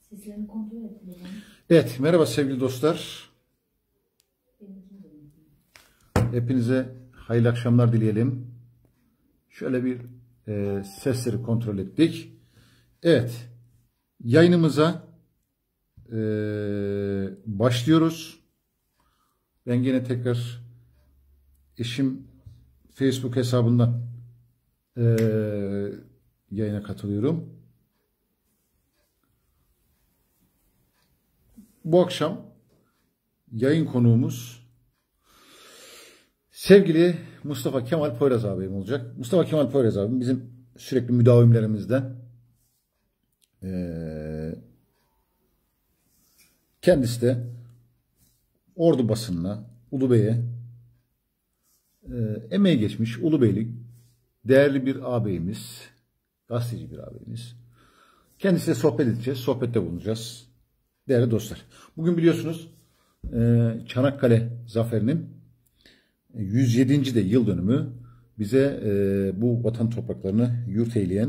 Seslerini kontrol edelim. Evet, merhaba sevgili dostlar. Hepinize hayırlı akşamlar dileyelim. Şöyle bir sesleri kontrol ettik. Evet, yayınımıza başlıyoruz. Ben yine tekrar eşim Facebook hesabından yayına katılıyorum. Bu akşam yayın konuğumuz sevgili Mustafa Kemal Poyraz abim olacak. Mustafa Kemal Poyraz abim bizim sürekli müdavimlerimizden. Kendisi de Ordu basınına, Ulubey'e emeği geçmiş Ulubeyli değerli bir ağabeyimiz, gazeteci bir ağabeyimiz. Kendisiyle sohbet edeceğiz, sohbette bulunacağız. Değerli dostlar, bugün biliyorsunuz Çanakkale Zaferi'nin 107. de yıl dönümü. Bize bu vatan topraklarını yurt eyleyen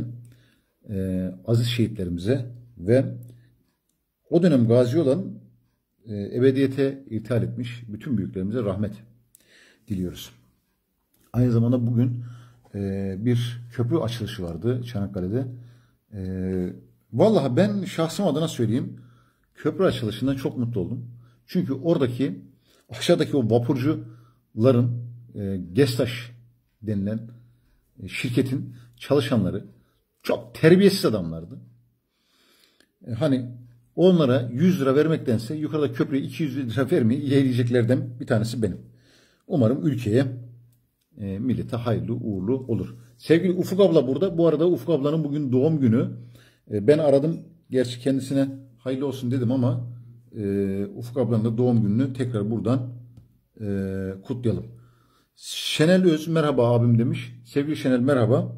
aziz şehitlerimize ve o dönem gazi olan ebediyete irtihal etmiş bütün büyüklerimize rahmet diliyoruz. Aynı zamanda bugün bir köprü açılışı vardı Çanakkale'de. Vallahi ben şahsım adına söyleyeyim, köprü açılışından çok mutlu oldum. Çünkü oradaki aşağıdaki o vapurcuların Gestaş denilen şirketin çalışanları çok terbiyesiz adamlardı. Hani onlara 100 lira vermektense yukarıda köprüye 200 lira vermeyi yeğleyeceklerden bir tanesi benim. Umarım ülkeye, millete hayırlı uğurlu olur. Sevgili Ufuk abla burada. Bu arada Ufuk ablanın bugün doğum günü. Ben aradım. Gerçi kendisine hayırlı olsun dedim ama Ufuk ablanın da doğum gününü tekrar buradan kutlayalım. Şenel Öz merhaba abim demiş. Sevgili Şenel merhaba.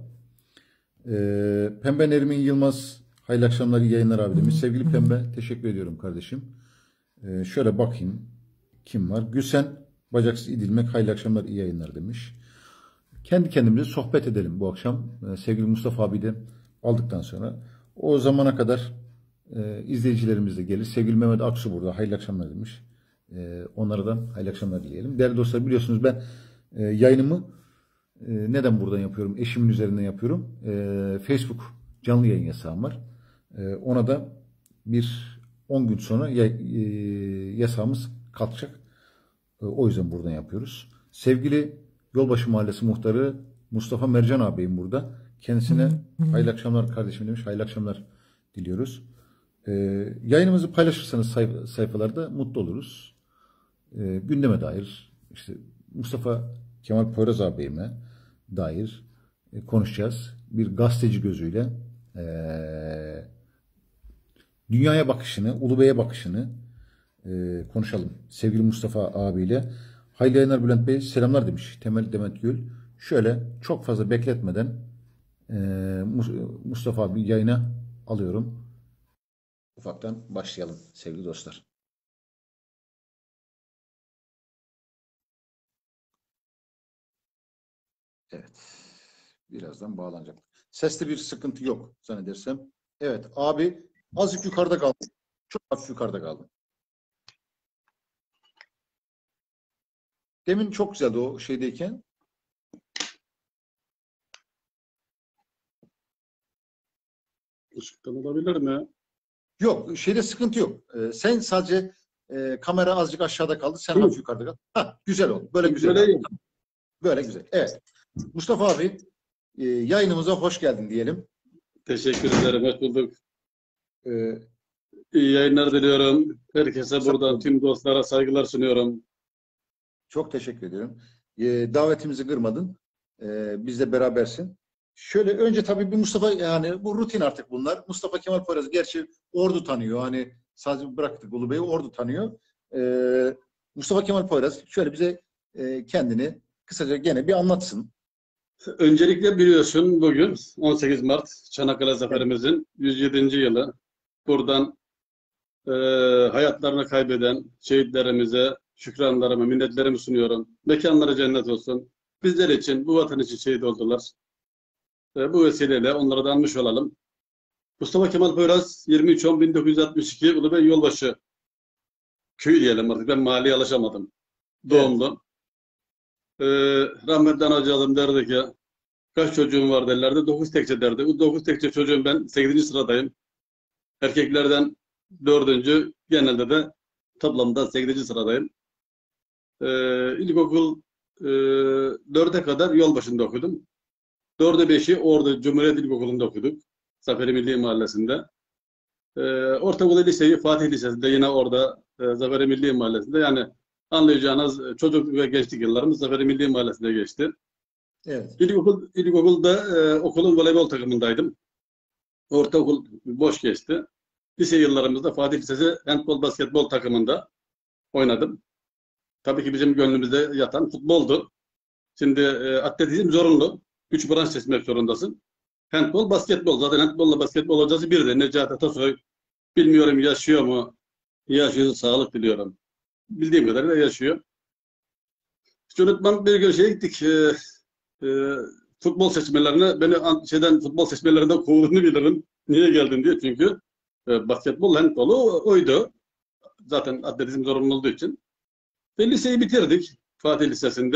Pembe Nerimin Yılmaz hayırlı akşamlar, iyi yayınlar abi demiş. Sevgili Pembe teşekkür ediyorum kardeşim. Şöyle bakayım kim var. Gülsen Bacaksız İdilmek hayırlı akşamlar, iyi yayınlar demiş. Kendi kendimize sohbet edelim bu akşam. Sevgili Mustafa abi de aldıktan sonra. O zamana kadar izleyicilerimiz de gelir. Sevgili Mehmet Aksu burada hayırlı akşamlar demiş. Onlara da hayırlı akşamlar dileyelim. Değerli dostlar, biliyorsunuz ben yayınımı neden buradan yapıyorum? Eşimin üzerinden yapıyorum. Facebook canlı yayın yasağım var. Ona da bir 10 gün sonra yasağımız kalkacak. O yüzden buradan yapıyoruz. Sevgili Yolbaşı Mahallesi Muhtarı Mustafa Mercan ağabeyim burada. Kendisine hayırlı akşamlar kardeşim demiş. Hayırlı akşamlar diliyoruz. Yayınımızı paylaşırsanız sayfalarda mutlu oluruz. Gündeme dair, işte Mustafa Kemal Poyraz ağabeyime dair konuşacağız. Bir gazeteci gözüyle dünyaya bakışını, Ulubey'e bakışını konuşalım. Sevgili Mustafa abiyle. Hayırlı yayınlar Bülent Bey. Selamlar demiş Temel Demet Gül. Şöyle çok fazla bekletmeden Mustafa abi yayına alıyorum. Ufaktan başlayalım sevgili dostlar. Evet. Birazdan bağlanacak. Seste bir sıkıntı yok zannedersem. Evet abi azıcık yukarıda kaldı. Çok hafif yukarıda kaldı. Demin çok güzeldi o şeydeyken. Işıktan olabilir mi? Yok, şeyde sıkıntı yok. Sen sadece kamera azıcık aşağıda kaldı. Sen hafif yukarıda kal. Ha, güzel oldu. Böyle güzel. Böyle güzel. Evet. Mustafa abi yayınımıza hoş geldin diyelim. Teşekkür ederim. Hoş bulduk. İyi yayınlar diliyorum. Herkese buradan tüm dostlara saygılar sunuyorum. Çok teşekkür ediyorum. Davetimizi kırmadın. Bizle berabersin. Şöyle önce tabii bir Mustafa, yani bu rutin artık bunlar. Mustafa Kemal Poyraz gerçi Ordu tanıyor. Hani sadece bıraktık Ulubey'i, Ordu tanıyor. Mustafa Kemal Poyraz şöyle bize kendini kısaca gene bir anlatsın. Öncelikle biliyorsun bugün 18 Mart Çanakkale Zaferimizin 107. yılı. Buradan hayatlarını kaybeden şehitlerimize şükranlarımı, minnetlerimi sunuyorum. Mekanları cennet olsun. Bizler için, bu vatan için şehit oldular. Bu vesileyle onları da anmış olalım. Mustafa Kemal Poyraz 23.10.1962 Ulubey Yolbaşı köyü diyelim artık. Ben mahalleye alışamadım. Evet. Doğumlu. Rahmetli anacığım derdi ki kaç çocuğum var derlerdi. 9 tekçe derdi. Bu 9 tekçe çocuğum, ben 8. sıradayım. Erkeklerden 4. genelde de toplamda 8. sıradayım. İlkokul 4'e kadar Yolbaşı'nda okudum. 4'e 5'i orada Cumhuriyet İlkokulu'nda okuduk. Zaferi Milli Mahallesi'nde. Ortaokul liseyi Fatih Lisesi'nde, yine orada Zaferi Milli Mahallesi'nde. Yani anlayacağınız çocukluk ve gençlik yıllarımız Zaferi Milli Mahallesi'nde geçti. Evet. İlkokulda okulun voleybol takımındaydım. Ortaokul boş geçti. Lise yıllarımızda Fatih Lisesi handbol basketbol takımında oynadım. Tabii ki bizim gönlümüzde yatan futboldu. Şimdi atletizm zorunlu. 3 branş seçmek zorundasın. Handbol, basketbol. Zaten handbolla basketbol hocası bir de Necati Atasoy. Bilmiyorum yaşıyor mu? Yaşıyor, sağlık diliyorum. Bildiğim kadarıyla yaşıyor. Hiç unutmam, bir gün şeye gittik. E, Futbol seçmelerine, beni futbol seçmelerinden kovduğunu bilirim. Niye geldin diye. Çünkü basketbol, handbolu oydu. Zaten atletizm zorunlu olduğu için. Ve liseyi bitirdik Fatih Lisesi'nde.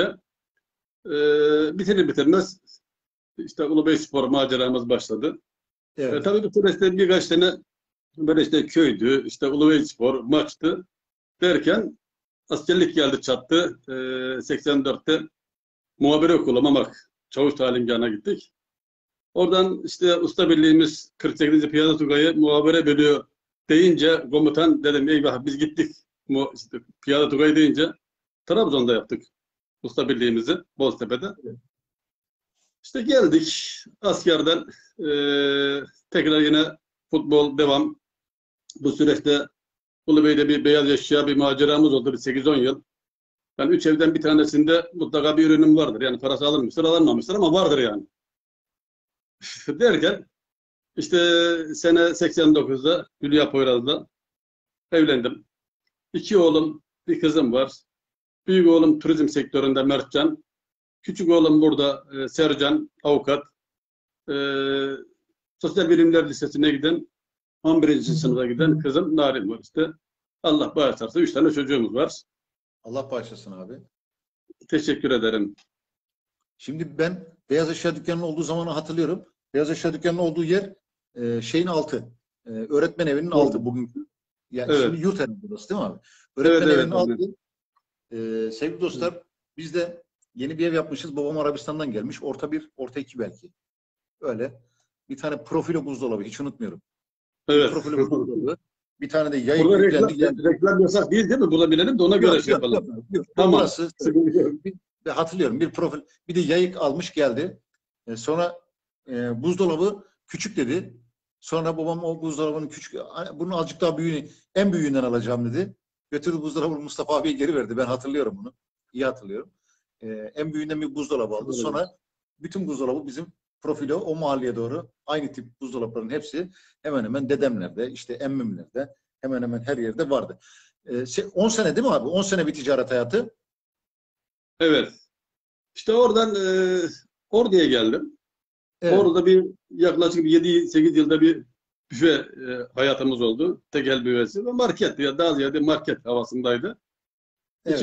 Bitirir bitirmez işte Ulubeyspor maceramız başladı. Evet. Tabii bu süreçte birkaç sene böyle işte köydü, işte Ulubeyspor maçtı derken askerlik geldi çattı. 84'te muhabere okulu Mamak Çavuş talimgahına gittik. Oradan işte usta birliğimiz 48. Piyade Tugayı muhabere bölüyor deyince komutan, dedim eyvah biz gittik. İşte, Piyade Tugayı deyince Trabzon'da yaptık usta birliğimizi Boztepe'de. İşte geldik askerden tekrar yine futbol devam. Bu süreçte Ulubey'de bir beyaz eşya bir maceramız oldu, bir 8-10 yıl. Ben 3 evden bir tanesinde mutlaka bir ürünüm vardır. Yani parası alınmıştır, alınmamıştır ama vardır yani. Derken işte sene 89'da Hülya Poyraz'da evlendim. 2 oğlum, bir kızım var. Büyük oğlum turizm sektöründe Mertcan. Küçük oğlum burada Sercan, avukat. E, Sosyal Bilimler Lisesi'ne giden 11. sınıfa giden kızım Narin var işte. Allah bağışlarsa 3 tane çocuğumuz var. Allah bağışlasın abi. Teşekkür ederim. Şimdi ben beyaz eşya dükkanının olduğu zamanı hatırlıyorum. Beyaz eşya dükkanının olduğu yer şeyin altı. Öğretmen evinin altı bugünkü. Yani Evet. şimdi yurt evi burası değil mi abi? Evet, Öğretmen evet, evinin altı. evet. Sevgili dostlar, biz de yeni bir ev yapmışız. Babam Arabistan'dan gelmiş. Orta bir, orta iki belki. Öyle. Bir tane profilo buzdolabı. Hiç unutmuyorum. Bir Evet. profilo buzdolabı. Bir tane de yayık Burada yüklendi geldi. reklam yasak değil değil mi? Burada bilelim de ona göre Yok şey yok yok. yapalım. Yok. Tamam. Burası hatırlıyorum. Bir profil. Bir de yayık almış geldi. Sonra buzdolabı küçük dedi. Sonra babam o buzdolabının küçük, bunun azıcık daha büyüğünü, en büyüğünden alacağım dedi. Götürdü buzdolabını Mustafa abiye geri verdi. Ben hatırlıyorum bunu. İyi hatırlıyorum. En büyüğünden bir buzdolabı aldı. Sonra bütün buzdolabı bizim profilo o mahalleye doğru aynı tip buzdolapların hepsi hemen hemen dedemlerde, işte emmimlerde hemen hemen her yerde vardı. 10 sene değil mi abi? 10 sene bir ticaret hayatı. Evet. İşte oradan Ordu'ya geldim. Evet. Orada bir yaklaşık 7-8 yılda bir büfe hayatımız oldu. Tekel büfesi ve market. Ya daha ziyade market havasındaydı. Evet.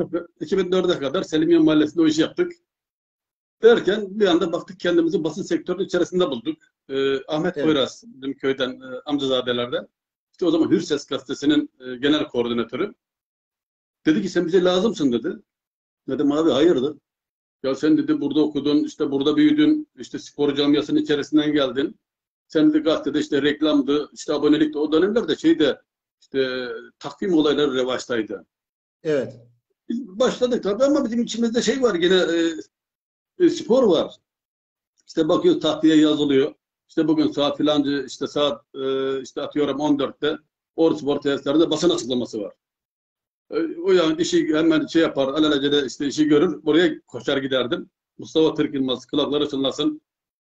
2004'e kadar Selimiye Mahallesi'nde o işi yaptık. Derken bir anda baktık kendimizi basın sektörünün içerisinde bulduk. Ahmet Evet. Poyraz, bizim köyden, amcazadelerden. İşte o zaman Hürses gazetesinin genel koordinatörü. Dedi ki sen bize lazımsın dedi. Dedim abi hayırdır? Ya sen dedi burada okudun, işte burada büyüdün, işte spor camiasının içerisinden geldin. Sen de gazetede işte reklamdı, işte abonelikti. O dönemlerde şeyde işte takvim olayları revaçtaydı. Evet. Biz başladık tabii ama bizim içimizde şey var yine spor var. İşte bakıyoruz tahtaya yazılıyor. İşte bugün saat filancı işte saat işte atıyorum 14'te Orspor tesislerinde basın açıklaması var. O yani işi hemen şey yapar, alelacele işte işi görür. Buraya koşar giderdim. Mustafa Türk Yılmaz, kulakları çınlasın.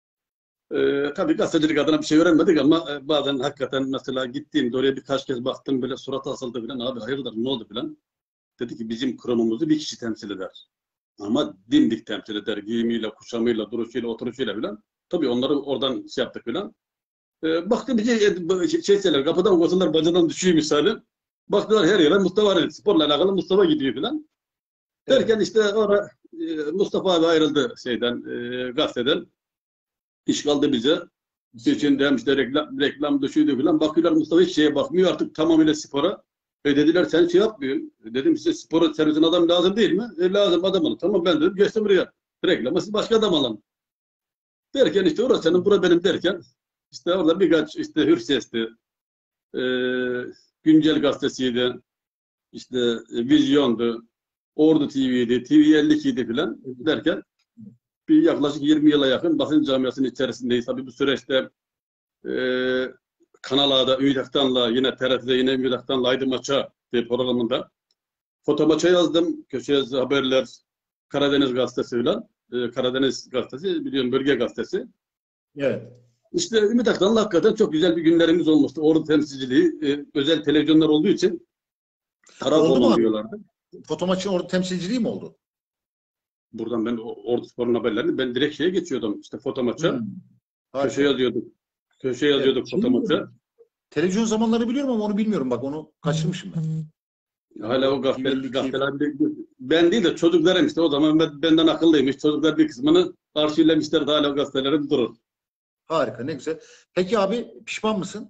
Tabii gazetecilik adına bir şey öğrenmedik ama bazen hakikaten mesela gittiğimde oraya birkaç kez baktım böyle suratı asıldı filan. Abi hayırdır ne oldu filan. Dedi ki bizim kurumumuzu bir kişi temsil eder. Ama dimdik temsil eder. Giyimiyle, kuşamıyla, duruşuyla, oturuşuyla filan. Tabii onları oradan şey yaptık filan. Baktı bir şeyler kapıdan koşanlar bacadan düşüyor misali. Baktılar her yere Mustafa var. Sporla alakalı Mustafa gidiyor falan. Evet. Derken işte orada Mustafa abi ayrıldı şeyden, gazeteden. İş kaldı bize. İçinde işte reklam düşüydü falan. Bakıyorlar Mustafa hiç şeye bakmıyor artık tamamıyla spora. Dediler sen şey yapmıyorsun. Dedim size spora servisin adam lazım değil mi? Lazım adam alın. Tamam ben dedim geçtim buraya. Reklama siz başka adam alın. Derken işte orası senin bura benim derken işte orada birkaç işte Hürses'ti. E, Güncel Gazetesi'ydi. İşte Vizyon'du. Ordu TV'ydi. TV 52'ydi falan derken bir yaklaşık 20 yıla yakın basın camiasının içerisindeyiz. Tabii bu süreçte e, Kanal A'da Ümit Aktan'la yine TRT'de yine Ümit Aktan'la Aydın Maça programında foto maça yazdım. Köşe yazı haberler Karadeniz Gazetesi falan. Karadeniz Gazetesi biliyorum bölge gazetesi. Evet. İşte Ümit Aktan'la hakikaten çok güzel bir günlerimiz olmuştu. Ordu temsilciliği özel televizyonlar olduğu için taraf Oldu mu olun abi? diyorlardı. Foto maçın orada temsilciliği mi oldu? Buradan ben Ordu Spor'un haberlerini ben direkt şeye geçiyordum. İşte foto maça. Köşe Harika. yazıyorduk. Köşe Evet. yazıyorduk foto maça. Televizyon zamanlarını biliyorum ama onu bilmiyorum. Bak onu kaçırmışım ben. Hala o TV52 gazeteler ben değil de çocuklarım işte o zaman benden akıllıymış. Çocuklar bir kısmını arşivlemişler de hala o gazetelerim durur. harika, ne güzel. Peki abi pişman mısın?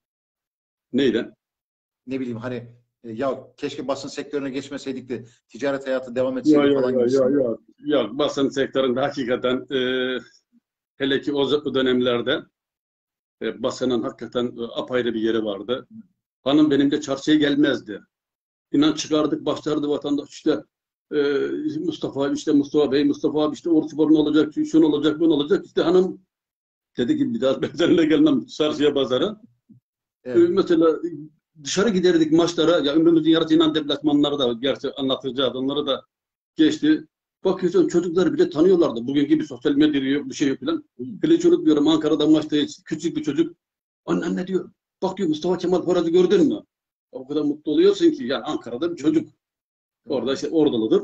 Neyden? Ne bileyim hani ya keşke basın sektörüne geçmeseydik de ticaret hayatı devam Yok etseydi yok falan yok yok gibisin. yok. Yok basın sektöründe hakikaten hele ki o dönemlerde basının hakikaten apayrı bir yeri vardı. Hanım benim de çarşıya gelmezdi. İnan çıkardık başlardı vatandaş işte Mustafa işte Mustafa Bey, Mustafa abi işte Orta ne olacak, şunu olacak, bunu olacak. İşte hanım dedi ki bir daha ben seninle gelmem çarşıya pazara. Evet. Mesela dışarı giderdik maçlara. Ya ömrümüzün yarısı inan deplasmanları da gerçi anlatacağız. Onları da geçti. Bakıyorsun çocukları bile tanıyorlardı. Bugün gibi sosyal medya yok, bir şey yok falan. Hele çocuk diyorum Ankara'da maçtayız. Küçük bir çocuk. Annem ne diyor? Bak diyor Mustafa Kemal Poyraz'ı gördün mü? O kadar mutlu oluyorsun ki. Yani Ankara'da bir çocuk. Orada işte Ordulu'dur.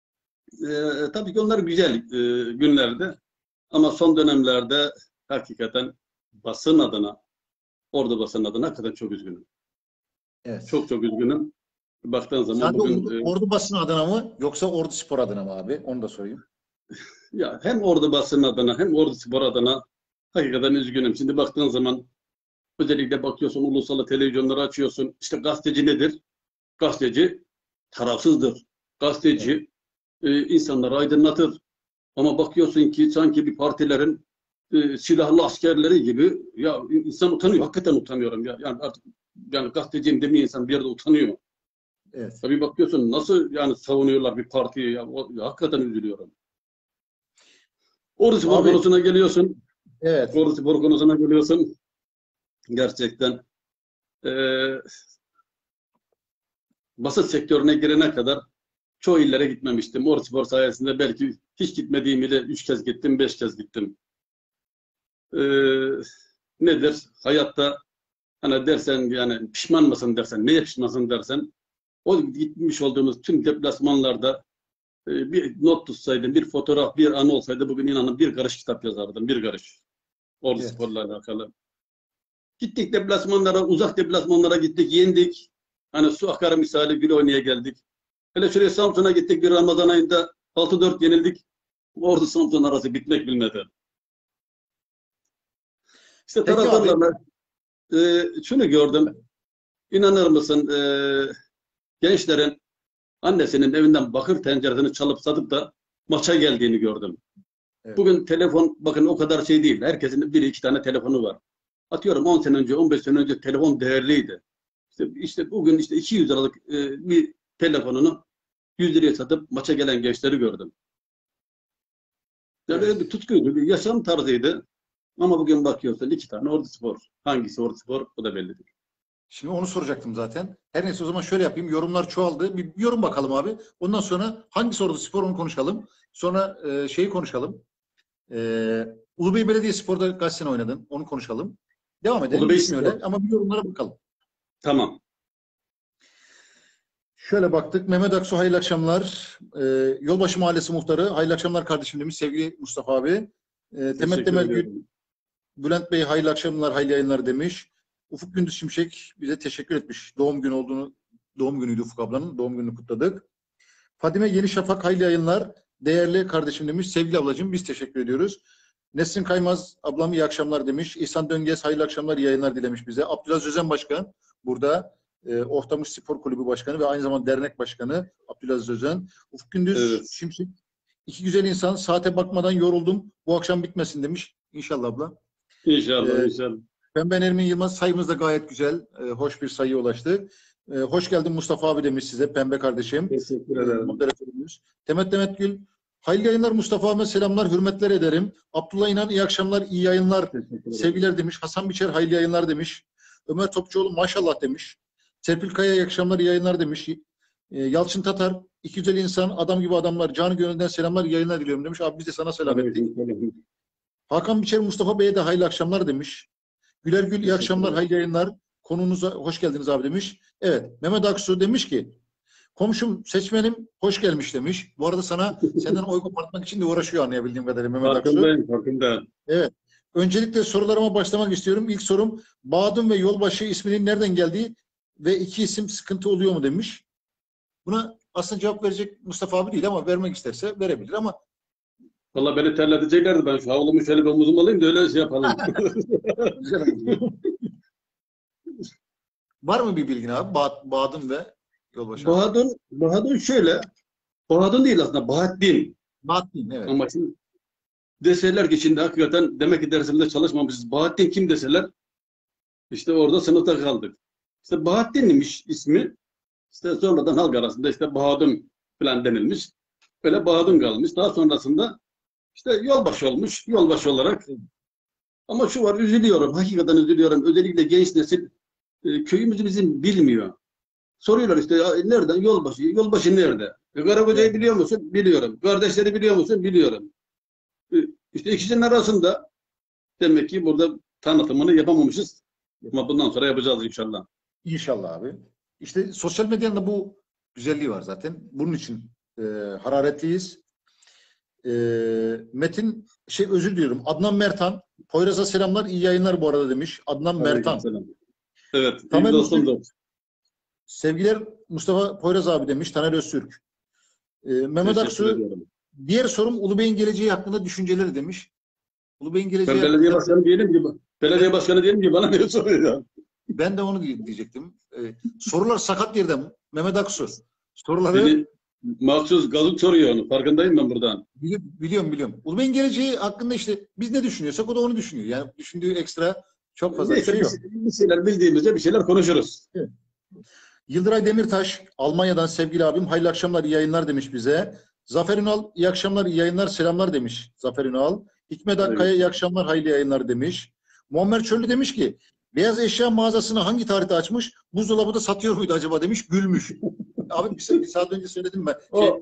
Tabii ki onlar güzel günlerdi. Ama son dönemlerde hakikaten basın adına, orada basın adına hakikaten çok üzgünüm. Çok Evet. çok üzgünüm. Baktığın zaman Sadece bugün Ordu basını adına mı yoksa Ordu Spor adına mı abi? Onu da sorayım. ya hem orada basın adına hem orada spor adına hakikaten üzgünüm. Şimdi baktığın zaman özellikle bakıyorsun ulusal televizyonları açıyorsun. İşte gazeteci nedir? Gazeteci tarafsızdır. Evet. Gazeteci insanları aydınlatır. Ama bakıyorsun ki sanki bir partilerin silahlı askerleri gibi ya insan utanıyor. Hakikaten utanıyorum ya. Yani artık yani gazeteciyim demeyen insan bir yerde utanıyor. Evet. Tabii bakıyorsun nasıl yani savunuyorlar bir partiyi ya, hakikaten üzülüyorum. Ordu Abi konusuna geliyorsun. evet. Ordu konusuna geliyorsun. Gerçekten e, basın sektörüne girene kadar çoğu illere gitmemiştim. Ordu sayesinde belki hiç gitmediğim ile 3 kez gittim, 5 kez gittim. E, Nedir? Hayatta hani dersen yani pişman mısın dersen, neye pişmansın dersen o gitmiş olduğumuz tüm deplasmanlarda bir not tutsaydım, bir fotoğraf, bir an olsaydı bugün inanın bir karış kitap yazardım, bir karış. Ordu Evet. Spor'la alakalı. Gittik deplasmanlara, uzak deplasmanlara gittik, yendik. Hani su akar misali gül oynaya geldik. Hele şuraya Samsun'a gittik bir Ramazan ayında 6-4 yenildik. Ordu Samsun arası bitmek bilmedi. İşte Peki abi. taraftarlarla şunu gördüm. İnanır mısın gençlerin annesinin evinden bakır tenceresini çalıp satıp da maça geldiğini gördüm. Evet. Bugün telefon bakın o kadar şey değil. Herkesin biri iki tane telefonu var. Atıyorum 10 sene önce 15 sene önce telefon değerliydi. İşte bugün işte 200 liralık bir telefonunu 100 liraya satıp maça gelen gençleri gördüm. Ya böyle Evet. bir tutkuydu, bir yaşam tarzıydı. Ama bugün bakıyorsun iki tane Ordu Spor. Hangisi Ordu Spor o da belli değil. Şimdi onu soracaktım zaten. Her neyse o zaman şöyle yapayım. Yorumlar çoğaldı. Bir yorum bakalım abi. Ondan sonra hangisi Ordu Spor onu konuşalım. Sonra şeyi konuşalım. Ulubey Belediyespor'da kaç sene oynadın? Onu konuşalım. Devam edelim. Ulubey Bitmiyor Spor. öyle ama bir yorumlara bakalım. Tamam. Şöyle baktık. Mehmet Aksu hayırlı akşamlar. Yolbaşı Mahallesi Muhtarı. Hayırlı akşamlar kardeşim demiş sevgili Mustafa abi. Temet Teşekkür Demel Gül ediyorum. Bülent Bey hayırlı akşamlar, hayırlı yayınlar demiş. Ufuk Gündüz Şimşek bize teşekkür etmiş. Doğum günüydü Ufuk ablanın. Doğum gününü kutladık. Fadime Yeni Şafak hayırlı yayınlar. Değerli kardeşim demiş. Sevgili ablacığım biz teşekkür ediyoruz. Nesrin Kaymaz ablam iyi akşamlar demiş. İhsan Döngez hayırlı akşamlar, iyi yayınlar dilemiş bize. Abdülaziz Özen Başkan burada. Ortamış Spor Kulübü Başkanı ve aynı zamanda dernek başkanı Abdülaziz Özen. Ufuk Gündüz Evet. Şimşek. İki güzel insan, saate bakmadan yoruldum. Bu akşam bitmesin demiş. İnşallah abla. İnşallah, Ee, inşallah. Ben Ermin Yılmaz, sayımız da gayet güzel. Hoş bir sayıya ulaştık. Hoş geldin Mustafa abi demiş size. Pembe kardeşim. Teşekkür ederim. Moderatörümüz. Demet Gül. Hayırlı yayınlar Mustafa Ahmet, selamlar, hürmetler ederim. Abdullah İnan iyi akşamlar, iyi yayınlar. Sevgiler demiş. Hasan Biçer hayırlı yayınlar demiş. Ömer Topçuoğlu maşallah demiş. Serpil Kaya iyi akşamlar, iyi yayınlar demiş. Yalçın Tatar, iki güzel insan, adam gibi adamlar, canı gönülden selamlar, iyi yayınlar diliyorum demiş. Abi biz de sana selam ettik. Hakan Biçer Mustafa Bey'e de hayırlı akşamlar demiş. Güler Gül iyi akşamlar, hayırlı yayınlar. Konunuza hoş geldiniz abi demiş. Evet, Mehmet Aksu demiş ki komşum seçmenim hoş gelmiş demiş. Bu arada senden oy kopartmak için de uğraşıyor anlayabildiğim kadarıyla Mehmet Aksu. Farkındayım. Evet. Öncelikle sorularıma başlamak istiyorum. İlk sorum Badum ve Yolbaşı isminin nereden geldiği ve iki isim sıkıntı oluyor mu demiş. Buna aslında cevap verecek Mustafa abi değil ama vermek isterse verebilir ama Valla beni terleteceklerdi. Ben şu havlumu şöyle bir omuzuma alayım da öyle şey yapalım. güzel. Var mı bir bilgin abi? Badum ve Yolbaşı. Bahadun şöyle. Bahadun değil aslında. Bahattin. Bahattin, evet. Ama şimdi deseler ki şimdi hakikaten demek ki dersimizde çalışmamışız. Bahattin kim deseler işte orada sınıfta kaldık. İşte Bahattin'miş ismi. İşte sonradan halk arasında işte Bahadun falan denilmiş. Böyle Bahadun kalmış. Daha sonrasında işte yolbaşı olmuş. Yolbaşı olarak. Ama şu var, üzülüyorum. Hakikaten üzülüyorum. Özellikle genç nesil köyümüzü bizim bilmiyor. Soruyorlar işte ya, nereden yolbaşı? Yolbaşı nerede? Karaboca'yı biliyor musun? Biliyorum. Kardeşleri biliyor musun? Biliyorum. İşte ikisinin arasında demek ki burada tanıtımını yapamamışız. Ama bundan sonra yapacağız inşallah. İnşallah abi. İşte sosyal medyanın da bu güzelliği var zaten. Bunun için hararetliyiz. Metin özür diliyorum. Adnan Mertan. Poyraz'a selamlar, iyi yayınlar bu arada demiş. Adnan Mertan. Evet. Tamer Dostum. Sevgiler Mustafa Poyraz abi demiş. Taner Öztürk. Mehmet Aksu. Diğer sorum Ulubey'in geleceği hakkında düşünceleri demiş. Ulubey'in geleceği ben belediye başkanı diyelim ki başkanı diyelim ki bana ne soruyor? Ben de onu diyecektim. Sorular sakat yerden. Mehmet Aksu. Soruları mahsus gazık soruyor onu. Farkındayım ben buradan. Biliyorum. Ulubey'in geleceği hakkında işte biz ne düşünüyorsak o da onu düşünüyor. Yani düşündüğü ekstra çok fazla bir şey yok. Bir şeyler bildiğimizde bir şeyler konuşuruz. Evet. Yıldıray Demirtaş, Almanya'dan sevgili abim. Hayırlı akşamlar, iyi yayınlar demiş bize. Zafer Ünal, iyi akşamlar, iyi yayınlar, selamlar demiş Zafer Ünal. Hikmet Akkaya, iyi akşamlar, hayırlı yayınlar demiş. Muammer Çöllü demiş ki, beyaz eşya mağazasını hangi tarihte açmış? Buzdolabı da satıyor muydu acaba demiş, gülmüş. Abi bir saat önce söyledim ben.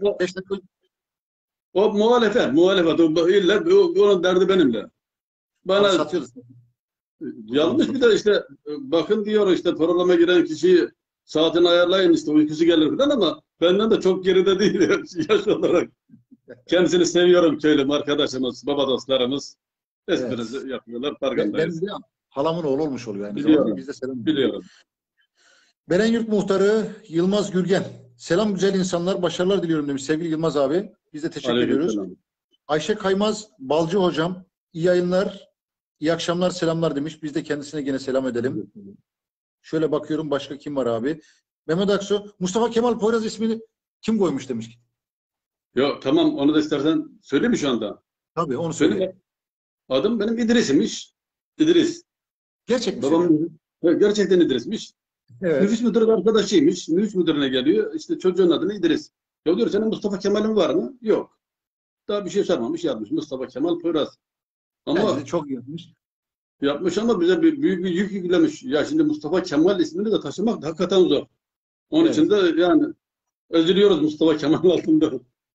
O muhalefet. Onun derdi benimle. Bana satıyoruz. yanlış bir de işte bakın diyor işte programa giren kişiyi saatini ayarlayın işte uykusu gelir falan ama benden de çok geride değil yaş olarak. Kendisini seviyorum köylüm arkadaşımız, baba dostlarımız. Esprisi yapıyorlar, farkındayız. Ben de halamın oğlu olmuş oluyor. Yani. Biliyorum. Biz de selam biliyorum. Berenyurt Muhtarı Yılmaz Gürgen. Selam güzel insanlar, başarılar diliyorum demiş sevgili Yılmaz abi. Biz de teşekkür ediyoruz. Ayşe Kaymaz Balcı hocam, iyi yayınlar, iyi akşamlar, selamlar demiş. Biz de kendisine gene selam edelim. Şöyle bakıyorum başka kim var abi? Mehmet Aksu, Mustafa Kemal Poyraz ismini kim koymuş demiş ki. Yok tamam onu da istersen söyleyeyim mi şu anda? Tabii onu söyle. Adım benim İdris'miş. İdris. Gerçekten. Babam gerçekten İdris'miş. Evet. Nüfus müdürü arkadaşıymış. Nüfus müdürüne geliyor. İşte çocuğun adını İdris. Ya diyor senin Mustafa Kemal'in var mı? Yok. Daha bir şey sormamış yazmış. Mustafa Kemal Poyraz. Ama çok yapmış. Yapmış ama bize büyük bir yük yüklemiş. Ya şimdi Mustafa Kemal ismini de taşımak da hakikaten zor. Onun için de yani özlüyoruz Mustafa Kemal altında.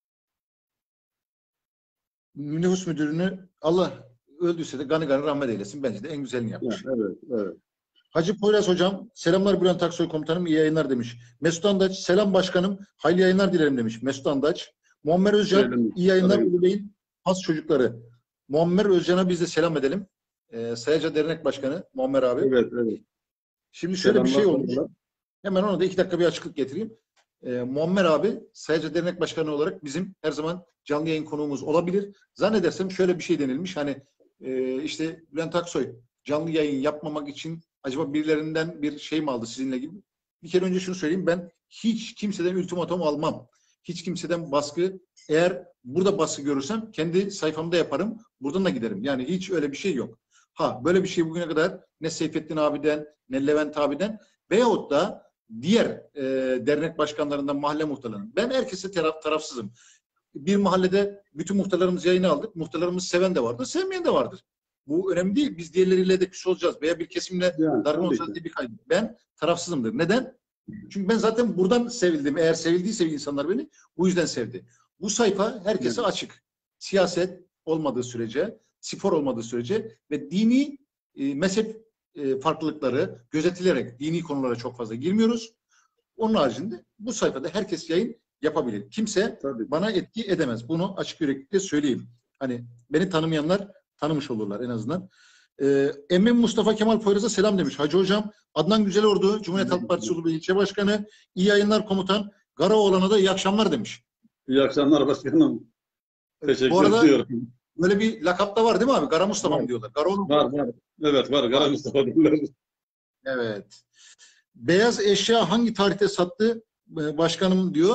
Nüfus müdürünü Allah öldüyse de gani rahmet eylesin. Bence de en güzelini yapmış. Evet. Hacı Poyraz hocam, selamlar Bülent Aksoy komutanım, iyi yayınlar demiş. Mesut Andaç, selam başkanım, hayırlı yayınlar dilerim demiş. Mesut Andaç. Muammer Özcan, iyi yayınlar Ulubey'in has çocukları. Muammer Özcan'a biz de selam edelim. Sayaca Dernek Başkanı Muammer abi. Evet, evet. Şimdi şöyle bir şey Selamlar, olmuş. saygılar. Hemen ona da 2 dakika bir açıklık getireyim. Muammer abi Sayaca Dernek Başkanı olarak bizim her zaman canlı yayın konuğumuz olabilir. Zannedersem şöyle bir şey denilmiş. Hani işte Bülent Aksoy canlı yayın yapmamak için acaba birilerinden bir şey mi aldı sizinle gibi? Bir kere önce şunu söyleyeyim. Ben hiç kimseden ultimatom almam. Hiç kimseden baskı. Eğer burada baskı görürsem kendi sayfamda yaparım. Buradan da giderim. Yani hiç öyle bir şey yok. Ha böyle bir şey bugüne kadar ne Seyfettin abiden ne Levent abiden veyahut da diğer dernek başkanlarından, mahalle muhtarlarından. Ben herkese tarafsızım. Bir mahallede bütün muhtarlarımız yayını aldık. Muhtarlarımız seven de vardır, sevmeyen de vardır. Bu önemli değil. Biz diğerleriyle de küs olacağız veya bir kesimle Yani, dargın tabii olacağız ki. diye bir kaydı. Ben tarafsızımdır. Neden? Çünkü ben zaten buradan sevildim. Eğer sevildiyse insanlar beni bu yüzden sevdi. Bu sayfa herkese Yani, açık. Siyaset olmadığı sürece, spor olmadığı sürece ve dini mezhep farklılıkları gözetilerek dini konulara çok fazla girmiyoruz. Onun haricinde bu sayfada herkes yayın yapabilir. Kimse tabii ki. bana etki edemez. Bunu açık yüreklilikle söyleyeyim. Hani beni tanımayanlar tanımış olurlar en azından. Emmim Mustafa Kemal Poyraz'a selam demiş. Hacı Hocam, Adnan Güzelordu, Cumhuriyet Halk Partisi Ulu İlçe Başkanı, iyi yayınlar komutan, Karaoğlan'a da iyi akşamlar demiş. İyi akşamlar başkanım. Bu Teşekkür arada ediyorum. böyle bir lakap da var değil mi abi? Kara Mustafa Var, mı diyorlar? Karaoğlan mı? var, var. Evet, var. Kara Var. Mustafa diyorlar. Evet. Beyaz eşya hangi tarihte sattı başkanım diyor.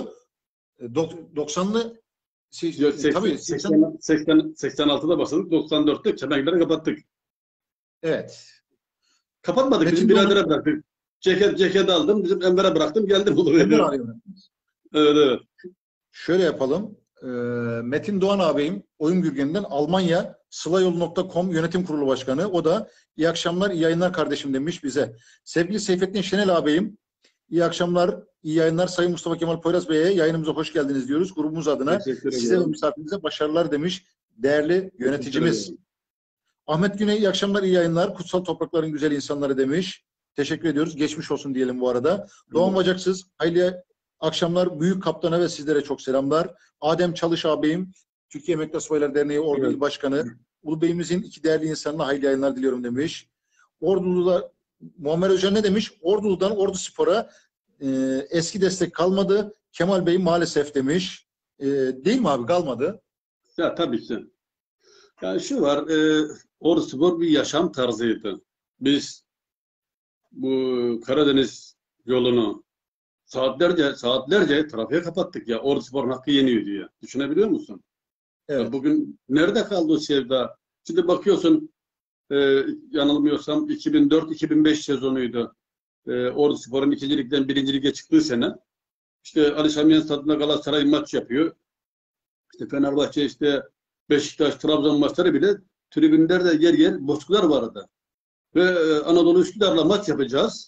90'lı Yok, tabii 80 86'da başladık. 94'te kemerleri kapattık. evet. Kapatmadık. Bizim Metin Doğan'ın biradere bıraktık. Ceket aldım. Bizim Enver'e bıraktım. Geldim Ömer buraya. arıyor. Evet, evet. Şöyle yapalım. Metin Doğan ağabeyim Oyun Gürgen'den Almanya sılayol.com yönetim kurulu başkanı. O da iyi akşamlar, iyi yayınlar kardeşim demiş bize. Sevgili Seyfettin Şenel ağabeyim iyi akşamlar, iyi yayınlar. Sayın Mustafa Kemal Poyraz Bey'e yayınımıza hoş geldiniz diyoruz. Grubumuz adına Teşekkür size ve ediyorum. misafirinize başarılar demiş değerli Teşekkür yöneticimiz. ediyorum. Ahmet Güney iyi akşamlar, iyi yayınlar. Kutsal toprakların güzel insanları demiş. Teşekkür ediyoruz. Geçmiş olsun diyelim bu arada. Doğan Bacaksız, hayırlı akşamlar. Büyük kaptana ve sizlere çok selamlar. Adem Çalış ağabeyim, Türkiye Emekli Subaylar Derneği Ordu Evet. İl Başkanı. Ulu Bey'imizin iki değerli insanına hayırlı yayınlar diliyorum demiş. Ordulu'da Muammer Hoca ne demiş? Ordulu'dan Ordu Spor'a eski destek kalmadı. Kemal Bey maalesef demiş. Değil mi abi? Kalmadı. Ya tabii ki. Yani şu var, Orduspor bir yaşam tarzıydı. Biz bu Karadeniz yolunu saatlerce trafiğe kapattık ya. Orduspor'un hakkı yeniyor diye. Düşünebiliyor musun? Ya Evet. bugün nerede kaldı o sevda? Şimdi bakıyorsun, yanılmıyorsam 2004-2005 sezonuydu. Orduspor'un 2. Lig'den 1. Lig'e çıktığı sene. İşte Ali Sami Yen Stadı'nda Galatasaray maç yapıyor. İşte Fenerbahçe, işte Beşiktaş, Trabzon maçları bile tribünlerde yer boşluklar vardı. Ve Anadolu Üsküdar'la maç yapacağız.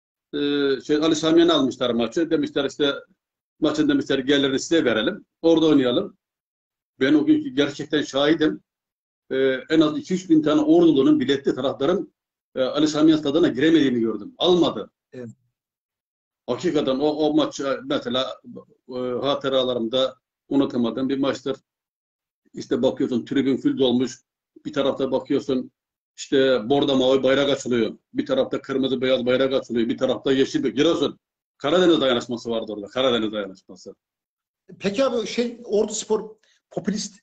Ali Sami Yen'i almışlar maçı. Demişler işte maçın demişler gelirini size verelim. Orada oynayalım. Ben o gün gerçekten şahidim. En az 2-3 bin tane Ordulu'nun biletli taraftarın Ali Sami Yen Stadı'na giremediğini gördüm. Almadı. Evet. Hakikaten o maç mesela hatıralarımda unutamadığım bir maçtır. İşte bakıyorsun tribün full dolmuş. Bir tarafta bakıyorsun işte bordo mavi bayrak açılıyor. Bir tarafta kırmızı beyaz bayrak açılıyor. Bir tarafta yeşil bir Giresun. Karadeniz dayanışması vardı orada. Karadeniz dayanışması. Peki abi Ordu Spor popülist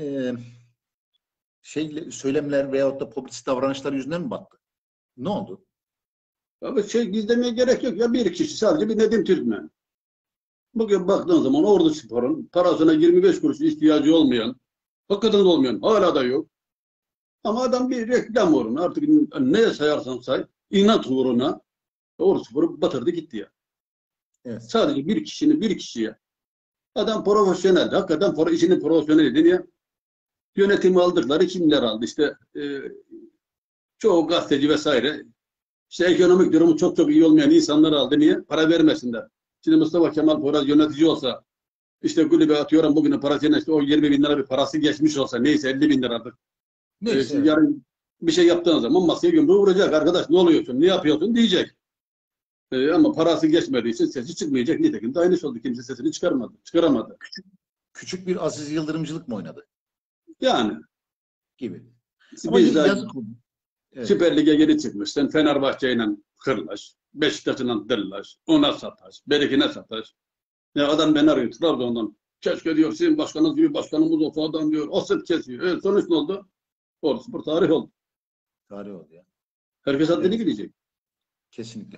söylemler veyahut da popülist davranışlar yüzünden mi battı? Ne oldu? Abi gizlemeye gerek yok. Ya bir kişi sadece bir Nedim Türkmen. Bugün baktığın zaman Orduspor'un parasına 25 kuruş ihtiyacı olmayan, hakikaten de olmayan, hala da yok. Ama adam bir reklam uğruna artık ne sayarsan say, inat uğruna Orduspor'u batırdı gitti ya. Evet. Sadece bir kişiye. Adam profesyonel. Hakikaten işinin profesyoneli. Niye? Yönetimi aldıkları kimler aldı? İşte çoğu gazeteci vesaire. İşte ekonomik durumu çok çok iyi olmayan insanlar aldı. Niye? Para vermesinler. Şimdi Mustafa Kemal Poyraz yönetici olsa, işte kulübe atıyorum bugünün parasıyla işte o 20 bin lira bir parası geçmiş olsa, neyse 50 bin lira artık. Neyse. Şimdi yarın bir şey yaptığın zaman masaya yumruğu vuracak. Arkadaş ne oluyorsun? Ne yapıyorsun? Diyecek. Ama parası geçmediği için sesi çıkmayacak. Nitekim de aynısı oldu. Kimse sesini çıkaramadı. Küçük bir Aziz Yıldırımcılık mı oynadı? Yani Gibi. Ama biz daha yazık oldu. Evet. Süper Lig'e geri çıkmışsın. Fenerbahçe ile hırlaş. Beşiktaş'la dırlaş. Ona sataş. Berikine sataş. Ya adam beni arıyor Trabzon'dan. Keşke diyor sizin başkanınız gibi başkanımız olsa adam diyor. O sırt kesiyor. Sonuç ne oldu? Orduspor tarih oldu. Tarih oldu ya. Herkes haddini Evet. bilecek. Kesinlikle.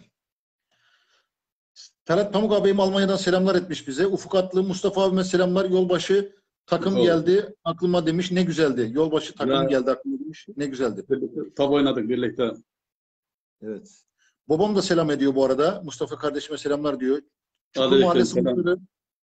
Ferhat Pamuk abim Almanya'dan selamlar etmiş bize. Ufuk Atlı, Mustafa abime selamlar. Yolbaşı takım Oldu. geldi aklıma demiş. Ne güzeldi. Yolbaşı takım Ya, geldi aklıma demiş. Ne güzeldi. top oynadık birlikte. Evet. Babam da selam ediyor bu arada. Mustafa kardeşime selamlar diyor. Çukur Aleyküm Mahallesi selam. Muhtarı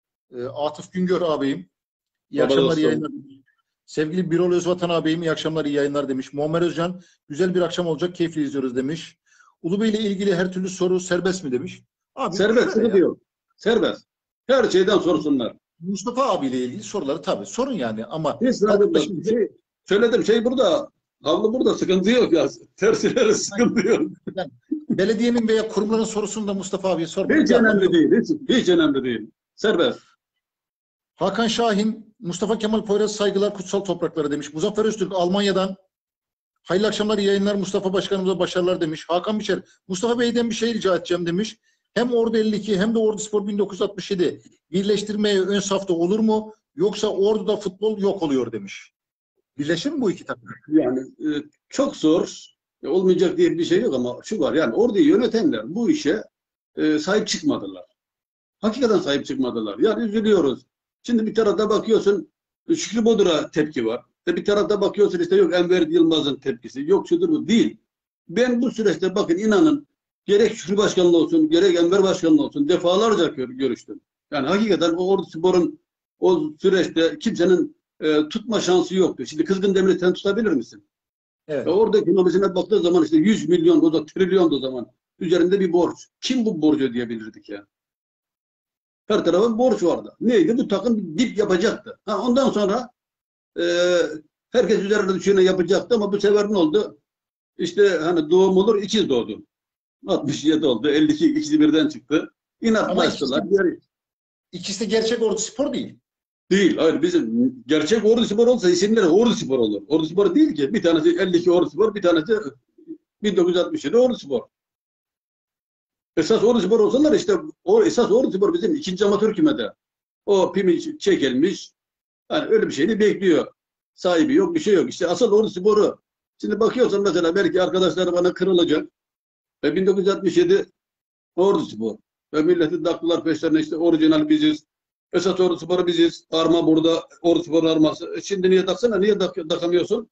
Atıf Güngör ağabeyim. İyi Baba akşamlar, iyi dostum. yayınlar. Sevgili Birol Özvatan ağabeyim, iyi akşamlar, iyi yayınlar demiş. Muammer Özcan, güzel bir akşam olacak, keyifli izliyoruz demiş. Ulubey ile ilgili her türlü soru serbest mi demiş. Abi Serbest şöyle sıkıntı ya, yok. Serbest. Her şeyden sorsunlar. Mustafa abiyle ilgili soruları tabii sorun yani ama Hiç kalkıp da rahatlıkla şimdi söyledim şey burada. Havlu burada sıkıntı yok ya. Tersileri sıkıntı yok. belediyenin veya kurumların sorusunu da Mustafa abiye sormayın. Hiç Yapma, önemli yok. değil. Hiç önemli değil. Serbest. Hakan Şahin, Mustafa Kemal Poyraz saygılar kutsal topraklara demiş. Muzaffer Öztürk Almanya'dan hayırlı akşamlar, iyi yayınlar, Mustafa Başkanımıza başarılar demiş. Hakan Biçer, Mustafa Bey'den bir şey rica edeceğim demiş. Hem Ordu 52 hem de Orduspor 1967 birleştirmeye ön safta olur mu? Yoksa Ordu'da futbol yok oluyor demiş. Birleşir mi bu iki takım? Yani çok zor. Olmayacak diye bir şey yok ama şu var yani orayı yönetenler bu işe sahip çıkmadılar. Hakikaten sahip çıkmadılar. Yani üzülüyoruz. Şimdi bir tarafta bakıyorsun Şükrü Bodur'a tepki var. Bir tarafta bakıyorsun işte yok Enver Yılmaz'ın tepkisi. Yok şudur bu. Değil. Ben bu süreçte bakın inanın gerek Şükrü Başkanlı olsun gerek Enver Başkanlı olsun defalarca görüştüm. Yani hakikaten o Orduspor'un o süreçte kimsenin tutma şansı yoktu. Şimdi Kızgın Demir'i sen tutabilir misin? Evet. Orada ekonomisine baktığı zaman işte 100 milyon o da trilyon o zaman üzerinde bir borç. Kim bu borcu ödeyebilirdik ya? Her tarafa borç vardı. Neydi? Bu takım dip yapacaktı. Ondan sonra e, herkes üzerinde düşüne yapacaktı ama bu sefer ne oldu? İşte hani doğum olur ikiz doğdu. 67 oldu. 52 ikisi birden çıktı. İnatlaştılar. İkisi de gerçek Orduspor değil. Değil. Hayır bizim gerçek Orduspor olsa isimleri Orduspor olur. Orduspor değil ki. Bir tanesi 52 Orduspor, bir tanesi 1967 Orduspor. Esas Orduspor olsalar işte o esas Orduspor bizim ikinci amatör kümede. O pimi çekilmiş. Yani öyle bir şeyini bekliyor. Sahibi yok, bir şey yok. İşte asıl Orduspor'u. Şimdi bakıyorsun mesela belki arkadaşlar bana kırılacak. 1967 Orduspor. Ve milletin taktılar peşlerine işte orijinal biziz. Esas Orduspor'u biziz. Arma burada. Orduspor arması. Şimdi niye taksana? Niye takamıyorsun?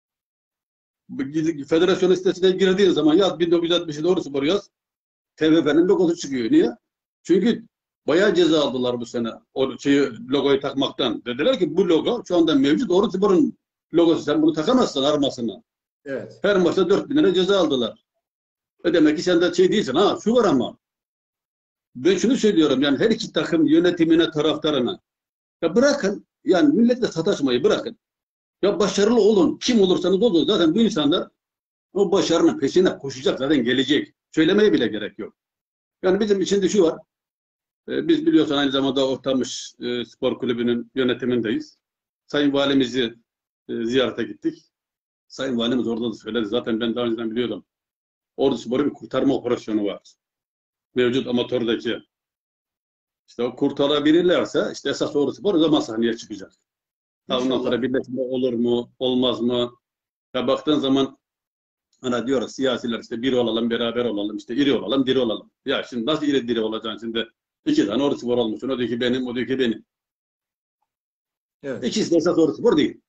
Federasyon sitesine girdiğin zaman yaz 1967 Orduspor yaz. TFF'nin logosu çıkıyor. Niye? Çünkü bayağı ceza aldılar bu sene. O logoyu takmaktan. Dediler ki bu logo şu anda mevcut. Orduspor'un logosu. Sen bunu takamazsın armasını. Evet. Her maçta 4.000 lira ceza aldılar. Demek ki sen de şey değilsin. Şu var ama. Ben şunu söylüyorum yani her iki takım yönetimine, taraftarına. Ya bırakın yani milletle sataşmayı bırakın. Ya başarılı olun. Kim olursanız olun. Zaten bu insanlar o başarının peşine koşacak zaten gelecek. Söylemeye bile gerek yok. Yani bizim içinde şu var. Biz biliyorsun aynı zamanda Ortamış Spor Kulübü'nün yönetimindeyiz. Sayın Valimizi ziyarete gittik. Sayın Valimiz orada da söyledi. Zaten ben daha önceden biliyordum. Orduspor'un bir kurtarma operasyonu var. Mevcut amatördeki. İşte o kurtarabilirlerse işte esas Orduspor o zaman sahneye çıkacak. Ondan sonra birleşme olur mu, olmaz mı? Ya baktığın zaman hani diyoruz siyasiler işte bir olalım, beraber olalım, işte iri olalım, diri olalım. Ya şimdi nasıl iri diri olacaksın şimdi? İki tane Orduspor olmuşsun. O diyor ki benim, o diyor ki benim. Evet. İkisi de esas Orduspor değil.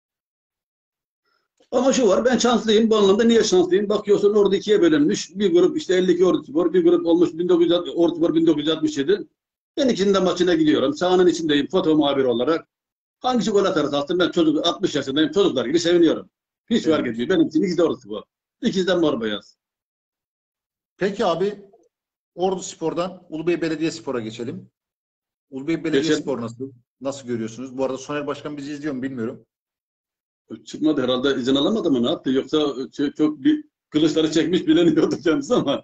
Ama şu var, ben şanslıyım. Bu anlamda niye şanslıyım? Bakıyorsun orada ikiye bölünmüş. Bir grup işte 52 Orduspor, bir grup olmuş Orduspor 1967. Ben ikisinin de maçına gidiyorum. Sahanın içindeyim foto muhabiri olarak. Hangisi gol atarsa atsın ben çocuk 60 yaşındayım. Çocuklar gibi seviniyorum. Hiç fark etmiyor. Benim için ikisi de Orduspor. İkisinden mor beyaz. Peki abi Orduspor'dan Ulubey Belediyespor'a geçelim. Ulubey Belediyespor nasıl? Nasıl görüyorsunuz? Bu arada Soner Başkan bizi izliyor mu bilmiyorum. Çıkmadı herhalde izin alamadı mı ne yaptı? Yoksa çok bir kılıçları çekmiş bileniyordu kendisi ama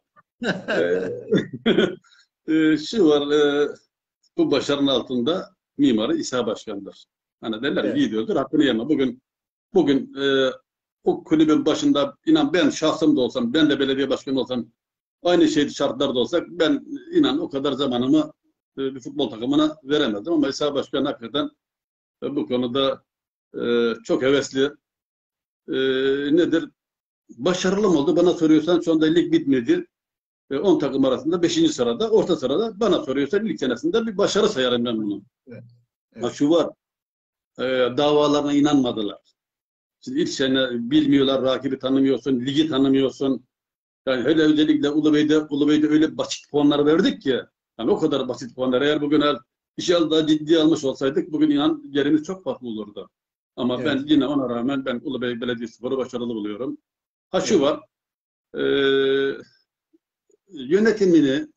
şu var bu başarının altında mimarı İsa Başkan'dır. Hani derler Evet. yiğidiyordur hakkını yeme. Bugün o kulübün başında inan ben şahsım da olsam, ben de belediye başkanı olsam, aynı şartlarda olsak ben inan o kadar zamanımı bir futbol takımına veremezdim. Ama İsa Başkan hakikaten bu konuda çok hevesli. Nedir? Başarılı mı oldu? Bana soruyorsan şu anda lig bitmedi. 10 takım arasında 5. sırada, orta sırada. Bana soruyorsan ilk senesinde bir başarı sayarım ben bunu. Evet. Ha, şu var, davalarına inanmadılar. Şimdi ilk sene bilmiyorlar, rakibi tanımıyorsun, ligi tanımıyorsun. Yani hele özellikle Ulubey'de öyle basit puanlar verdik ki, yani o kadar basit puanlar. Eğer bugün işi daha ciddiye almış olsaydık, bugün inan yerimiz çok farklı olurdu. Ama Evet. ben yine ona rağmen ben Ulubey Belediyespor'u başarılı buluyorum. Ha şu Evet. var, yönetimini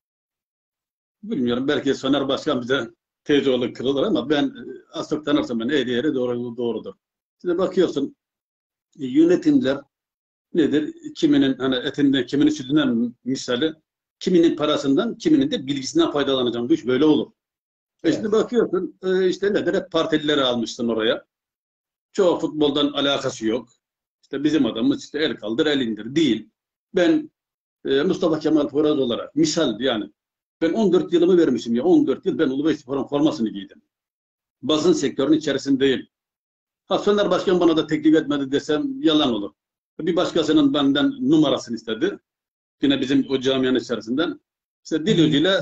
bilmiyorum, belki Soner Başkan bize teyzeoğlu kırılır ama ben az çok tanırsam ben eğri yere doğrudur. Şimdi bakıyorsun yönetimler nedir? Kiminin hani etinden, kiminin sütünden misali, kiminin parasından, kiminin de bilgisinden faydalanacağım. Bu iş böyle olur. Evet. Şimdi bakıyorsun işte nedir? Hep partilileri almışsın oraya. Çoğu futboldan alakası yok. İşte bizim adamımız işte el kaldır el indir değil. Ben Mustafa Kemal Poyraz olarak misal yani ben 14 yılımı vermişim ya 14 yıl ben Ulubayspor'un formasını giydim. Basın sektörünün içerisindeyim. Ha Soner Başkan bana da teklif etmedi desem yalan olur. Bir başkasının benden numarasını istedi. Yine bizim o camianın içerisinden. İşte dil ucuyla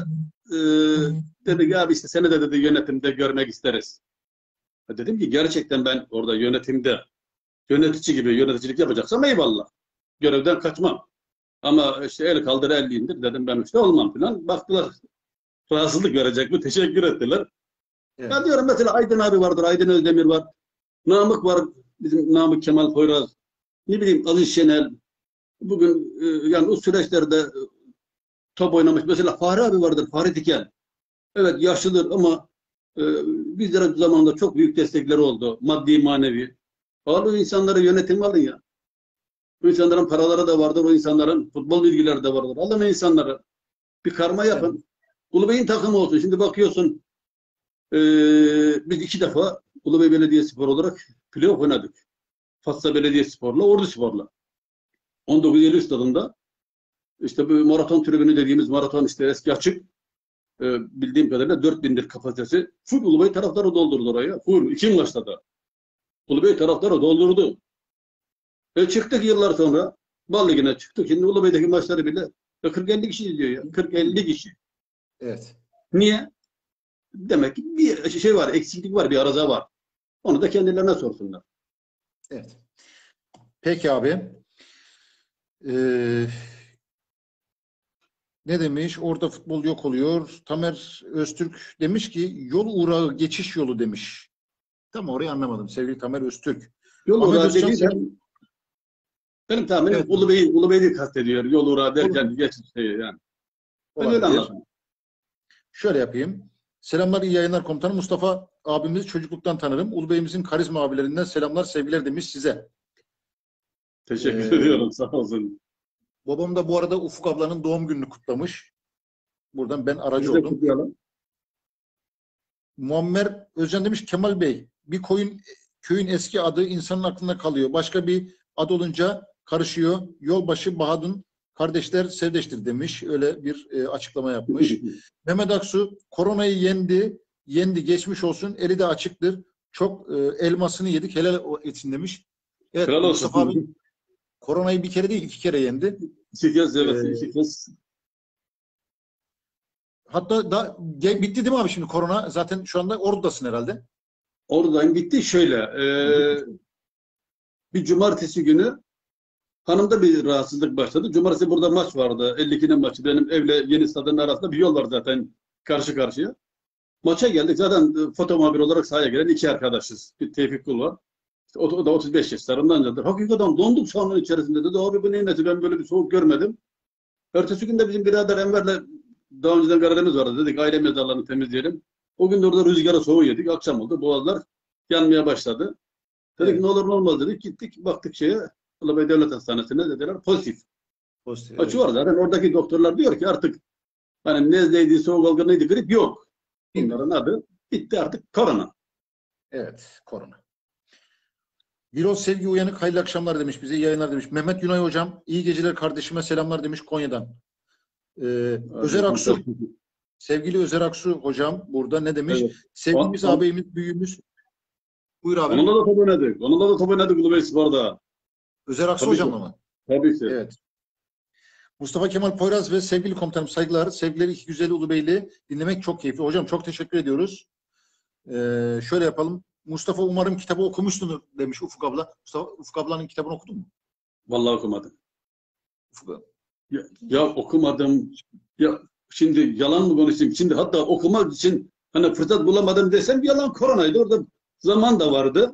dedi ki abi işte seni de dedi yönetimde görmek isteriz. Dedim ki gerçekten ben orada yönetimde yönetici gibi yöneticilik yapacaksam eyvallah. Görevden kaçmam. Ama işte el kaldır el indir dedim ben işte olmam falan. Baktılar razılık verecek mi? Teşekkür ettiler. Evet. Ben diyorum mesela Aydın abi vardır, Aydın Özdemir var. Namık var, bizim Namık Kemal Poyraz. Ne bileyim Aziz Şenel. Bugün yani o süreçlerde top oynamış. Mesela Fahri abi vardır, Fahri Diken. Evet yaşlıdır ama bizlere zamanında çok büyük destekleri oldu. Maddi, manevi. O insanları yönetime alın ya. O insanların paraları da vardır, o insanların futbol bilgileri de vardır. Alın insanları. Bir karma yapın. Evet. Ulubey'in takımı olsun. Şimdi bakıyorsun biz 2 defa Ulubey Belediyespor olarak playoff oynadık. Fatsa Belediyespor'la, Orduspor'la. 19 Eylül stadında işte bu maraton tribünü dediğimiz maraton işte eski açık bildiğim kadarıyla 4000'dir kapasitesi. Full Ulubey taraftarı doldurdu oraya. Full 2 maçta da. Ulubey taraftarı doldurdu. Çıktık yıllar sonra Bal Ligi'ne çıktık. Şimdi Ulubey'deki maçları bile 40-50 kişi izliyor ya. 40-50 kişi. Evet. Niye? Demek ki bir şey var, eksiklik var, bir arıza var. Onu da kendilerine sorsunlar. Evet. Peki abi. Ne demiş? Orada futbol yok oluyor. Tamer Öztürk demiş ki yol uğrağı geçiş yolu demiş. Tam orayı anlamadım sevgili Tamer Öztürk. Yol Ahmet uğrağı Özcan dediği benim tahminim evet, Ulubey'i kastediyor. Yol uğrağı olur, derken geçiş şeyi yani. Ben öyle olabilir. anladım. Şöyle yapayım. Selamlar, iyi yayınlar komutanım. Mustafa abimizi çocukluktan tanırım. Ulubey'imizin karizma abilerinden selamlar, sevgiler demiş size. Teşekkür Ee, ediyorum. Sağ olsun. babam da bu arada Ufuk ablanın doğum gününü kutlamış. Buradan ben aracı Biz de oldum. kutlayalım. Muammer Özcan demiş Kemal Bey, bir köyün eski adı insanın aklında kalıyor. Başka bir ad olunca karışıyor. Yolbaşı Bahadın kardeşler sevdeştir demiş. Öyle bir açıklama yapmış. Mehmet Aksu koronayı yendi geçmiş olsun. Eli de açıktır. Çok elmasını yedik helal etsin demiş. Evet Kral Mustafa abi olsun. koronayı bir kere değil 2 kere yendi. 2 kez Ee, evet. 2 kez. hatta bitti değil mi abi şimdi korona? Zaten şu anda Ordu'dasın herhalde. Oradan gitti şöyle. Bir cumartesi günü hanımda bir rahatsızlık başladı. Cumartesi burada maç vardı. 52'nin maçı. Benim evle Yeni Stad'ın arasında bir yol var zaten karşı karşıya. Maça geldik. Zaten foto muhabir olarak sahaya gelen 2 arkadaşız. Bir Tevfik Kul var. İşte o da 35 yaşlarındandır. Hakikaten donduk sahanın içerisinde dedi. Abi bu neyin nesi? Ben böyle bir soğuk görmedim. Ertesi gün de bizim birader Enver'le daha önceden Karadeniz vardı. Dedik aile mezarlarını temizleyelim. O gün de orada rüzgara soğuk yedik. Akşam oldu. Boğazlar yanmaya başladı. Dedik Evet. ne olur ne olmaz dedik. Gittik baktık Ulubey Devlet Hastanesi'ne dediler pozitif. Pozitif, Açı evet. var zaten oradaki doktorlar diyor ki artık hani nezleydi, soğuk algınlığıydı, grip yok. Bunların adı bitti artık korona. Evet, korona. Birol Sevgi Uyanık hayırlı akşamlar demiş. Bize iyi yayınlar demiş. Mehmet Günay hocam iyi geceler kardeşime selamlar demiş Konya'dan. Özer Aksu. Sevgili Özer Aksu hocam burada ne demiş? Evet. Sevgimiz, ağabeyimiz, büyüğümüz. Buyur abi. Onunla da top oynadık. Onunla da top oynadık Ulu Spor'da. Özer Aksu Tabii hocamla mı? Tabii ki. Evet. Mustafa Kemal Poyraz ve sevgili komutanım saygılar. Sevgileri iki güzel Ulubeyli. Dinlemek çok keyifli. Hocam çok teşekkür ediyoruz. Şöyle yapalım. Mustafa umarım kitabı okumuşsun demiş Ufuk abla. Mustafa, Ufuk ablanın kitabını okudun mu? Vallahi okumadım. Ufuk. Ya okumadım. Ya şimdi yalan mı konuşayım? Şimdi hatta okumak için hani fırsat bulamadım desem yalan, koronaydı. Orada zaman da vardı.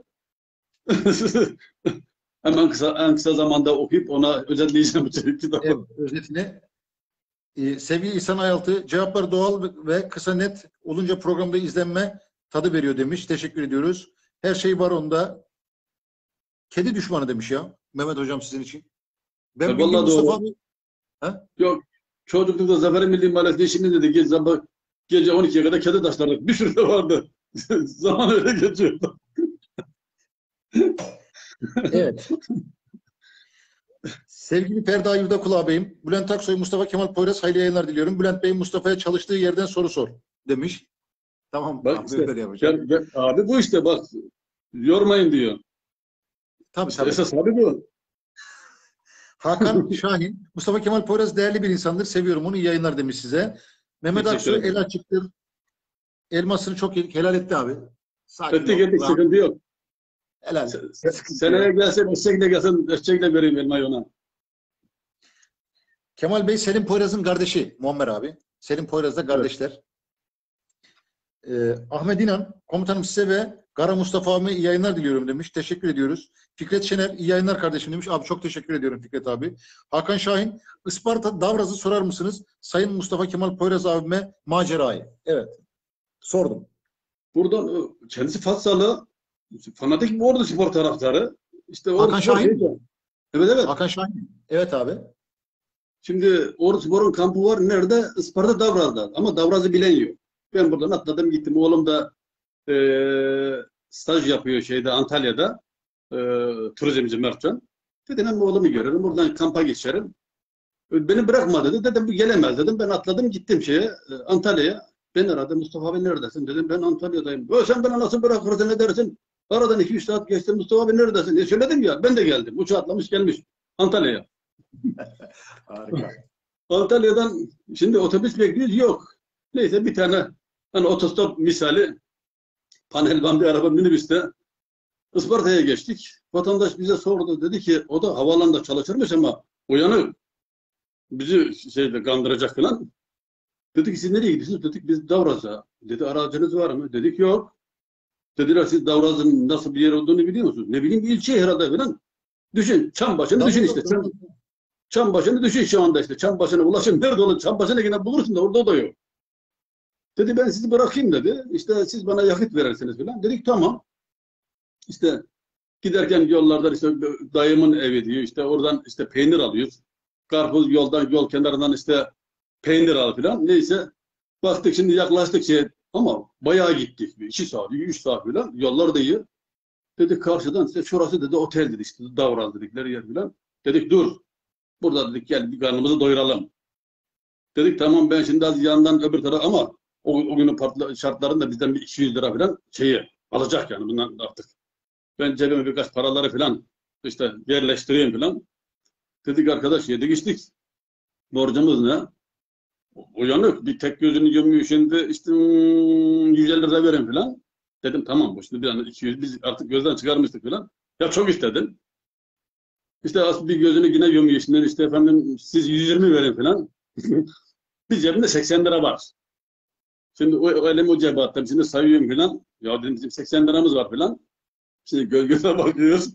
Hemen en kısa zamanda okuyup ona özetleyeceğim kitabı. Evet, özetini. Sevgili İhsan Ayaltı, cevaplar doğal ve kısa net olunca programda izlenme tadı veriyor demiş. Teşekkür ediyoruz. Her şey var onda. Kedi düşmanı demiş ya. Mehmet hocam sizin için. Ben bildiğim Mustafa abi. Ha? Yok. Çocuklukta Zafer Milli Mahallesi'nde şimdi dedi gece 12'ye kadar kedi taşlardık. Bir sürü de vardı. Zaman öyle geçiyordu. Evet. Sevgili Ferda Yurdakul ağabeyim, Bülent Aksoy, Mustafa Kemal Poyraz hayırlı yayınlar diliyorum. Bülent Bey Mustafa'ya çalıştığı yerden soru sor demiş. Tamam. Bak işte, abi bu işte bak yormayın diyor. Tabii İşte tabii. esas abi bu. Hakan Şahin, Mustafa Kemal Poyraz değerli bir insandır. Seviyorum onu. İyi yayınlar demiş size. Mehmet Aksoy el açıktır. Elmasını çok helal etti abi. Ettik sıkıntı yok. Helal. Seneye gelsin eşekle gelsin, eşekle vereyim elmayı ona. Kemal Bey Selim Poyraz'ın kardeşi Muammer abi. Selim Poyraz'da kardeşler. Ahmet İnan, komutanım size ve Kara Mustafa abime iyi yayınlar diliyorum demiş. Teşekkür ediyoruz. Fikret Şener, iyi yayınlar kardeşim demiş. Abi çok teşekkür ediyorum Fikret abi. Hakan Şahin, Isparta Davraz'ı sorar mısınız? Sayın Mustafa Kemal Poyraz abime macerayı. Evet. Sordum. Buradan kendisi Fatsalı, fanatik bir Ordu Spor taraftarı. İşte Hakan Şahin. Evet evet. Hakan Şahin. Evet abi. Şimdi Ordu Spor'un kampı var. Nerede? Isparta Davraz'da. Ama Davraz'ı bilen yok. Ben buradan atladım gittim. Oğlum da staj yapıyor Antalya'da. Turizmci Mertcan. Dedim ben oğlumu görelim. Buradan kampa geçerim. Beni bırakma dedi. Dedim bu gelemez dedim. Ben atladım gittim Antalya'ya. Ben aradım. Mustafa abi neredesin? Dedim ben Antalya'dayım. Sen bana nasıl bırakırsın ne dersin? Aradan 2-3 saat geçti. Mustafa abi neredesin? Söyledim ya. Ben de geldim. Uçağa atlamış gelmiş Antalya'ya. Harika. Antalya'dan şimdi otobüs bekliyoruz. Yok. Neyse bir tane hani otostop misali panel van bir araba minibüste Isparta'ya geçtik. Vatandaş bize sordu. Dedi ki o da havaalanında çalışırmış ama uyanık. Bizi kandıracak falan. Dedik ki siz nereye gidiyorsunuz? Dedik biz Davraz'a. Dedi aracınız var mı? Dedik yok. Dediler siz Davraz'ın nasıl bir yer olduğunu biliyor musunuz? Ne bileyim bir ilçe herhalde falan. Düşün Çambaşı'nı düşün işte. Çambaşı'nı düşün şu anda işte. Çambaşı'na ulaşın. Nerede olur? Çambaşı'na yine bulursun da orada o da yok. Dedi ben sizi bırakayım dedi. İşte siz bana yakıt verirsiniz falan. Dedik tamam. İşte giderken yollardan işte dayımın evi diyor. İşte oradan işte peynir alıyoruz. Karpuz yol kenarından işte peynir al falan. Neyse baktık şimdi yaklaştık ama bayağı gittik. 2 saat, 3 saat falan. Yollar da iyi. Dedik karşıdan işte şurası dedi otel dedi işte Davraz dedikleri yer falan. Dedik dur. Burada dedik gel bir karnımızı doyuralım. Dedik tamam ben şimdi az yandan öbür taraf ama o günün şartlarında da bizden bir 200 lira falan alacak yani bundan artık. Ben cebime birkaç paraları falan işte yerleştireyim falan. Dedik arkadaş yedik içtik. Borcumuz ne? Uyanık. Bir tek gözünü gömüyor şimdi işte 150 lira verin falan. Dedim tamam bu şimdi bir anda 200 biz artık gözden çıkarmıştık falan. Ya çok istedim. İşte bir gözünü yine gömüyor şimdi işte efendim siz 120 verin falan. Bir cebimde 80 lira var. Şimdi o elimi o cebe attım. Şimdi sayıyorum falan. Ya dedim bizim 80 liramız var falan. Şimdi göze bakıyoruz.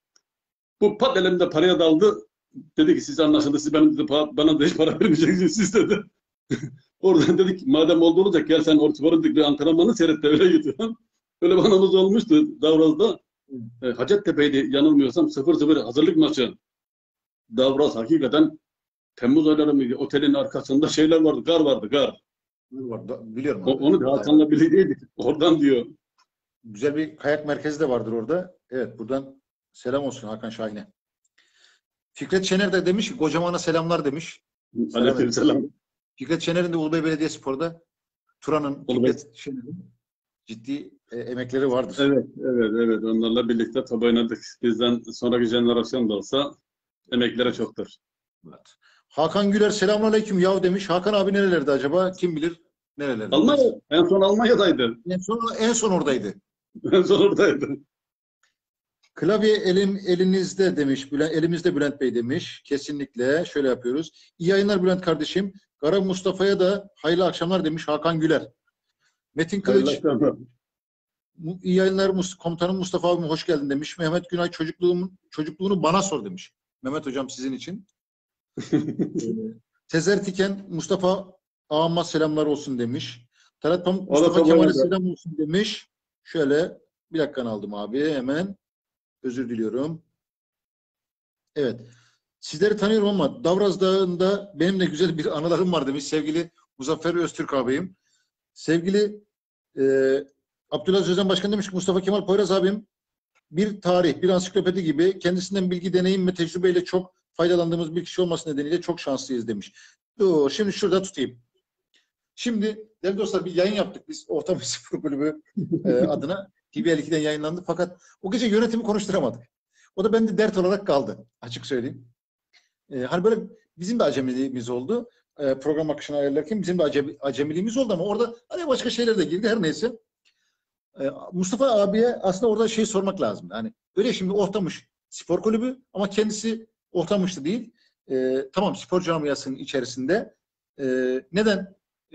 Bu pat elimde paraya daldı. Dedi ki siz anlaşıldı. Siz bana da hiç para vermeyeceksiniz siz dedi. Oradan dedik madem oldu olacak gel sen Ortaspor'un bir antrenmanı seyret de öyle git. Öyle bir anımız olmuştu Davraz'da. Hacettepe'ydi yanılmıyorsam 0-0 hazırlık maçı. Davraz hakikaten Temmuz ayları mıydı? Otelin arkasında şeyler vardı. Gar vardı gar. Biliyorum. Onu da Hakan'la birlikteydik. Oradan diyor. Güzel bir kayak merkezi de vardır orada. Evet buradan Selam olsun Hakan Şahin'e. Fikret Şener de demiş ki kocamana selamlar demiş. Selam ederim. Aleykümselam. Fikret Şener'in de Ulubey Belediyespor'da Turan'ın, Ulubey. Fikret Şener'in ciddi emekleri vardır. Evet. Onlarla birlikte top oynadık. Bizden sonraki jenerasyon da olsa emekleri çoktur. Evet. Hakan Güler selamünaleyküm yav demiş. Hakan abi nerelerde acaba? Kim bilir nerelerde? Almanya. En son Almanya'daydı. En son oradaydı. En son oradaydı. Klavye elinizde demiş. Elimizde Bülent Bey demiş. Kesinlikle. Şöyle yapıyoruz. İyi yayınlar Bülent kardeşim. Kara Mustafa'ya da hayırlı akşamlar demiş Hakan Güler. Metin Kılıç. İyi yayınlar komutanım Mustafa abim hoş geldin demiş. Mehmet Günay çocukluğunu bana sor demiş. Mehmet hocam sizin için. Sezer Tiken Mustafa ağama selamlar olsun demiş. Talat Pamuk Mustafa Kemal'e selam olsun demiş. Şöyle bir dakikanı aldım abi hemen. Özür diliyorum. Evet. Sizleri tanıyorum ama Davraz Dağı'nda benim de güzel bir anılarım var demiş sevgili Muzaffer Öztürk abim. Sevgili Abdülaziz Özen Başkan demiş ki Mustafa Kemal Poyraz abim bir tarih, bir ansiklopedi gibi kendisinden bilgi, deneyim ve tecrübeyle çok faydalandığımız bir kişi olması nedeniyle çok şanslıyız demiş. Şimdi şurada tutayım. Şimdi değerli dostlar bir yayın yaptık biz Orta Spor Kulübü adına. TVL2'den yayınlandı fakat o gece yönetimi konuşturamadık. O da bende dert olarak kaldı açık söyleyeyim. Hani böyle bizim de acemiliğimiz oldu. Program akışını ayarlarken bizim de acemiliğimiz oldu ama orada hani başka şeyler de girdi her neyse. Mustafa abiye aslında orada şey sormak lazım. Yani öyle şimdi Ortamış Spor Kulübü ama kendisi Ortamışlı değil. Tamam spor camiasının içerisinde. Neden?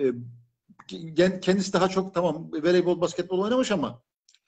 Kendisi daha çok tamam voleybol, basketbol oynamış ama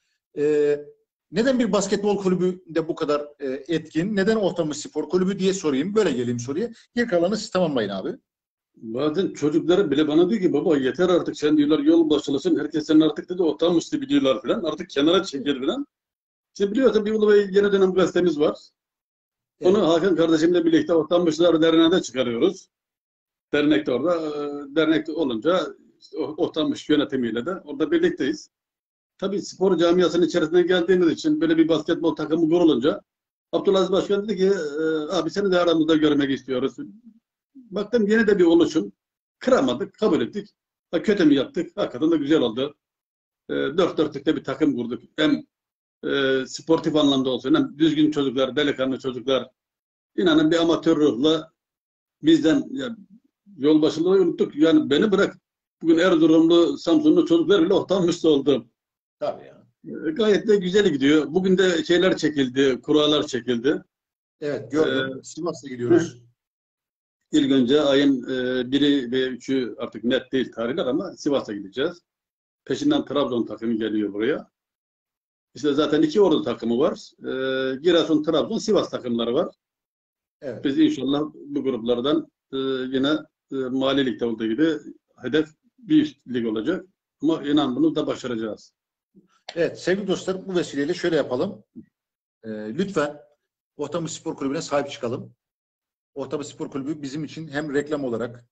neden bir basketbol kulübünde bu kadar etkin? Neden Ortamış Spor Kulübü diye sorayım. Böyle geleyim soruya. Geri kalanı siz tamamlayın abi. Bazen çocukları bile bana diyor ki baba yeter artık sen diyorlar yol başlasın. Herkes senin artık dedi Ortamış'ı biliyorlar falan. Artık kenara çekil falan. İşte biliyorsun bir Ulubey yeni dönem gazetemiz var. Evet. Onu Hakan kardeşimle birlikte Ortamışlar Derneği'nde çıkarıyoruz. Dernekte orada, dernekte olunca işte Ortamış yönetimiyle de orada birlikteyiz. Tabii spor camiasının içerisine geldiğimiz için böyle bir basketbol takımı kurulunca Abdülaziz Başkan dedi ki abi seni de aramızda görmek istiyoruz. Baktım yeni de bir oluşum. Kıramadık, kabul ettik. Kötü mü yaptık? Hakikaten de güzel oldu. Dört dörtlükte bir takım kurduk. Hem sportif anlamda olsun hem düzgün çocuklar, delikanlı çocuklar. İnanın bir amatör ruhla bizden ya, yol başılığı unuttuk. Yani beni bırak bugün Erzurumlu, Samsunlu çocuklar bile Ortamış'ta oldu. Tabii ya. Gayet de güzel gidiyor. Bugün de şeyler çekildi, kurallar çekildi. Evet gördüm. Sivas'a gidiyoruz. İlk önce ayın 1'i ve 3'ü artık net değil tarihler ama Sivas'a gideceğiz. Peşinden Trabzon takımı geliyor buraya. İşte zaten 2 ordu takımı var. Giresun, Trabzon, Sivas takımları var. Evet. Biz inşallah bu gruplardan yine Mali Lig'de olduğu gibi hedef bir üst lig olacak. Ama inan bunu da başaracağız. Evet sevgili dostlar bu vesileyle şöyle yapalım. Lütfen Ortamış Spor Kulübü'ne sahip çıkalım. Ortamış Spor Kulübü bizim için hem reklam olarak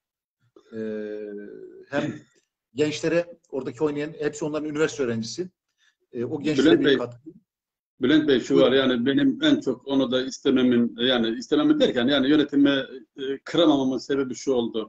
hem gençlere oradaki oynayan hepsi onların üniversite öğrencisi. O gençlere bir katkı. Bülent Bey şu var yani benim en çok onu da istememin yani istememi derken yani yönetime kıramamamın sebebi şu oldu.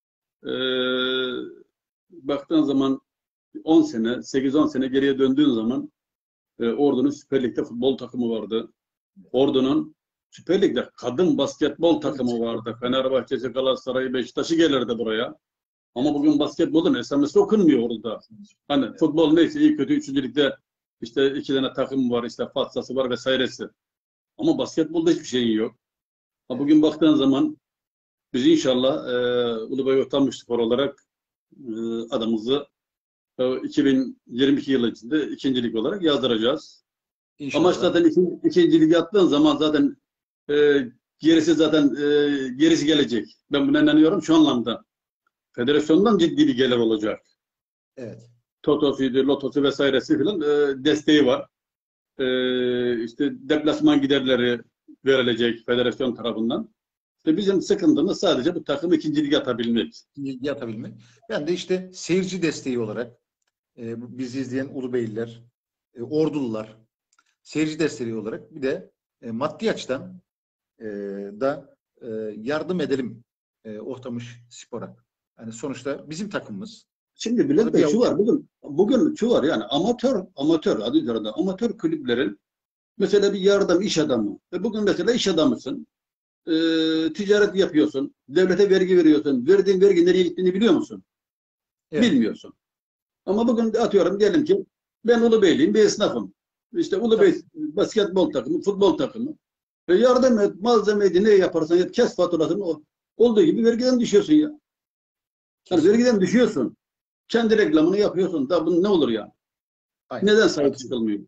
Baktığın zaman 10 sene, 8-10 sene geriye döndüğün zaman Ordu'nun Süper Lig'de futbol takımı vardı. Ordu'nun Süper Lig'de kadın basketbol takımı vardı. Fenerbahçe'si, Galatasaray'ı, Beşiktaş'ı gelirdi buraya. Ama bugün basketbolun esamesi okunmuyor orada. Hani futbol neyse iyi kötü 3. ligde işte 2 tane takım var, işte Fatsa'sı var vesairesi. Ama basketbolda hiçbir şeyin yok. Ama bugün baktığın zaman biz inşallah Ulubey Ortamış Spor olarak adımızı 2022 yılı içinde 2. lig olarak yazdıracağız. İnşallah. Ama zaten 2. lig attığın zaman zaten gerisi gerisi gelecek. Ben buna inanıyorum şu anlamda. Federasyondan ciddi bir gelir olacak. Evet. Totosuydu, lotosu vesairesi filan desteği var. İşte deplasman giderleri verilecek federasyon tarafından. İşte bizim sıkıntımız sadece bu takımı 2. lige atabilmek. Atabilmek. Ben de işte seyirci desteği olarak bizi izleyen Ulubeyliler, Ordulular, seyirci desteği olarak bir de maddi açıdan da yardım edelim Ortamış Spor'a. Yani sonuçta bizim takımımız. Şimdi Bülent Bey şu var. Bugün şu var yani amatör adı üzerinde amatör kulüplerin mesela bir yardım iş adamı. Bugün mesela iş adamısın. Ticaret yapıyorsun. Devlete vergi veriyorsun. Verdiğin vergi nereye gittiğini biliyor musun? Evet. Bilmiyorsun. Ama bugün atıyorum diyelim ki ben Ulubeyliyim, bir esnafım. İşte Ulubey basketbol takımı, futbol takımı. Yardım et, malzemeyi ne yaparsan yap, kes faturasını olduğu gibi vergiden düşüyorsun ya. Yani vergiden düşüyorsun. Kendi reklamını yapıyorsun. Da bunun ne olur ya? Aynen. Neden sahip çıkılmıyor?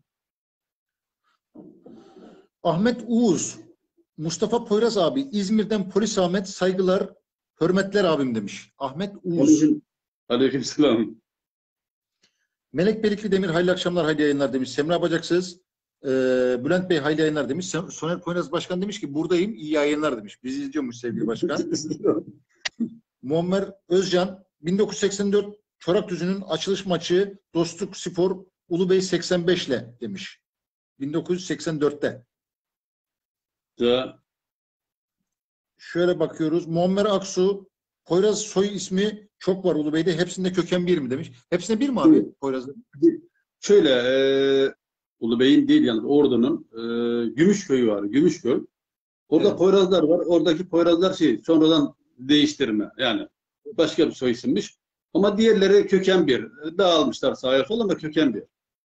Ahmet Uğuz, Mustafa Poyraz abi, İzmir'den Polis Ahmet, saygılar, hürmetler abim demiş. Ahmet Uğuz. Aleykümselam. Melek Belikli Demir, hayırlı akşamlar, hayırlı yayınlar demiş. Semra Bacaksız, Bülent Bey hayırlı yayınlar demiş. Soner Poyraz Başkan demiş ki buradayım, iyi yayınlar demiş. Bizi izliyormuş sevgili başkan. Muammer Özcan, 1984 Çorakdüzü'nün açılış maçı Dostluk Spor Ulubey 85 ile demiş. 1984'te. Ya. Şöyle bakıyoruz. Muammer Aksu, Poyraz soy ismi çok var Ulubey'de. Hepsinde köken bir mi demiş. Hepsinde bir mi abi Poyraz'ın? Şöyle Ulubey'in değil yani Ordu'nun Gümüşköy'ü var. Gümüşköy. Orada Evet. Poyrazlar var. Oradaki Poyrazlar sonradan değiştirme. Yani başka bir soy isimmiş. Ama diğerleri köken bir. Dağılmışlar sağa sola ama köken bir.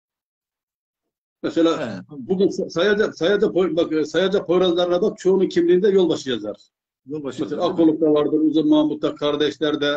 Mesela bugün Sayaca Poyrazlarına bak çoğunun kimliğinde yolbaşı yazar. Yolbaşı Mesela Akoluk'ta vardır, Uzun Mahmut'ta, kardeşlerde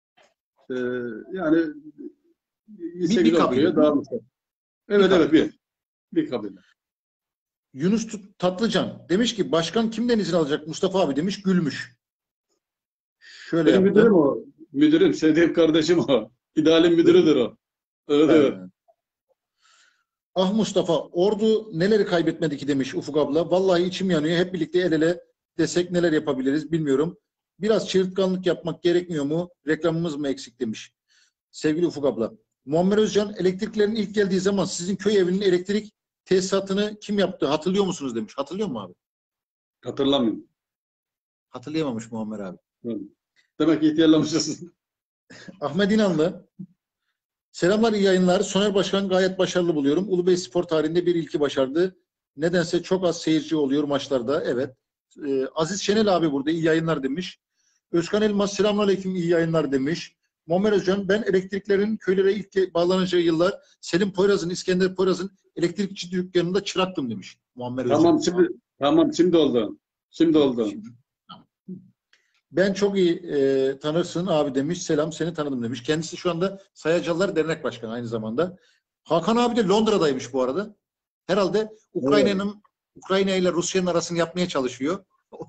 yani bir kabile dağılmışlar. Evet bir kabile. Yunus Tatlıcan demiş ki başkan kimden izin alacak Mustafa abi demiş, gülmüş. Şöyle Benim yaptı. müdürüm o. Müdürüm, sevdiğim kardeşim o. İdealim müdürüdür o. Evet. Ah Mustafa, Ordu neleri kaybetmedi ki demiş Ufuk abla. Vallahi içim yanıyor. Hep birlikte el ele desek neler yapabiliriz bilmiyorum. Biraz çığırtkanlık yapmak gerekmiyor mu? Reklamımız mı eksik demiş. Sevgili Ufuk abla. Muammer Özcan, elektriklerin ilk geldiği zaman sizin köy evinin elektrik tesisatını kim yaptı? Hatırlıyor musunuz demiş. Hatırlıyor mu abi? Hatırlamıyorum. Hatırlayamamış Muammer abi. Demek ki ihtiyarlamışız. Ahmet İnanlı. Selamlar, iyi yayınlar. Soner Başkan gayet başarılı buluyorum. Ulubey Spor tarihinde bir ilki başardı. Nedense çok az seyirci oluyor maçlarda. Evet. Aziz Şenel abi burada iyi yayınlar demiş. Özkan Elmas selamünaleyküm, iyi yayınlar demiş. Muammer Özcan, ben elektriklerin köylere ilk bağlanacağı yıllar Selim Poyraz'ın, İskender Poyraz'ın elektrikçi dükkanında çıraktım demiş. Muammer Özcan. Şimdi oldu. Şimdi oldu. Ben çok iyi tanırsın abi demiş. Selam, seni tanıdım demiş. Kendisi şu anda Sayacalılar Dernek Başkanı aynı zamanda. Hakan abi de Londra'daymış bu arada. Herhalde Ukrayna ile Rusya'nın arasını yapmaya çalışıyor.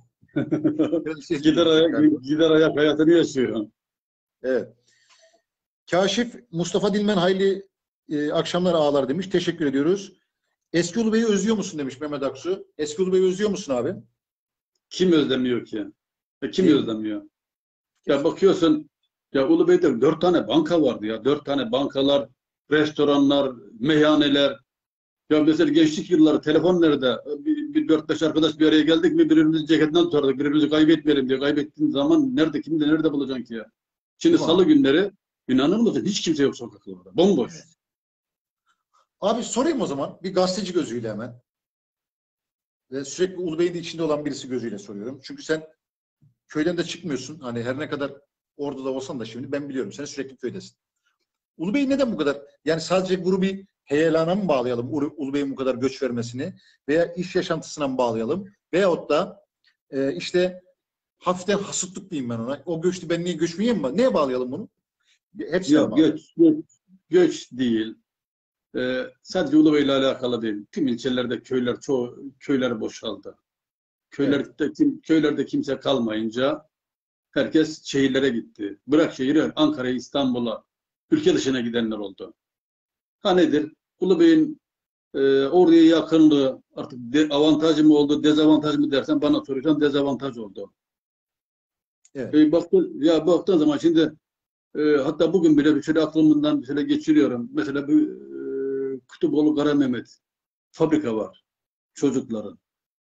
Gider ayak hayatını yaşıyor. Evet. Kaşif Mustafa Dilmen hayırlı akşamlar ağalar demiş. Teşekkür ediyoruz. Eski Ulubey'i özlüyor musun demiş Mehmet Aksu. Eski Ulubey'i özlüyor musun abi? Kim özlemiyor ki? Kim özlemiyor? Ya bakıyorsun ya Ulubey'de 4 tane banka vardı ya. 4 tane bankalar, restoranlar, meyhaneler. Ya mesela gençlik yılları telefon nerede? Bir 4-5 arkadaş bir araya geldik mi birbirimizi ceketinden tutardık. Birbirimizi kaybetmeyelim diye. Kaybettiğin zaman nerede bulacaksın ki ya? Şimdi salı günleri inanır mısın? Hiç kimse yok sokaklarda. Bomboş. Abi sorayım o zaman. Bir gazeteci gözüyle hemen. Ve sürekli Ulubey'in içinde olan birisi gözüyle soruyorum. Çünkü sen köyden de çıkmıyorsun. Hani her ne kadar Ordu'da olsan da şimdi ben biliyorum. Sen sürekli köydesin. Ulubey neden bu kadar? Yani sadece grubu heyelana mı bağlayalım? Ulubey'in bu kadar göç vermesini veya iş yaşantısına mı bağlayalım? Veyahut da işte hafiften hasıtlık diyeyim ben ona. O göçtü ben niye göçmeyeyim mi? Neye bağlayalım bunu? Hepsine Yok göç değil. Sadece Ulubey ile alakalı değil. Tüm ilçelerde çoğu köyler boşaldı. Köylerde kimse kalmayınca herkes şehirlere gitti. Bırak şehri Ankara'ya, İstanbul'a, ülke dışına gidenler oldu. Ha nedir? Ulubey'in oraya yakınlığı artık avantajı mı oldu, dezavantaj mı dersen bana soracağım dezavantaj oldu. Evet. Baktığın zaman şimdi hatta bugün bile bir şöyle aklımdan bir şöyle geçiriyorum. Mesela bu Kutuboğlu Kara Mehmet fabrika var çocukların.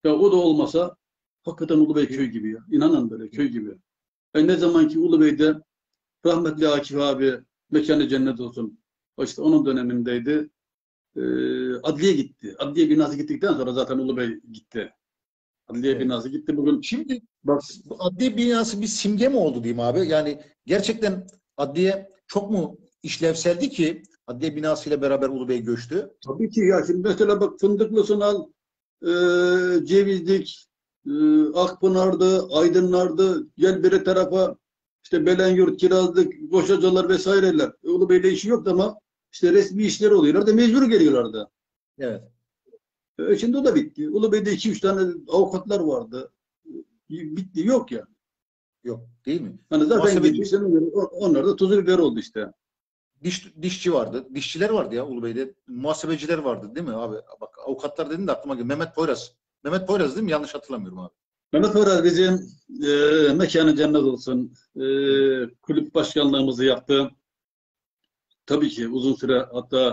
Ya o da olmasa hakikaten Ulubey köy gibi ya. İnanın böyle köy gibi. Ne zaman ki Ulubey'de rahmetli Akif abi mekanı cennet olsun. O işte onun dönemindeydi. Adliye gitti. Adliye binası gittikten sonra zaten Ulubey gitti. Adliye Evet. binası gitti. Bugün Şimdi bak bu adliye binası bir simge mi oldu diyeyim abi? Yani gerçekten adliye çok mu işlevseldi ki adliye binasıyla beraber Ulubey göçtü? tabii ki ya şimdi mesela bak Fındıklısını al, Cevizlik, Akpınar'dı, Aydınlar'dı, gel biri tarafa işte Belenyurt, Kirazlık, Boşacalar vesaireler. Ulubey'le işi yoktu ama işte resmi işleri oluyorlar da mecbur geliyorlardı. Evet. Şimdi o da bitti. Ulubey'de 2-3 tane avukatlar vardı. Bitti yok ya. Yok değil mi? Hani zaten Muhasebeci, gitmişler. Onlar da tuzu biber oldu işte. dişçi vardı. Dişçiler vardı ya Ulubey'de. Muhasebeciler vardı değil mi abi? Bak avukatlar dedin de aklıma geldi. Mehmet Poyraz. Mehmet Poyraz değil mi? Yanlış hatırlamıyorum abi. Mehmet Örer bizim mekanı cennet olsun. Evet. Kulüp başkanlığımızı yaptı. Tabii ki uzun süre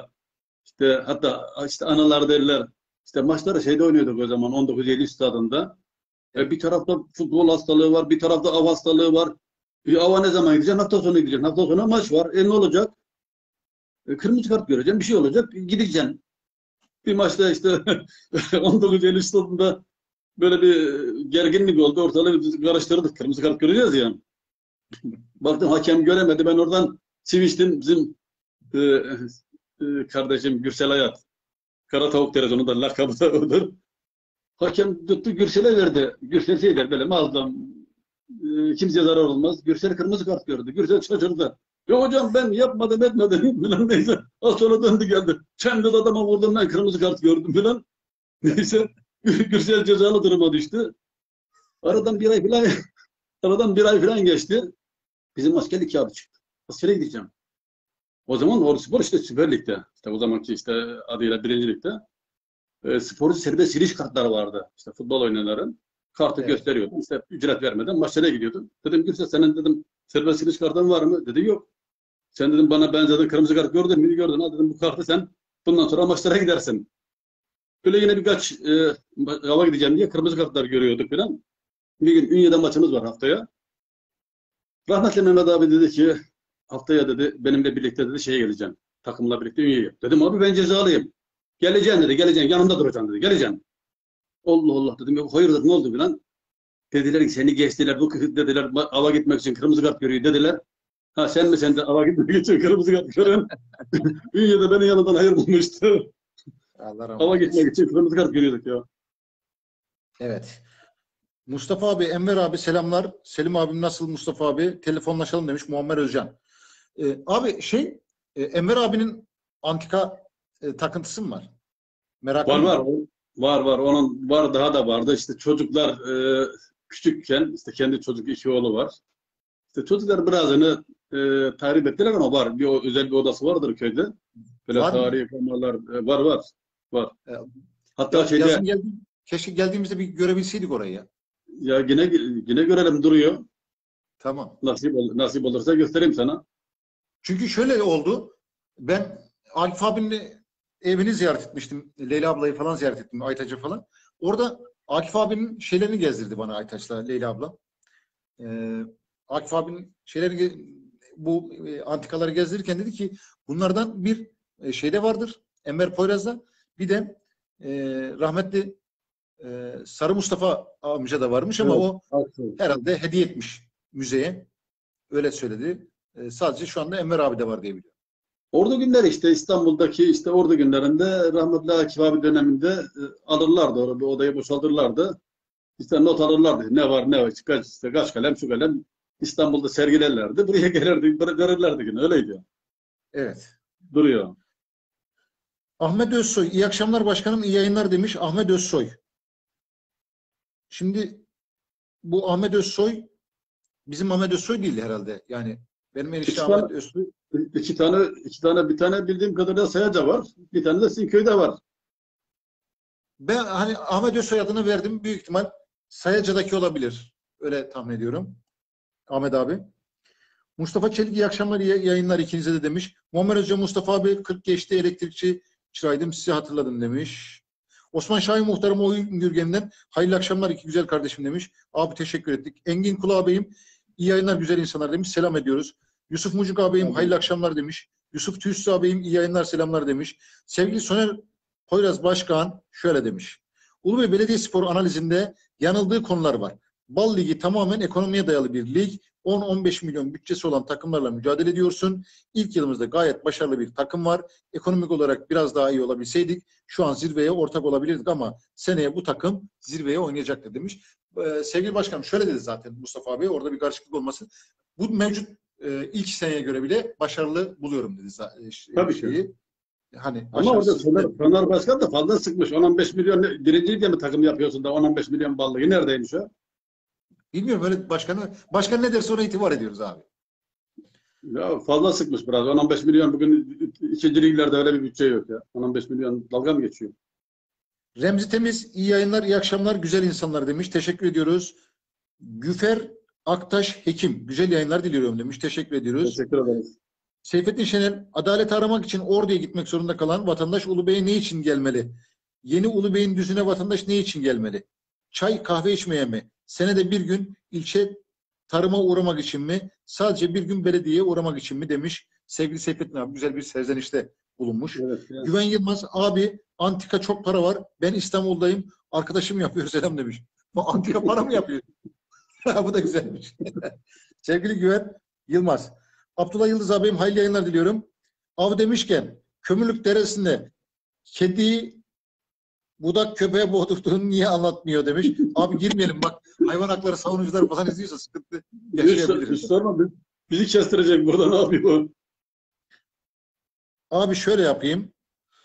hatta analar derler. İşte maçları şeyde oynuyorduk o zaman 19 Eylül stadında. Evet. Bir tarafta futbol hastalığı var, bir tarafta av hastalığı var. Ava ne zaman gideceksin? Hafta sonu gideceksin. Hafta sonu maç var. Ne olacak? Kırmızı kart göreceksin. Bir şey olacak. Gideceksin. Bir maçta işte 19 Eylül stadında böyle bir gerginlik oldu. Ortalığı biz karıştırdık. Kırmızı kart göreceğiz ya. Baktım hakem göremedi. Ben oradan switch'tim. Bizim e, kardeşim Gürsel Hayat. Kara tavuk deriz onun da lakabı da odur. Hakem tuttu Gürsel'e verdi. Gürsel şey der böyle mazlum. Kimseye zarar olmaz. Gürsel kırmızı kart gördü. Gürsel şaşırdı. Ya hocam ben yapmadım etmedim falan neyse. Az sonra döndü geldi. Sen de adama vurdun ben kırmızı kart gördüm falan. Neyse Gürsel cezalı duruma düştü. Aradan bir ay falan aradan bir ay falan geçti. Bizim askerlik kağıdı çıktı. Askere gideceğim. O zaman Orduspor işte Süper Lig'de. İşte o zamanki işte adıyla Birinci Lig'de. Sporcu serbest giriş kartları vardı. İşte futbol oynayanların. Kartı Evet. gösteriyordu. İşte ücret vermeden maçlara gidiyordum. Dedim Gülse senin dedim serbest giriş kartın var mı? Dedi yok. Sen dedim bana benzedin kırmızı kart gördün mü? Gördün. Al dedim bu kartı sen bundan sonra maçlara gidersin. Böyle yine birkaç hava gideceğim diye kırmızı kartlar görüyorduk falan. Bir gün Ünye'de maçımız var haftaya. Rahmetli Mehmet abi dedi ki haftaya dedi benimle birlikte dedi şeye geleceğim. Takımla birlikte Ünye'ye. Dedim abi ben cezalıyım. Geleceksin dedi. Geleceksin. Yanımda duracaksın dedi. Geleceksin. Allah Allah dedim. Ya, hayırdır ne oldu falan. Dediler ki seni geçtiler. Bu dediler ava gitmek için kırmızı kart görüyor dediler. Ha sen mi sen de ava gitmek için kırmızı kart gören? Ünye'de beni yanından ayırmamıştı. Allah Ava rahmet gitmek eylesin. için kırmızı kart görüyorduk ya. Evet. Mustafa abi, Enver abi selamlar. Selim abim nasıl Mustafa abi? Telefonlaşalım demiş Muammer Özcan. Abi Enver abinin antika takıntısı mı var? Merakı Var mı var. var? Var. Onun var daha da vardı. İşte çocuklar küçükken işte kendi çocuk iki oğlu var. İşte çocuklar birazını tahrip ettiler ama var. Özel bir odası vardır köyde. Böyle Var mı? tarihi konular var. Var. E, Hatta Yazın şeyde geldi. Keşke geldiğimizde bir görebilseydik orayı ya. ya yine görelim duruyor. Tamam. Nasip olursa göstereyim sana. Çünkü şöyle oldu. Ben Akif abinin evini ziyaret etmiştim. Leyla ablayı falan ziyaret ettim. Aytaç'ı falan. Orada Akif abinin şeylerini gezdirdi bana Aytaç'la Leyla abla. Akif abinin bu antikaları gezdirirken dedi ki bunlardan bir şeyde vardır. Enver Poyraz'da. Bir de rahmetli Sarı Mustafa amca da varmış ama Evet. o herhalde hediye etmiş müzeye. Öyle söyledi. Sadece şu anda Enver abi de var diye biliyorum. Ordu günleri işte İstanbul'daki işte ordu günlerinde rahmetli Akif abi döneminde alırlardı. Orada bir odayı boşaltırlardı. İşte not alırlardı. Ne var ne var. Kaç kalem şu kalem İstanbul'da sergilerlerdi. Buraya gelirdik, verirlerdi yine. Öyleydi. Evet. Duruyor. Ahmet Özsoy. İyi akşamlar başkanım. İyi yayınlar demiş Ahmet Özsoy. Şimdi bu Ahmet Özsoy bizim Ahmet Özsoy değil herhalde. Yani benim enişte İki tane, Ahmet Özsoy. bir tane bildiğim kadarıyla Sayaca var. Bir tane de sizin köyde var. Ben hani Ahmet Özsoy adını verdim. Büyük ihtimal Sayaca'daki olabilir. Öyle tahmin ediyorum. Ahmet abi. Mustafa Çelik iyi akşamlar, iyi yayınlar ikinize de demiş. Muammer Hoca Mustafa abi 40 geçti elektrikçi çıraydım sizi hatırladım demiş. Osman Şahin Muhtarım Oyun Gürgen'den hayırlı akşamlar iki güzel kardeşim demiş. Abi teşekkür ettik. Engin Kulu ağabeyim iyi yayınlar güzel insanlar demiş. Selam ediyoruz. Yusuf Mucuk ağabeyim hayırlı akşamlar demiş. Yusuf Tüssü ağabeyim iyi yayınlar selamlar demiş. Sevgili Soner Poyraz Başkan şöyle demiş. Ulubey Belediyespor analizinde yanıldığı konular var. Bal Ligi tamamen ekonomiye dayalı bir lig. 10-15 milyon bütçesi olan takımlarla mücadele ediyorsun. İlk yılımızda gayet başarılı bir takım var. Ekonomik olarak biraz daha iyi olabilseydik şu an zirveye ortak olabilirdik ama seneye bu takım zirveye oynayacaktır demiş. Sevgili başkanım şöyle dedi zaten Mustafa abi orada bir karışıklık olmasın. Bu mevcut ilk seneye göre bile başarılı buluyorum dedi. Tabii ki. Hani ama orada Soner Başkan da fazla sıkmış. 10-15 milyon birincilikle mi takım yapıyorsun da 10-15 milyon ballığı neredeymiş o? Bilmiyorum öyle başkan ne derse ona itibar ediyoruz abi. Ya fazla sıkmış biraz. 10-15 milyon bugün ikinci liglerde öyle bir bütçe yok ya. 10-15 milyon dalga mı geçiyor? Remzi Temiz iyi yayınlar, iyi akşamlar, güzel insanlar demiş. Teşekkür ediyoruz. Güfer Aktaş Hekim güzel yayınlar diliyorum demiş. Teşekkür ediyoruz. Teşekkür ederiz. Seyfettin Şener adalet aramak için Ordu'ya gitmek zorunda kalan vatandaş Ulubey'e ne için gelmeli? Yeni Ulubey'in düzüne vatandaş ne için gelmeli? Çay kahve içmeye mi? Senede bir gün ilçe tarıma uğramak için mi? Sadece bir gün belediyeye uğramak için mi demiş. Sevgili Seyfettin abi güzel bir serzenişte bulunmuş. Evet, evet. Güven Yılmaz abi antika çok para var. Ben İstanbul'dayım. Arkadaşım yapıyor selam demiş. Bu antika para mı yapıyor? Bu da güzelmiş. Sevgili Güven Yılmaz. Abdullah Yıldız abim hayırlı yayınlar diliyorum. Av demişken Kömürlük Deresi'nde kediyi budak köpeğe boğdurduğunu niye anlatmıyor demiş. Abi girmeyelim bak hayvan hakları savunucuları falan izliyorsa sıkıntı yaşayabiliriz. Hiç sorma. Bizi kestirecek burada ne yapıyor? Abi şöyle yapayım.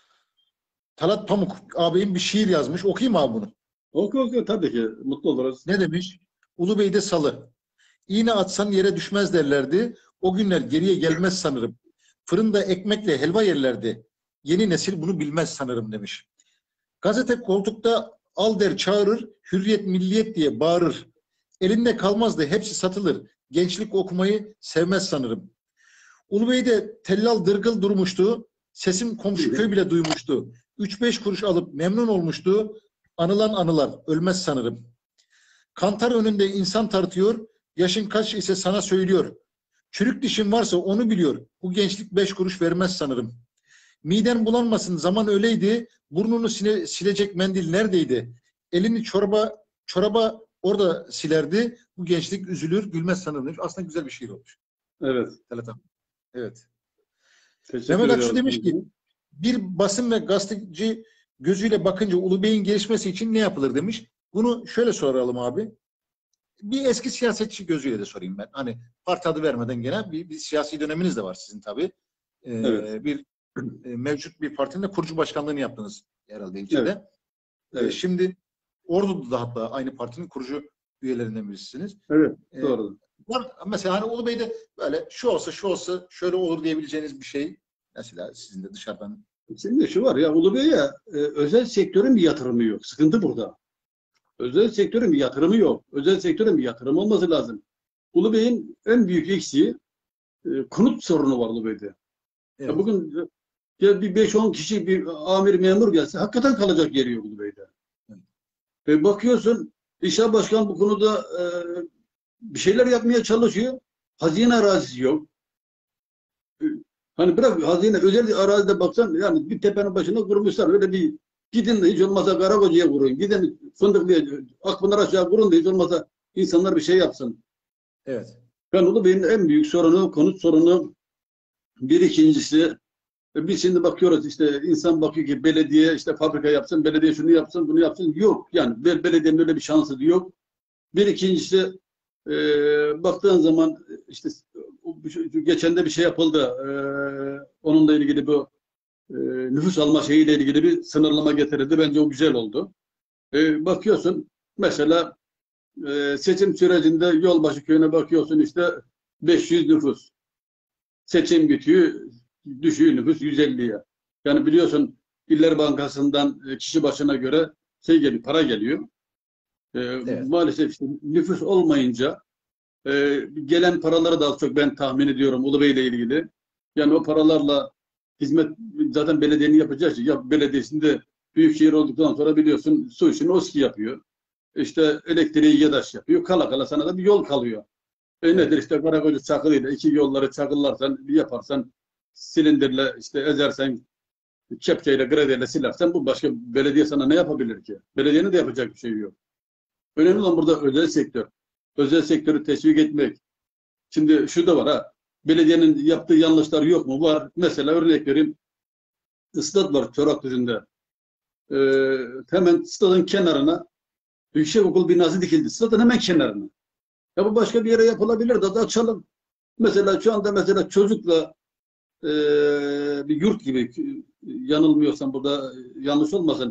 Talat Pamuk abim bir şiir yazmış. Okuyayım abi bunu. Oku tabii ki. Mutlu oluruz. Ne demiş? Ulubey'de salı. İğne atsan yere düşmez derlerdi. O günler geriye gelmez sanırım. Fırında ekmekle helva yerlerdi. Yeni nesil bunu bilmez sanırım demiş. Gazete koltukta al der çağırır, hürriyet milliyet diye bağırır. Elinde kalmazdı hepsi satılır. Gençlik okumayı sevmez sanırım. Ulubey'de tellal dırgıl durmuştu. Sesim komşu köy bile duymuştu. 3-5 kuruş alıp memnun olmuştu. Anılan anılar ölmez sanırım. Kantar önünde insan tartıyor. Yaşın kaç ise sana söylüyor. Çürük dişin varsa onu biliyor. Bu gençlik 5 kuruş vermez sanırım. Miden bulanmasın zaman öyleydi. Burnunu silecek mendil neredeydi? Elini çoraba orada silerdi. Bu gençlik üzülür gülmez sanırım demiş. Aslında güzel bir şiir olmuş. Evet. Evet. Teşekkür Mehmet Aksu ediyorum. demiş ki bir basın ve gazeteci gözüyle bakınca Ulubey'in gelişmesi için ne yapılır demiş. Bunu şöyle soralım abi. Bir eski siyasetçi gözüyle de sorayım ben. Hani parti adı vermeden gene bir siyasi döneminiz de var sizin tabii. Evet. Bir mevcut bir partinin de kurucu başkanlığını yaptınız herhalde ilçede. Evet. Evet. Şimdi Ordu'da da hatta aynı partinin kurucu üyelerinden birisiniz. Evet. Doğru. Var, mesela hani Ulubey'de böyle şu olsa şöyle olur diyebileceğiniz bir şey. Mesela sizin de dışarıdan. Şimdi şu var ya Ulubey'e özel sektörün bir yatırımı yok. Sıkıntı burada. Özel sektörün bir yatırımı yok. Özel sektörün bir yatırım olması lazım. Ulubey'in en büyük eksiği konut sorunu var Ulubey'de. Evet. Ya bugün ya bir 5-10 kişi bir amir memur gelse hakikaten kalacak yeri yok Ulubey'de. Evet. Bakıyorsun İnşaat Başkanı bu konuda bir şeyler yapmaya çalışıyor. Hazine arazisi yok. Hani bırak hazine özel arazide baksan yani bir tepenin başına kurmuşlar. Öyle bir gidin de hiç olmazsa Karagoca'ya kurun. Gidin Fındıklı'ya, Akpınar aşağı kurun da hiç olmazsa insanlar bir şey yapsın. Evet. Ben Ulubey'in en büyük sorunu, konut sorunu. Bir ikincisi biz şimdi bakıyoruz işte insan bakıyor ki belediye işte fabrika yapsın, belediye şunu yapsın, bunu yapsın. Yok yani belediyenin öyle bir şansı yok. Bir ikincisi baktığın zaman işte geçen de bir şey yapıldı. Onunla ilgili bu nüfus alma şeyiyle ilgili bir sınırlama getirildi. Bence o güzel oldu. Bakıyorsun mesela seçim sürecinde Yolbaşı köyüne bakıyorsun işte 500 nüfus. Seçim bitiyor, düşüyor nüfus 150'ye. Yani biliyorsun İller Bankası'ndan kişi başına göre para geliyor. Evet. Maalesef işte nüfus olmayınca gelen paraları da az çok ben tahmin ediyorum Ulubey ile ilgili. Yani o paralarla hizmet zaten belediyenin yapacağı şey. Ya belediyesinde Büyükşehir olduktan sonra biliyorsun su işini OSKİ yapıyor. İşte elektriği YEDAŞ yapıyor. Kala kala sana da bir yol kalıyor. Nedir işte Karakoca Çakılı'yla iki yolları çakıllarsan, yaparsan, silindirle işte ezersen, kepçeyle, graderle silersen bu başka belediye sana ne yapabilir ki? Belediyenin de yapacak bir şey yok. Önemli olan burada özel sektör. Özel sektörü teşvik etmek. Şimdi şu da var ha. Belediyenin yaptığı yanlışlar yok mu? Var. Mesela örnek vereyim. Islat var Çoraklı'nda. Hemen stadın kenarına yüksekokul binası dikildi. Stadın hemen kenarına. Ya bu başka bir yere yapılabilir de açalım. Mesela şu anda mesela çocukla bir yurt gibi, yanılmıyorsam burada yanlış olmasın,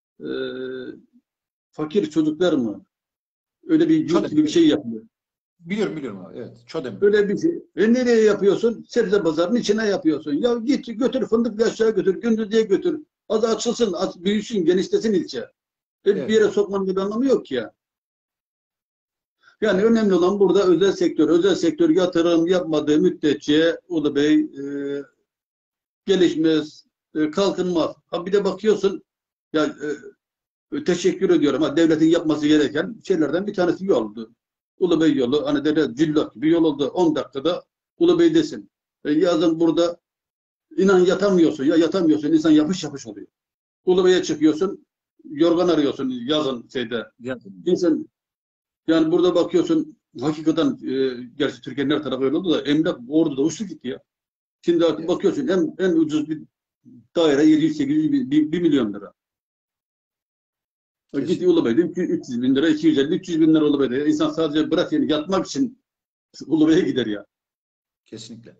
fakir çocuklar mı? Öyle bir yurt gibi bir şey yapılıyor. Biliyorum abi. Evet. Çodem. Öyle bir şey. Nereye yapıyorsun? Sebze pazarının içine yapıyorsun. Ya git götür, fındıklı aşağı götür, Gündüz'e götür. Az açılsın, az büyüsün, genişlesin ilçe. Evet. Bir yere sokmanın bir anlamı yok ki ya. Yani önemli olan burada özel sektör. Özel sektör yatırım yapmadığı müddetçe Ulu Bey gelişmez, kalkınmaz. Ha bir de bakıyorsun ya, teşekkür ediyorum. Ha, devletin yapması gereken şeylerden bir tanesi yoldu. Ulu Bey yolu, hani devlet cillak bir yol oldu. 10 dakikada Ulu Bey'desin. Yazın burada inan yatamıyorsun. Ya yatamıyorsun. İnsan yapış yapış oluyor. Ulu Bey'e çıkıyorsun. Yorgan arıyorsun yazın şeyde. İnsan, yani burada bakıyorsun hakikaten, gerçi Türkiye'nin her tarafı öyle oldu da emlak orada da uçtu gitti ya. Şimdi artık bakıyorsun en ucuz bir daire 700-800 1 milyon lira. Gitti Ulubey'de 300 bin lira, 250-300 bin lira Ulubey'de. İnsan sadece bırak yani yatmak için Ulubey'e gider ya. Kesinlikle.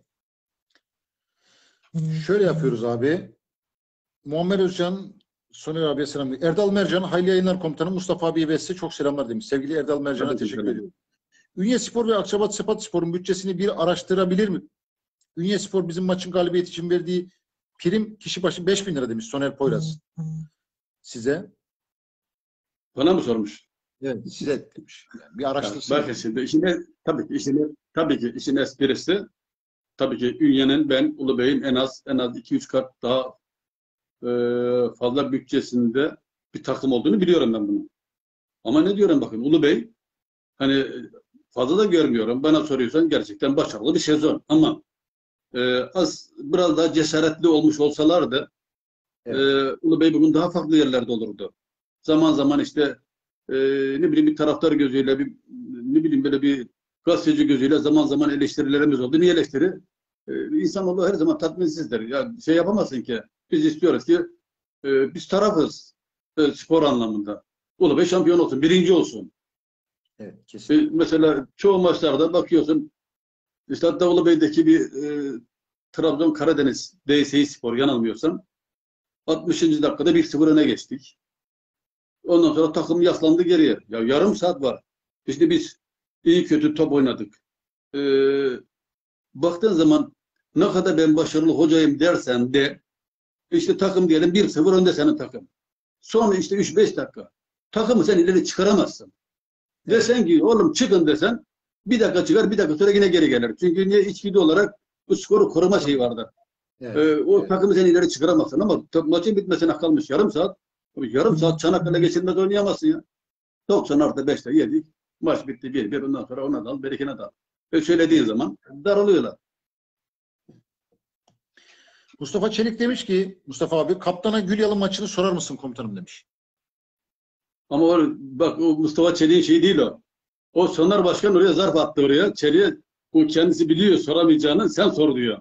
Şöyle yapıyoruz abi. Muammer Özcan, Soner abiye selam. Erdal Mercan, Hayli Yayınlar Komutanı Mustafa abiye ve size çok selamlar demiş. Sevgili Erdal Mercan'a teşekkür ediyorum. Ünye Spor ve Akçabat Sepat Spor'un bütçesini bir araştırabilir mi? Ünye Spor bizim maçın galibiyeti için verdiği prim kişi başı 5.000 lira demiş Soner Poyraz. Size. Bana mı sormuş? Evet, size demiş. Yani bir araştırsın. Bakın şimdi tabii ki işin esprisi, tabii ki Ünye'nin, ben Ulubey'in en az 2-3 kat daha fazla bütçesinde bir takım olduğunu biliyorum ben bunu. Ama ne diyorum bakın, Ulubey hani fazla da görmüyorum. Bana soruyorsan gerçekten başarılı bir sezon ama biraz daha cesaretli olmuş olsalardı, evet, Ulubey bugün daha farklı yerlerde olurdu. Zaman zaman işte ne bileyim bir taraftar gözüyle, bir ne bileyim böyle bir gazeteci gözüyle zaman zaman eleştirilerimiz oldu. Niye eleştiri? İnsanoğlu her zaman tatminsizdir. Ya şey yapamazsın ki. Biz istiyoruz ki biz tarafız spor anlamında. Ulubey şampiyon olsun, birinci olsun. Evet, kesinlikle. Mesela çoğu maçlarda bakıyorsun işte hatta Ulubey'deki bir Trabzon Karadeniz DSİ Spor yanılmıyorsam 60. dakikada 1-0 öne geçtik. Ondan sonra takım yaslandı geriye. Ya yarım saat var. İşte biz iyi kötü top oynadık. Baktığın zaman ne kadar ben başarılı hocayım dersen de işte takım diyelim 1-0 önde senin takım. Sonra işte 3-5 dakika. Takımı sen ileri çıkaramazsın. Evet. Desen ki oğlum çıkın desen bir dakika çıkar, bir dakika sonra yine geri gelir. Çünkü niye içgüdü olarak bu skoru koruma şeyi vardır. Evet. O takımı sen ileri çıkaramazsın ama maçın bitmesine kalmış yarım saat. Yarım saat Çanakkale geçirmez oynayamazsın ya. 90+5'te yedik. Maç bitti 1-1. Ondan sonra ona dal, berikine dal. Söylediğin zaman daralıyorlar. Mustafa Çelik demiş ki, Mustafa abi, kaptana Gülyalı maçını sorar mısın komutanım demiş. Ama bak o Mustafa Çelik'in şeyi değil o. O Soner Başkan oraya zarf attı oraya. Çelik'e o kendisi biliyor soramayacağını, sen sor diyor.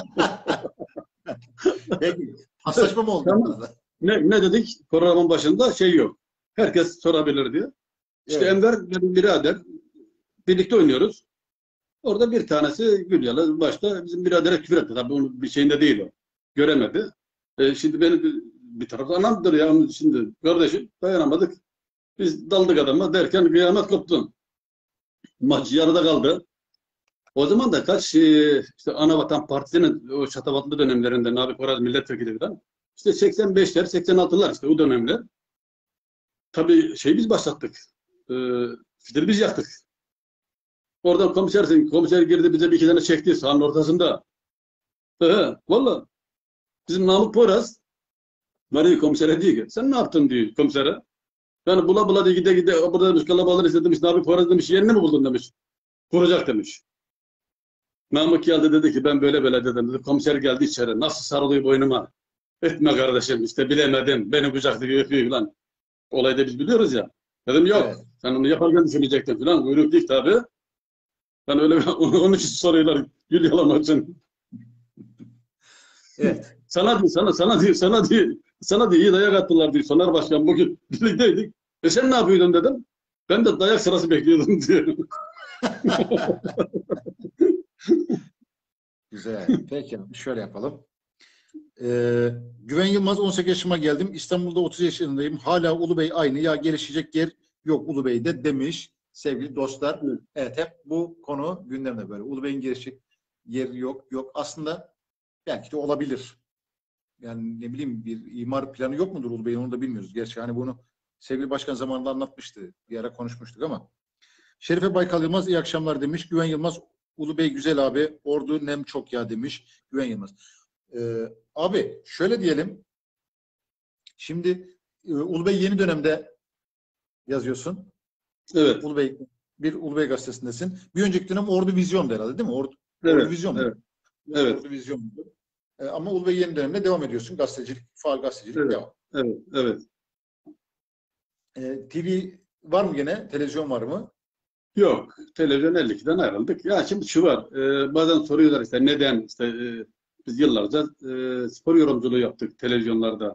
Peki. Paslaşma mı oldu? Tamam. Ne dedik? Programın başında şey yok. Herkes sorabilir diyor. İşte evet. Enver benim birader. Birlikte oynuyoruz. Orada bir tanesi Gülyalı başta bizim biradere küfür etti. Tabii onun bir şeyinde değil o. Göremedi. Şimdi beni bir tarafta anamdır ya. Şimdi kardeşim dayanamadık. Biz daldık adama derken kıyamet koptu. Maç yarıda kaldı. O zaman da kaç işte Anavatan Partisi'nin o şatafatlı dönemlerinde Nabi Poraz milletvekili falan. İşte 85'ler, 86'lar işte o dönemler. Tabii biz başlattık. Fitili biz yaktık. Oradan komiser girdi bize bir iki tane çekti sahanın ortasında. Valla bizim Namık Poyraz Arıyor komisere diyor ki sen ne yaptın diyor komisere. Yani bula bula diye gide gide burada demiş kalabalığı işte demiş ne yapayım Poyraz demiş yerini mi buldun demiş. Kuracak demiş. Namık geldi dedi ki ben böyle böyle dedim. Dedi. Komiser geldi içeri. Nasıl sarılıyor boynuma. Etme kardeşim işte bilemedim. Beni kucaklıyor öpüyor falan. Olayı da biz biliyoruz ya. Dedim yok. Evet. Sen onu yaparken düşünecektin falan. Buyruk değil tabii. Ben öyle onun için soruyorlar. Gül yalamak için. Evet. Sana diyor iyi dayak attılar diyor. Soner Başkan bugün birlikteydik. Sen ne yapıyordun dedim. Ben de dayak sırası bekliyordum diyor. Güzel. Peki şöyle yapalım. Güven Yılmaz 18 yaşıma geldim. İstanbul'da 30 yaşındayım. Hala Ulubey aynı. Ya gelişecek yer yok Ulubey'de demiş sevgili dostlar. Evet. Evet hep bu konu gündemde böyle. Ulubey'in gelişecek yeri yok. Yok aslında belki de olabilir. Yani ne bileyim bir imar planı yok mudur Ulubey'in onu da bilmiyoruz. Gerçi hani bunu sevgili başkan zamanında anlatmıştı. Bir ara konuşmuştuk ama. Şerife Baykal Yılmaz iyi akşamlar demiş. Güven Yılmaz Ulubey güzel abi. Ordu nem çok ya demiş. Güven Yılmaz. Abi şöyle diyelim. Şimdi Ulubey yeni dönemde yazıyorsun. Evet. Ulubey gazetesindesin. Bir önceki dönem Ordu Vizyon'da herhalde değil mi? Ordu Evet. Vizyon mu? Evet. Evet. Ordu Vizyon. Ama Ulubey yeni dönemde devam ediyorsun. Gazetecilik, faal gazetecilik Evet. devam. Evet. Evet. TV var mı gene? Televizyon var mı? Yok. Televizyon 52'den ayrıldık. Ya şimdi şu var. Bazen soruyorlar işte neden işte biz yıllarca spor yorumculuğu yaptık televizyonlarda.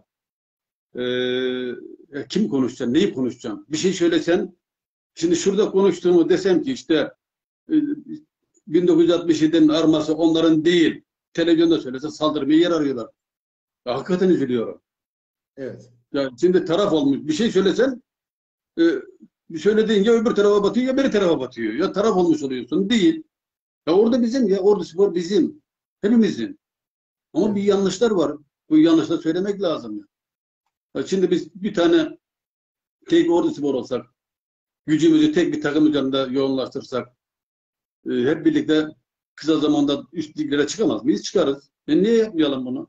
Kim konuşacaksın? Neyi konuşacaksın? Bir şey söylesen şimdi şurada konuştuğumu desem ki işte e, 1967'nin arması onların değil. Televizyonda söylese saldırmaya yer arıyorlar. Ya, hakikaten üzülüyorum. Evet. Ya şimdi taraf olmuş. Bir şey söylesen söylediğin ya öbür tarafa batıyor ya biri tarafa batıyor. Ya taraf olmuş oluyorsun. Değil. Ya orada bizim ya Ordu Spor bizim. Hepimizin. Ama Evet. bir yanlışlar var. Bu yanlışları söylemek lazım. Ya şimdi biz bir tane tek Ordu Spor olsak, gücümüzü tek bir takım üzerinde yoğunlaştırsak, hep birlikte kısa zamanda üst liglere çıkamaz mıyız? Çıkarız. Niye yapmayalım bunu?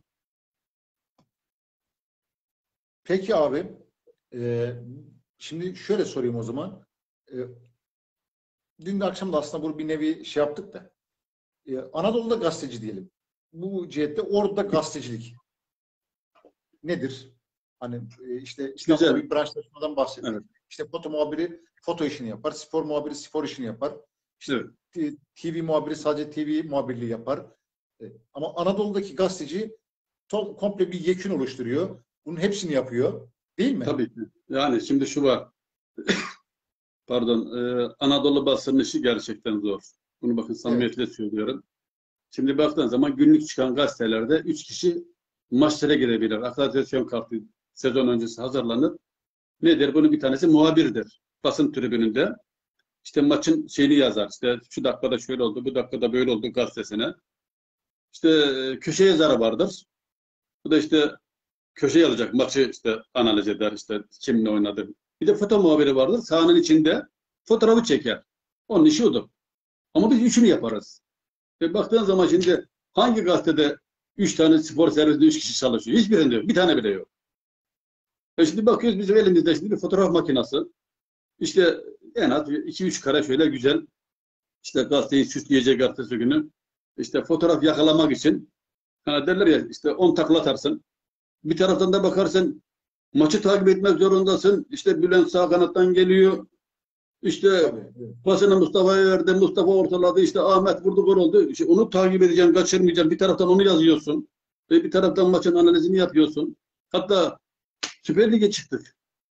Peki abi şimdi şöyle sorayım o zaman. Dün de akşam da aslında bunu bir nevi şey yaptık da Anadolu'da gazeteci diyelim. Bu cihette Ordu'da gazetecilik nedir? Hani işte İstanbul'da Güzel. bir branşlaşmadan bahsettik. Evet. İşte foto muhabiri foto işini yapar, spor muhabiri spor işini yapar. İşte Evet. TV muhabiri sadece TV muhabirliği yapar. Ama Anadolu'daki gazeteci komple bir yekün oluşturuyor. Bunun hepsini yapıyor. Değil mi? Tabii ki. Yani şimdi şu var. Pardon. Anadolu basının işi gerçekten zor. Bunu bakın Evet. samimiyetle söylüyorum. Şimdi baktığın zaman günlük çıkan gazetelerde 3 kişi maçlara girebilir. Akreditasyon kartı sezon öncesi hazırlanır. Nedir? Bunun bir tanesi muhabirdir. Basın tribününde. İşte maçın şeyini yazar. İşte şu dakikada şöyle oldu, bu dakikada böyle oldu gazetesine. İşte köşe yazarı vardır. Bu da işte köşe yazacak. Maçı işte analiz eder. İşte kimle oynadı. Bir de foto muhabiri vardır. Sahanın içinde fotoğrafı çeker. Onun işi odur. Ama biz üçünü yaparız. Ve baktığın zaman şimdi hangi gazetede 3 tane spor servisinde 3 kişi çalışıyor? Hiçbirinde yok. Bir tane bile yok. Şimdi bakıyoruz bizim elimizde şimdi bir fotoğraf makinesi. İşte en az 2-3 kare şöyle güzel işte gazeteyi süsleyecek ertesi günü. İşte fotoğraf yakalamak için hani derler ya işte 10 takla atarsın. Bir taraftan da bakarsın maçı takip etmek zorundasın. İşte Bülent sağ kanattan geliyor. İşte Tabii. pasını Mustafa'ya verdi. Mustafa ortaladı. İşte Ahmet vurdu gol oldu. İşte onu takip edeceksin, kaçırmayacaksın. Bir taraftan onu yazıyorsun. Ve bir taraftan maçın analizini yapıyorsun. Hatta Süper Lig'e çıktık.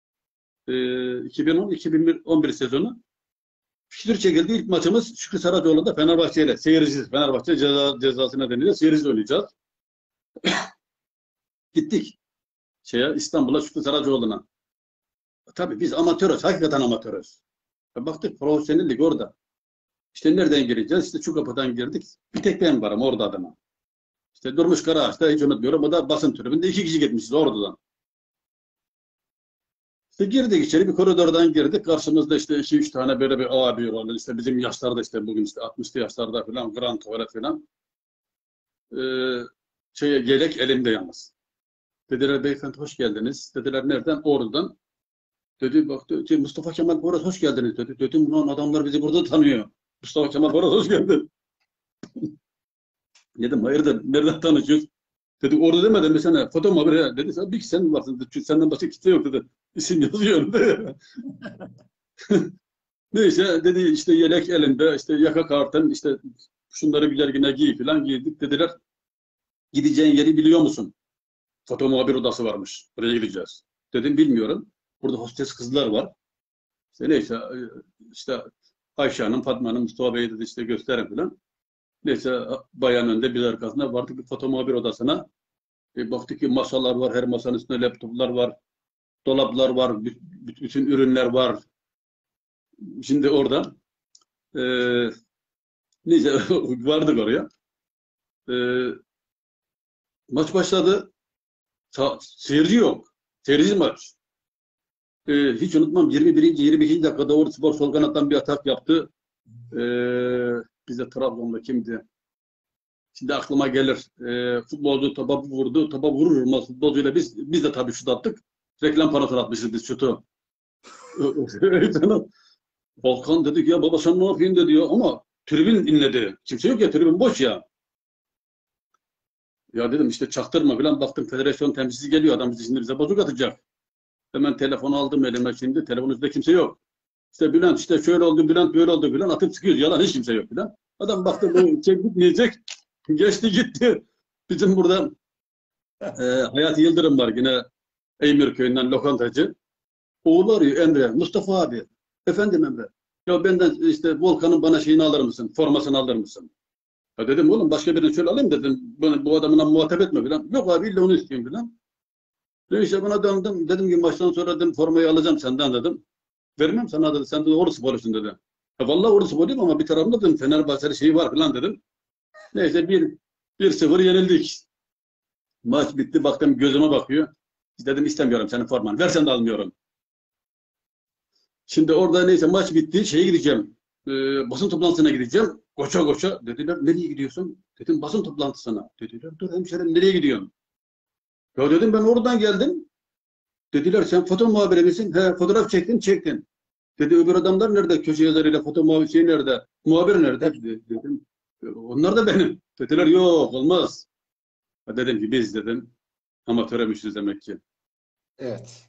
2010-2011 sezonu. Fikstür çekildi. İlk maçımız Şükrü Saracoğlu'nda Fenerbahçe ile. Seyircisiz. Fenerbahçe cezasına deniliyor. Seyircisiz oynayacağız. Gittik. İstanbul'a Şükrü Saracoğlu'na. Tabii biz amatörüz. Hakikaten amatörüz. Baktık profesyonellik orada. İşte nereden gireceğiz? İşte şu kapıdan girdik. Bir tek ben varım orada adama. İşte Durmuş Karaağaç'ta hiç unutmuyorum. O da basın tribünde 2 kişi gitmişiz oradan. İşte girdik içeri bir koridordan girdik. Karşımızda işte 2-3 tane böyle bir abi var. İşte bizim yaşlarda işte bugün işte 60'lı yaşlarda falan grand tuvalet falan. Yelek elimde yalnız. Dediler beyefendi hoş geldiniz. Dediler nereden? Ordu'dan. Dedi baktı Mustafa Kemal Boraz hoş geldiniz dedi. Dedim lan adamlar bizi burada tanıyor. Mustafa Kemal Boraz hoş geldin. Dedim hayırdır nereden tanışıyoruz? Dedi orada demeden mesela foto muhabiri dedi. Sen bir kişi sen varsın dedi. Çünkü senden başka kimse yok dedi. İsim yazıyor dedi. Neyse dedi işte yelek elinde işte yaka kartın işte şunları güzel yine giy falan giydik dediler. Gideceğin yeri biliyor musun? Foto muhabir odası varmış. Buraya gideceğiz. Dedim bilmiyorum. Burada hostes kızlar var. İşte neyse işte Ayşe Hanım, Fatma Hanım, Mustafa Bey dedi işte gösterin falan. Neyse bayan önde biz arkasında vardık bir foto muhabir odasına. Baktık ki masalar var. Her masanın üstünde laptoplar var. Dolaplar var. Bütün ürünler var. Şimdi orada e, neyse vardık oraya. E, maç başladı. Seyirci yok. Seyirci maç. Hiç unutmam 21. 22. dakikada Ordu Spor sol kanattan bir atak yaptı. Bize Trabzon'da kimdi? Şimdi aklıma gelir. Futbolcu topa vurdu. Topa vurur vurmaz futbolcuyla biz de tabii şut attık. Reklam parası atmışız biz şutu. Volkan dedi ki ya baba sen ne yapıyorsun dedi ya ama tribün inledi. Kimse yok ya tribün boş ya. Ya dedim işte çaktırma falan baktım federasyon temsilcisi geliyor adam bizi şimdi bize bozuk atacak. Hemen telefonu aldım elime şimdi telefonun üstünde kimse yok. İşte Bülent işte şöyle oldu Bülent böyle oldu falan atıp çıkıyoruz yalan hiç kimse yok falan. Adam baktı bu şey gitmeyecek. Geçti gitti. Bizim burada Hayati Yıldırım var yine Eymürköy'ünden lokantacı. Oğlu arıyor Emre, Mustafa abi. Efendim Emre. Ya benden işte Volkan'ın bana şeyini alır mısın? Formasını alır mısın? Ya dedim oğlum başka birini şöyle alayım dedim. Bu adamına muhatap etme falan. Yok abi illa onu istiyorum falan. Neyse buna döndüm. Dedim ki maçtan sonra dedim formayı alacağım senden dedim. Vermem sana dedi. Sen de Ordu Sporlusun dedi. Ya vallahi Ordu Sporluyum ama bir tarafımda dedim Fenerbahçe'nin şeyi var falan dedim. Neyse 1-0 yenildik. Maç bitti baktım gözüme bakıyor. Dedim istemiyorum senin formanı. Versen de almıyorum. Şimdi orada neyse maç bitti. Şeye gideceğim. Basın toplantısına gideceğim. Koça koça. Dediler nereye gidiyorsun? Dedim basın toplantısına. Dediler dur hemşerim nereye gidiyorsun? Ya dedim ben oradan geldim. Dediler sen foto muhabiri misin? He fotoğraf çektin. Dedi öbür adamlar nerede? Köşe yazarıyla foto muhabiri şey nerede? Muhabir nerede? Dedim. Onlar da benim. Dediler yok olmaz. Dedim ki biz dedim. Amatörmüşüz demek ki. Evet.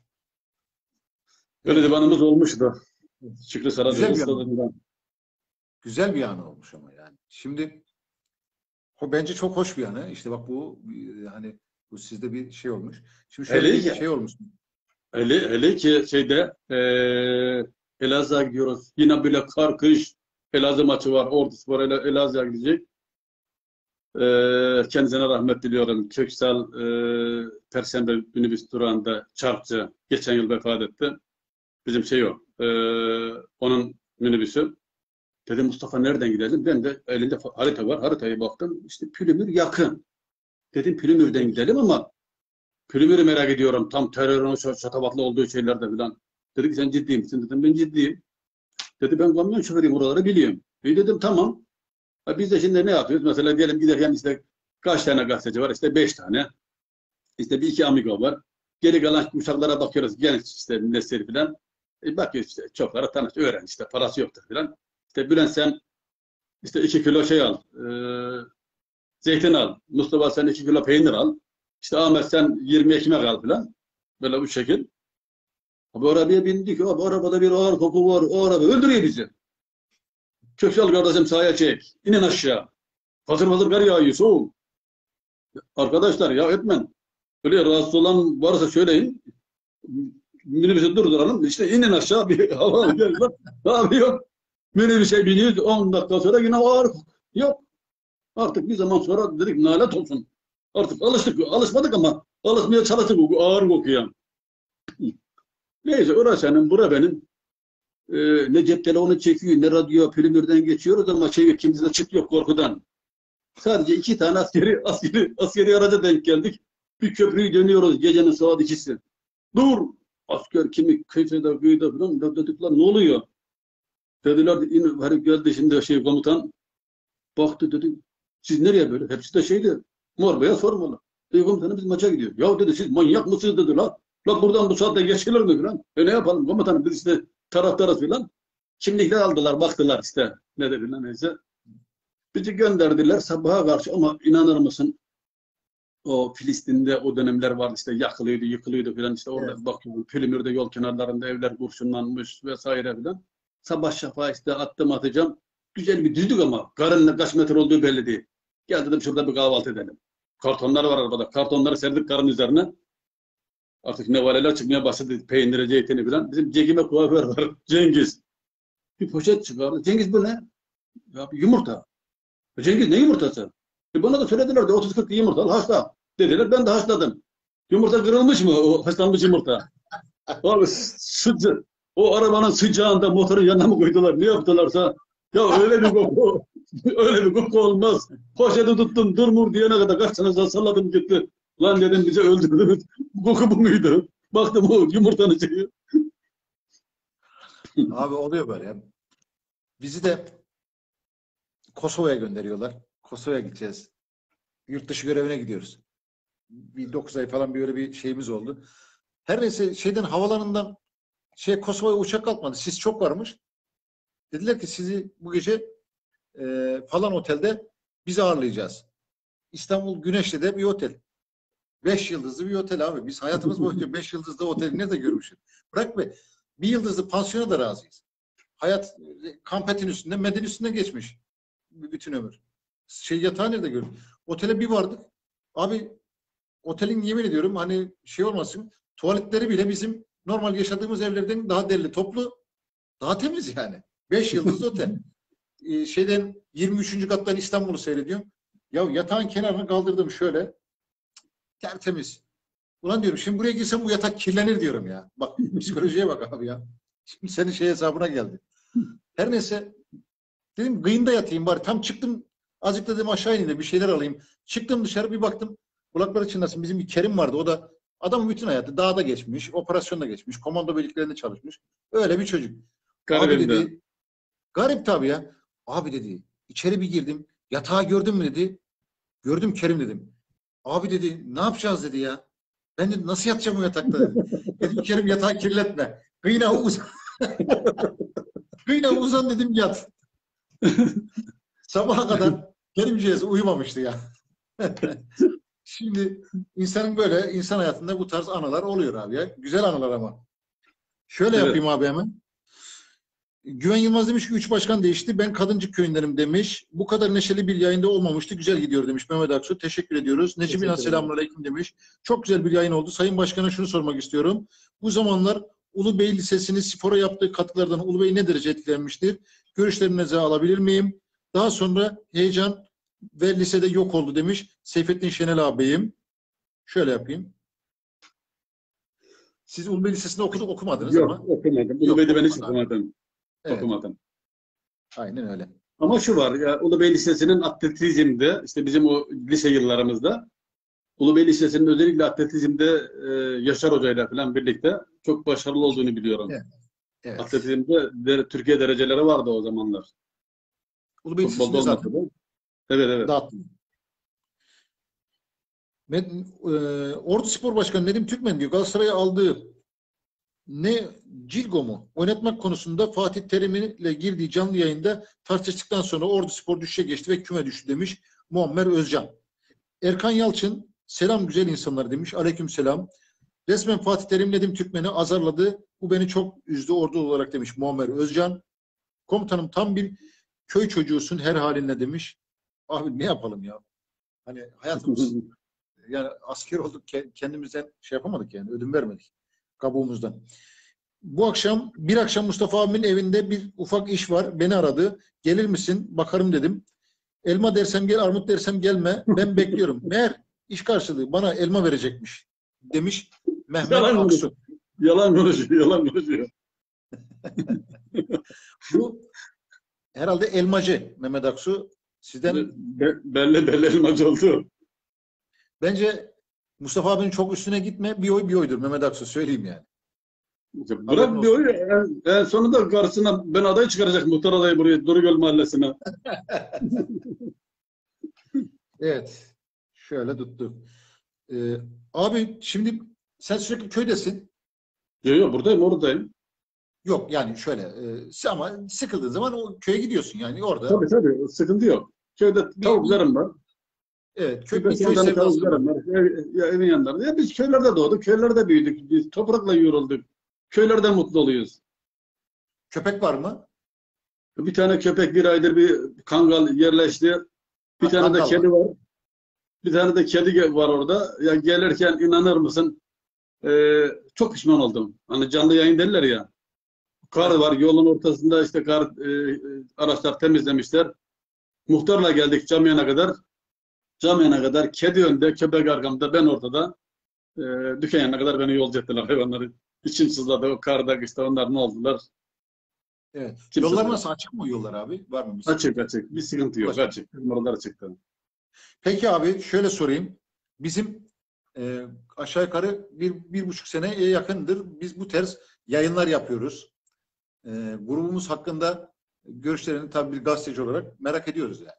Öyle divanımız olmuştu. Şükrü Güzel bir Saracoğlu an. Güzel bir an olmuş ama yani. Şimdi o bence çok hoş bir anı. İşte bak bu hani bu sizde bir şey olmuş. Şimdi şöyle hele bir ki, şey olmuş. hele ki şeyde Elazığ'a gidiyoruz. Yine böyle kar kış Elazığ maçı var. Ordu Spor Elazığ'a gidecek. Kendisine rahmet diliyorum. Köksal Perşembe minibüs durağında çarptı. Geçen yıl vefat etti. Bizim şey o. Onun minibüsü. Dedim Mustafa nereden gidelim? Ben de elinde harita var. Haritaya baktım. İşte Pülümür yakın. Dedim Pülümür'den gidelim ama Pülümür'ü merak ediyorum. Tam terörün şatafatlı olduğu şeylerde falan. Dedi ki sen ciddi misin? Dedim ben ciddiyim. Dedi ben kamyon şoförüyüm oraları biliyorum. Dedim tamam. Biz de şimdi ne yapıyoruz? Mesela diyelim giderken işte kaç tane gazeteci var? İşte 5 tane. İşte bir iki amigo var. Geri kalan uşaklara bakıyoruz. Genç işte milletleri falan. Bakıyoruz işte çoklara tanış. Öğren işte parası yoktur falan. İşte Bülent sen işte 2 kilo şey al. Zeytin al. Mustafa sen 2 kilo peynir al. İşte Ahmet sen 20 ekmek al falan. Böyle bu şekil. Bu arabaya bindik. Bu arabada bir ağır koku var. O araba öldürüyor bizi. Köksal kardeşim sahaya çek. İnin aşağı. Fazır kar yağıyor soğuk. Arkadaşlar ya etmen. Böyle rahatsız olan varsa söyleyin. Minibüse durduralım. İşte inin aşağı bir hava alacağız. Ne yapıyor? Minibüse biniyoruz. 10 dakika sonra yine ağır yok. Artık bir zaman sonra dedik nalet olsun. Artık alıştık. Alışmadık ama alışmaya çalıştık bu ağır kokuya. Neyse orası senin, bura benim. Ne cep telefonu çekiyor, ne radyo, Pülümür'den geçiyoruz ama şey ikimizde çıt yok korkudan. Sadece 2 tane askeri araca denk geldik. Bir köprüyü dönüyoruz gecenin saat 2'si. Dur! Asker kimi köşede kıyıda falan dedik lan ne oluyor? Dediler hani geldi şimdi şey komutan. Baktı dedi siz nereye böyle? Hepsi de şeydi. Mor beyaz formalı. Komutanım biz maça gidiyor. Ya dedi siz manyak mısınız dedi lan. Lan buradan bu saatte geçilir mi falan. Ne yapalım komutanım biz işte taraftarız falan. Kimlikler aldılar baktılar işte ne dediler neyse. Bizi gönderdiler sabaha karşı ama inanır mısın o Filistin'de o dönemler vardı işte yakılıyordu yıkılıyordu falan işte orada Evet. bakıyorum Pülümür'de yol kenarlarında evler kurşunlanmış vesaire falan. Sabah şafağı işte attım atacağım. Güzel bir düzdük ama karın kaç metre olduğu belli değil. Gel dedim şurada bir kahvaltı edelim. Kartonlar var arabada. Kartonları serdik karın üzerine. Artık nevaleler çıkmaya başladı. Peyniri, zeytini falan. Bizim Cegime kuaför var. Cengiz. Bir poşet çıkardı. Cengiz bu ne? Ya bir yumurta. Cengiz ne yumurtası? Bana da söylediler de 30-40 yumurta haşla dediler. Ben de haşladım. Yumurta kırılmış mı? O haşlanmış yumurta. Abi sıcak. O arabanın sıcağında motorun yanına mı koydular? Ne yaptılarsa? Ya öyle bir koku. Öyle bir koku olmaz. Poşeti tuttum durmur diyene kadar kaç tane salladım gitti. Lan dedim bizi öldürdünüz. Bu koku bu muydu? Baktım o yumurtanın şeyi. Abi oluyor böyle ya. Bizi de Kosova'ya gönderiyorlar. Kosova'ya gideceğiz. Yurt dışı görevine gidiyoruz. Bir 9 ay falan böyle bir şeyimiz oldu. Her neyse şeyden havalarından Kosova'ya uçak kalkmadı. Sis çok varmış. Dediler ki sizi bu gece falan otelde biz ağırlayacağız. İstanbul Güneşli'de bir otel. 5 yıldızlı bir otel abi. Biz hayatımız boyunca 5 yıldızlı oteli nerede görmüşüz? Bırak be. Bir yıldızlı pansiyona da razıyız. Hayat Kampetin üstünde, Medin üstünde geçmiş. Bütün ömür. Yatağı nerede gördük? Otele bir vardık. Abi otelin yemin ediyorum hani şey olmasın tuvaletleri bile bizim normal yaşadığımız evlerden daha derli toplu, daha temiz yani. 5 yıldızlı otel. Şeyden 23. kattan İstanbul'u seyrediyorum. Ya yatağın kenarını kaldırdım şöyle. Tertemiz. Ulan diyorum şimdi buraya girsem bu yatak kirlenir diyorum ya. Bak psikolojiye bak abi ya. Şimdi senin hesabına geldi. Her neyse dedim kıyında yatayım bari. Tam çıktım azıcık dedim aşağı ineyim de bir şeyler alayım. Çıktım dışarı bir baktım. Kulakları çınlasın. Bizim bir Kerim vardı. O da adamın bütün hayatı dağda geçmiş. Operasyonda geçmiş. Komando birliklerinde çalışmış. Öyle bir çocuk. Abi Garibimde. dedi. Garip tabii ya. Abi dedi. İçeri bir girdim. Yatağı gördün mü dedi. Gördüm Kerim dedim. Abi dedi ne yapacağız dedi ya. Ben dedim nasıl yatacağım o yatakta dedim. Dedim Kerim yatağı kirletme. Kıyına uzan. Kıyına uzan dedim yat. Sabaha kadar Kerimciğiz uyumamıştı ya. Şimdi insanın böyle insan hayatında bu tarz anılar oluyor abi ya. Güzel anılar ama. Şöyle Evet. yapayım abi hemen. Güven Yılmaz demiş ki 3 başkan değişti. Ben Kadıncık köyündenim demiş. Bu kadar neşeli bir yayında olmamıştı. Güzel gidiyor demiş Mehmet Aksu. Teşekkür ediyoruz. Necip İnan selamünaleyküm demiş. Çok güzel bir yayın oldu. Sayın Başkan'a şunu sormak istiyorum. Bu zamanlar Ulubey Lisesi'nin spora yaptığı katkılardan Ulubey ne derece etkilenmiştir? Görüşlerinizi alabilir miyim? Daha sonra heyecan ve lisede yok oldu demiş Seyfettin Şenel ağabeyim. Şöyle yapayım. Siz Ulubey Lisesi'nde okumadınız Yok ama. okumadım. Yok, Ulubey'de ben hiç okumadım. okumadım. Evet, Okumadım. aynen öyle. Ama şu var ya Ulubey Lisesi'nin atletizmde işte bizim o lise yıllarımızda Ulubey Lisesi'nin özellikle atletizmde Yaşar Hoca ile falan birlikte çok başarılı olduğunu biliyorum. Evet. Evet. Atletizmde Türkiye dereceleri vardı o zamanlar. Ulubey Futbolda Lisesi'nde olmasa zaten da. Evet evet. dağıttım. Ordu Spor Başkanı Nedim Türkmen diyor Galatasaray'a aldığı ne Cilgo mu oynatmak konusunda Fatih Terim ile girdiği canlı yayında tartıştıktan sonra Ordu Spor düşüşe geçti ve küme düştü demiş Muammer Özcan. Erkan Yalçın selam güzel insanlar demiş. Aleyküm selam. Resmen Fatih Terim Nedim Türkmen'i azarladı. Bu beni çok üzdü ordu olarak demiş Muammer Özcan. Komutanım tam bir köy çocuğusun her halinle demiş. Abi ne yapalım ya? Hani hayatımız yani asker olduk kendimizden şey yapamadık yani ödün vermedik kabuğumuzdan. Bir akşam Mustafa abimin evinde bir ufak iş var. Beni aradı. Gelir misin? Bakarım dedim. Elma dersem gel, armut dersem gelme. Ben bekliyorum. Meğer iş karşılığı bana elma verecekmiş demiş Mehmet Yalan konuşuyor. Aksu. Yalan konuşuyor. Yalan konuşuyor. Bu herhalde elmacı Mehmet Aksu. Sizden Belli belli elmacı oldu. bence Mustafa abinin çok üstüne gitme. Bir oy bir oydur Mehmet Aksu söyleyeyim yani. Bırak diyor ya. En sonunda karşısına ben aday çıkaracak muhtar adayı buraya Durugöl Mahallesi'ne. Evet. Şöyle tuttu. Ee, Abi şimdi sen sürekli köydesin. Yok yok, buradayım, oradayım. Yok yani şöyle ama sıkıldığın zaman o köye gidiyorsun yani orada Tabii tabii, sıkıntı yok. Köyde bir tavuklarım var. evet Bir bir beş on köy tane sevdası var. tavuklarım var. Ya evin yanlarında. Ya biz köylerde doğduk, köylerde büyüdük. Biz toprakla yorulduk. Köylerde mutlu oluyoruz. Köpek var mı? Bir tane köpek bir aydır bir kangal yerleşti. Bir Ha, tane de kangal var. kedi var. Bir tane de kedi var orada. Ya gelirken inanır mısın? Çok pişman oldum. Hani canlı yayın derler ya. Kar Evet. var. Yolun ortasında işte araçlar temizlemişler. Muhtarla geldik Camyan'a kadar. Camyan'a kadar kedi önde, köpek arkamda, ben ortada. E, Dükkan yanına kadar beni yolcu ettiler hayvanları. İçim sızladı. O karda işte onlar ne oldular? Evet. Kimse Yollar de nasıl? Açık mı o yollar abi? Var mı bir açık sıkıntı? açık. Bir sıkıntı yok. Ulaşım. Açık. Numaralar çıktı. Peki abi şöyle sorayım. Bizim aşağı yukarı bir buçuk seneye yakındır biz bu tarz yayınlar yapıyoruz. Grubumuz hakkında görüşlerini tabii bir gazeteci olarak merak ediyoruz yani.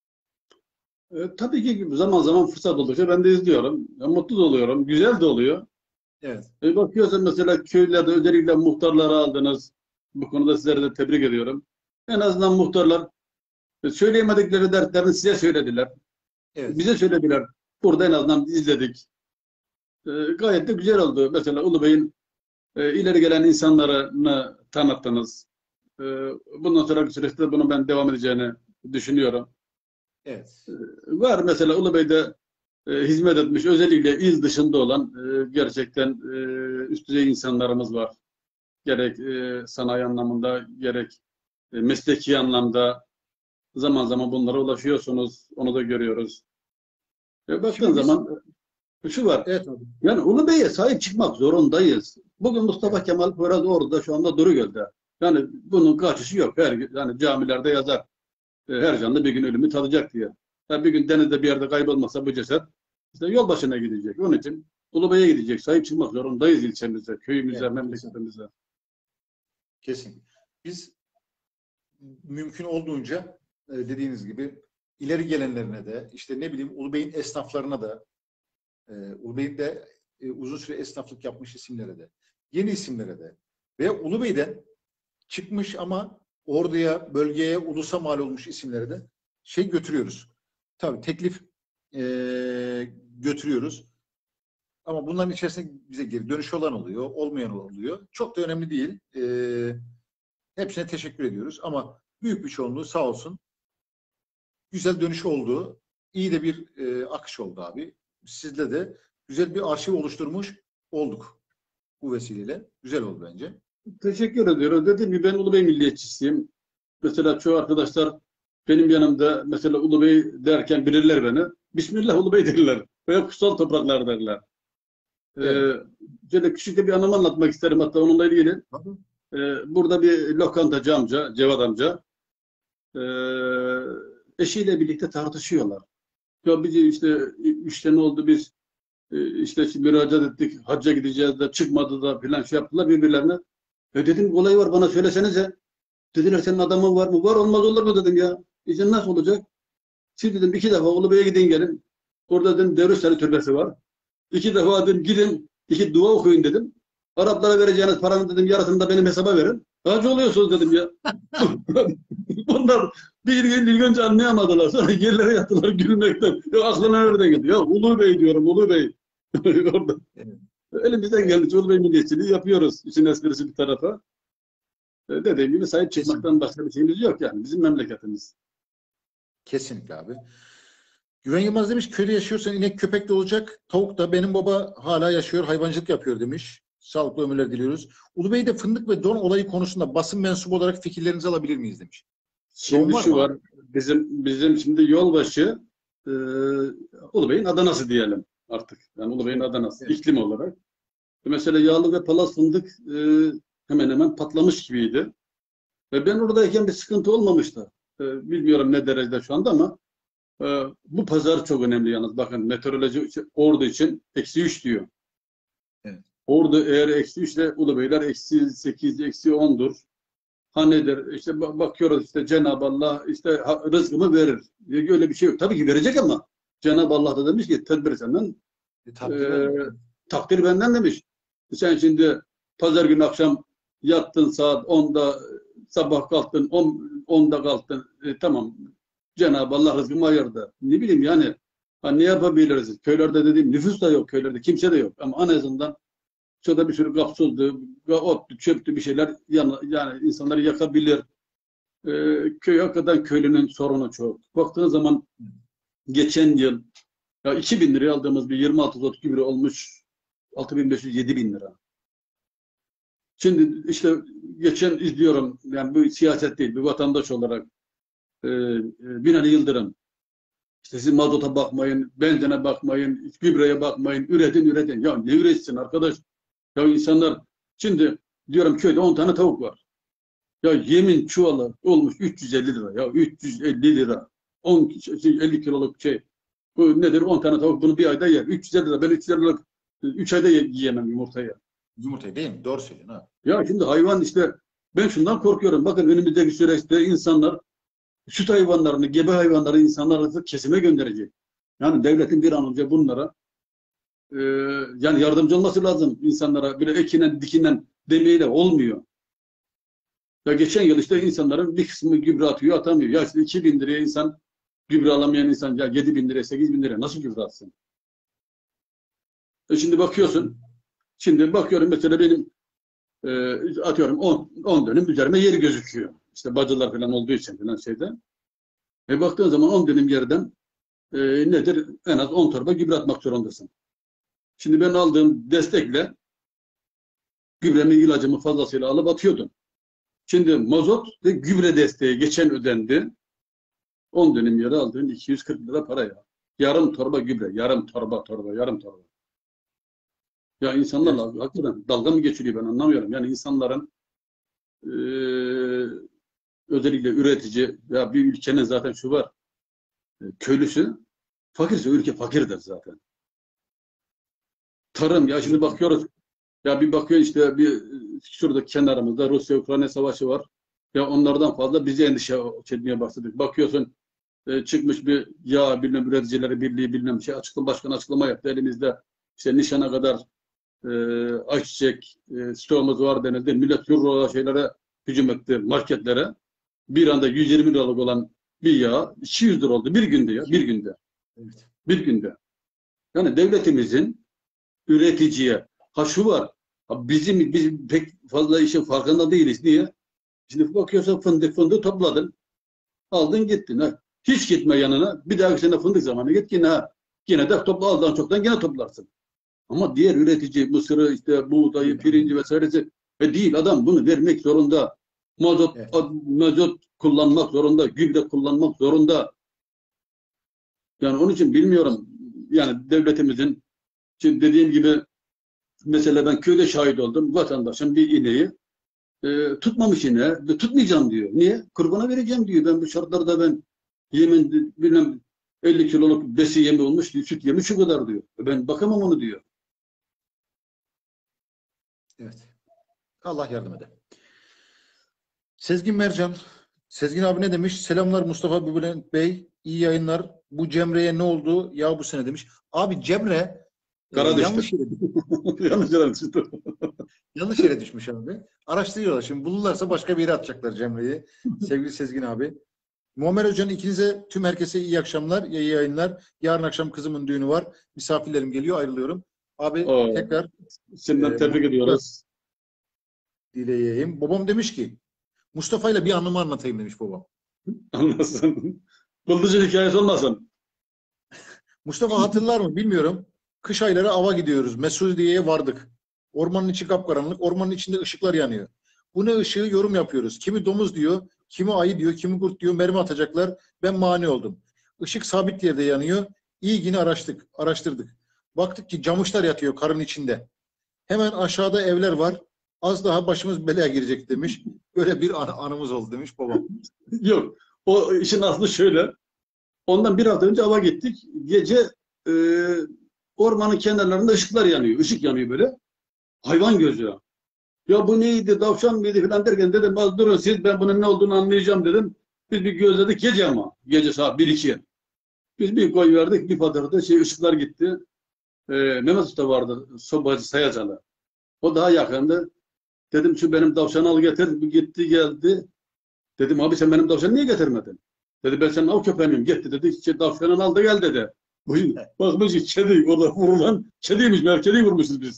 Tabii ki zaman zaman fırsat oldukça ben de izliyorum. Mutlu da oluyorum. Güzel de oluyor. Evet. Bakıyorsun mesela köylerde özellikle muhtarları aldınız. Bu konuda sizleri de tebrik ediyorum. En azından muhtarlar söyleyemedikleri dertlerini size söylediler. Evet. Bize söylediler. Burada en azından izledik. Gayet de güzel oldu. Mesela Ulubey'in ileri gelen insanlarını tanıttınız. E, Bundan sonraki süreçte bunu ben devam edeceğini düşünüyorum. Evet. Var mesela Ulubey'de hizmet etmiş, özellikle il dışında olan gerçekten üst düzey insanlarımız var. Gerek sanayi anlamında, gerek mesleki anlamda zaman zaman bunlara ulaşıyorsunuz. Onu da görüyoruz. Baktığın Şimdi biz zaman şu var. evet abi. Yani Ulubey'e sahip çıkmak zorundayız. Bugün Mustafa Evet. Kemal Poyraz orada şu anda Durugöl'de. Yani bunun kaçışı yok. Yani camilerde yazar. Her canlı bir gün ölümü tadacak diye. Yani bir gün denizde bir yerde kaybolmasa bu ceset işte yol başına gidecek. Onun için Ulubey'e gidecek. Sahip çıkmak zorundayız ilçemize, köyümüze, Evet. Kesin. memleketimize. Kesin. Biz mümkün olduğunca dediğiniz gibi ileri gelenlerine de işte ne bileyim Ulubey'in esnaflarına da Ulubey'in de uzun süre esnaflık yapmış isimlere de yeni isimlere de ve Ulubey'den çıkmış ama orduya, bölgeye, ulusa mal olmuş isimlere de şey götürüyoruz. Tabii teklif götürüyoruz. Ama bunların içerisinde bize geri dönüş olan oluyor, olmayan oluyor. Çok da önemli değil. Hepsine teşekkür ediyoruz. Ama büyük bir çoğunluğu sağ olsun güzel dönüş oldu. İyi de bir akış oldu abi. Sizle de güzel bir arşiv oluşturmuş olduk bu vesileyle. Güzel oldu bence. Teşekkür ediyorum. Dediğim gibi ben Ulubey milliyetçisiyim. Mesela çoğu arkadaşlar benim yanımda mesela Ulubey derken bilirler beni. Bismillah Ulubey derler. Veya kutsal topraklar derler. Evet. Şöyle küçük de bir anımı anlatmak isterim hatta onunla ilgili. Burada bir lokantacı amca, Cevat amca, e, eşiyle birlikte tartışıyorlar. Ya biz işte ne oldu biz işte müracaat ettik, hacca gideceğiz de çıkmadı da filan şey yaptılar birbirlerine. Dedim olay var bana söylesenize. Dediler senin adamın var mı? Var olmaz olur mu dedim ya. İşte nasıl olacak? Siz dedim 2 defa Ulubey'e gidin gelin. Orada dedim Devrüşleri türbesi var. 2 defa dedim gidin 2 dua okuyun dedim. Araplara vereceğiniz paranın dedim yarısını da benim hesaba verin. Hacı oluyorsunuz dedim ya. Bunlar bir gün önce anlayamadılar. Sonra yerlere yattılar gülmekten. Ya aklına nereden geldi? Ya Ulu Bey diyorum Ulu Bey. Orada. Evet. Elimizden Evet. geldi Ulu Bey milliyetçiliği yapıyoruz. İşin esprisi bir tarafa. Dediğim gibi sahip Kesin. çıkmaktan başka bir şeyimiz yok yani. Bizim memleketimiz. Kesinlikle abi. Güven Yılmaz demiş köyde yaşıyorsan inek köpek de olacak. Tavuk da benim baba hala yaşıyor. Hayvancılık yapıyor demiş. Sağlıklı ömürler diliyoruz. Ulubey'de fındık ve don olayı konusunda basın mensubu olarak fikirlerinizi alabilir miyiz demiş. Don Şimdi var mı şu var. abi? Bizim şimdi yolbaşı e, Ulubey'in Adanası diyelim artık. Yani Ulubey'in Adanası. Evet. İklim olarak. Mesela yağlı ve palas fındık hemen hemen patlamış gibiydi. Ve ben oradayken bir sıkıntı olmamıştı. Bilmiyorum ne derecede şu anda ama bu pazar çok önemli yalnız. Bakın meteoroloji Ordu için -3 diyor. Evet. Ordu eğer -3 ise Ulubeyler -8, -10'dur. Ha nedir? İşte bakıyoruz işte Cenab-ı Allah işte rızkımı verir. Öyle bir şey yok. Tabii ki verecek ama Cenab-ı Allah da demiş ki tedbir senden Takdir Ee, benden. takdir benden demiş. Sen şimdi pazar günü akşam yattın saat 10'da, sabah kalktın 10'da kalktın. Tamam. Cenab-ı Allah rızkımı ayırdı. Ne bileyim yani. Ha, ne yapabiliriz? Köylerde dediğim nüfus da yok. Köylerde kimse de yok. Ama en azından şurada bir sürü kapsuzdu, ottu, çöptü bir şeyler yani insanları yakabilir. Köy hakikaten köylünün sorunu çok. Baktığın zaman geçen yıl ya 2.000 liraya aldığımız bir 26 zot gübre olmuş 6.500-7.000 lira. Şimdi işte geçen izliyorum yani bu siyaset değil bir vatandaş olarak Binali Yıldırım işte siz mazota bakmayın, benzine bakmayın, gübreye bakmayın, üretin. Ya ne üretsin arkadaş? Ya insanlar şimdi diyorum köyde 10 tane tavuk var. Ya yemin çuvalı olmuş 350 lira. Ya 350 lira. 50 kiloluk şey. Bu nedir? 10 tane tavuk bunu bir ayda yer. 350 lira. Ben 350 lira 3 ayda yiyemem yumurtayı. Yumurtayı değil mi? Doğru söylüyorsun ha. Ya şimdi hayvan işte ben şundan korkuyorum. Bakın önümüzdeki süreçte insanlar süt hayvanlarını, gebe hayvanları insanlar arasında kesime gönderecek. Yani devletin bir an önce bunlara e, yani yardımcı olması lazım insanlara. Böyle ekinen, dikinen demeyle olmuyor. Ya geçen yıl işte insanların bir kısmı gübre atıyor, atamıyor. Ya işte 2.000 liraya insan gübre alamayan insan ya 7.000 liraya, 8.000 liraya nasıl gübre atsın? Şimdi bakıyorsun, şimdi bakıyorum mesela benim atıyorum 10 dönüm üzerime yeri gözüküyor. İşte bacılar falan olduğu için falan şeyde. Baktığın zaman 10 dönüm yerden nedir? En az 10 torba gübre atmak zorundasın. Şimdi ben aldığım destekle gübremi, ilacımı fazlasıyla alıp atıyordum. Şimdi mazot ve gübre desteği geçen ödendi. 10 dönüm yere aldığın 240 lira para ya. Yarım torba gübre, yarım torba. Ya insanlarla Evet. hakikaten dalga mı geçiliyor ben anlamıyorum. Yani insanların e, özellikle üretici ya bir ülkenin zaten şu var. Köylüsü fakirse ülke fakirdir zaten. Tarım ya şimdi bakıyoruz. Ya bir bakıyor işte bir şurada kenarımızda Rusya-Ukrayna savaşı var. Ya onlardan fazla bizi endişe etmeye başladık. Bakıyorsun çıkmış bir yağ bilmem üreticileri birliği bilmem şey başkan açıklama yaptı. Elimizde işte nişana kadar ayçiçek stoğumuz var denildi. Millet euro şeylere hücum etti marketlere. Bir anda 120 liralık olan bir yağ 200 lira oldu bir günde ya bir günde. Evet. Bir günde. Yani devletimizin üreticiye ha şu var. Ha biz pek fazla işin farkında değiliz. Niye? Şimdi bakıyorsun fındığı topladın. Aldın gittin. Ha. Hiç gitme yanına. Bir dahaki sene fındık zamanı git yine ha. Yine de topla aldan çoktan yine toplarsın. Ama diğer üretici mısırı, işte buğdayı, pirinci vesairesi değil adam bunu vermek zorunda. Evet. Mazot kullanmak zorunda, gübre kullanmak zorunda. Yani onun için bilmiyorum. Yani devletimizin şimdi dediğim gibi mesela ben köyde şahit oldum. Vatandaşın bir ineği tutmamış ineği ve tutmayacağım diyor. Niye? Kurbana vereceğim diyor. Ben bu şartlarda ben yemin bilmem 50 kiloluk besi yemi olmuş, süt yemi şu kadar diyor. Ben bakamam onu diyor. Evet. Allah yardım eder. Sezgin Mercan. Sezgin abi ne demiş? Selamlar Mustafa Bülent Bey. İyi yayınlar. Bu Cemre'ye ne oldu ya bu sene demiş. Abi Cemre Kara düştü. yanlış yere, Yanlış yere düştü. yanlış yere düşmüş abi. Araştırıyorlar. Şimdi bulurlarsa başka bir yere atacaklar Cemre'yi. Sevgili Sezgin abi. Muammer Hoca'nın ikinize tüm herkese iyi akşamlar, iyi yayınlar. Yarın akşam kızımın düğünü var. Misafirlerim geliyor, ayrılıyorum. Abi tekrar Şimdiden tebrik mutluluklar ediyoruz. dileyeyim. Babam demiş ki Mustafa ile bir anımı anlatayım demiş babam. Anlasın. Bıldırcın hikayesi olmasın. Mustafa hatırlar mı bilmiyorum. Kış ayları ava gidiyoruz. Mesudiye'ye vardık. Ormanın içi kapkaranlık. Ormanın içinde ışıklar yanıyor. Bu ne ışığı yorum yapıyoruz. Kimi domuz diyor, kimi ayı diyor, kimi kurt diyor. Mermi atacaklar. Ben mani oldum. Işık sabit yerde yanıyor. İyi araştırdık. Baktık ki camışlar yatıyor karın içinde. Hemen aşağıda evler var. Az daha başımız belaya girecek demiş. Böyle bir anımız oldu demiş babam. Yok. O işin aslı şöyle. Ondan bir hafta önce ava gittik. Gece e, ormanın kenarlarında ışıklar yanıyor. Işık yanıyor böyle. Hayvan gözü. Ya bu neydi? Tavşan mıydı falan derken dedim az durun siz ben bunun ne olduğunu anlayacağım dedim. Biz bir gözledik gece ama. Gece saat 1-2. Biz bir koy verdik bir patırdı ışıklar gitti. Mehmet Usta vardı. Sobacı Sayacalı. O daha yakındı. Dedim şu benim tavşanı al getir. Bir gitti geldi. Dedim abi sen benim tavşanı niye getirmedin? Dedi ben senin av köpeğim. Gitti dedi. Tavşanını al da gel dedi. Bakmış ki kedi orada vurulan kediymiş. Meğer kediyi vurmuşuz biz.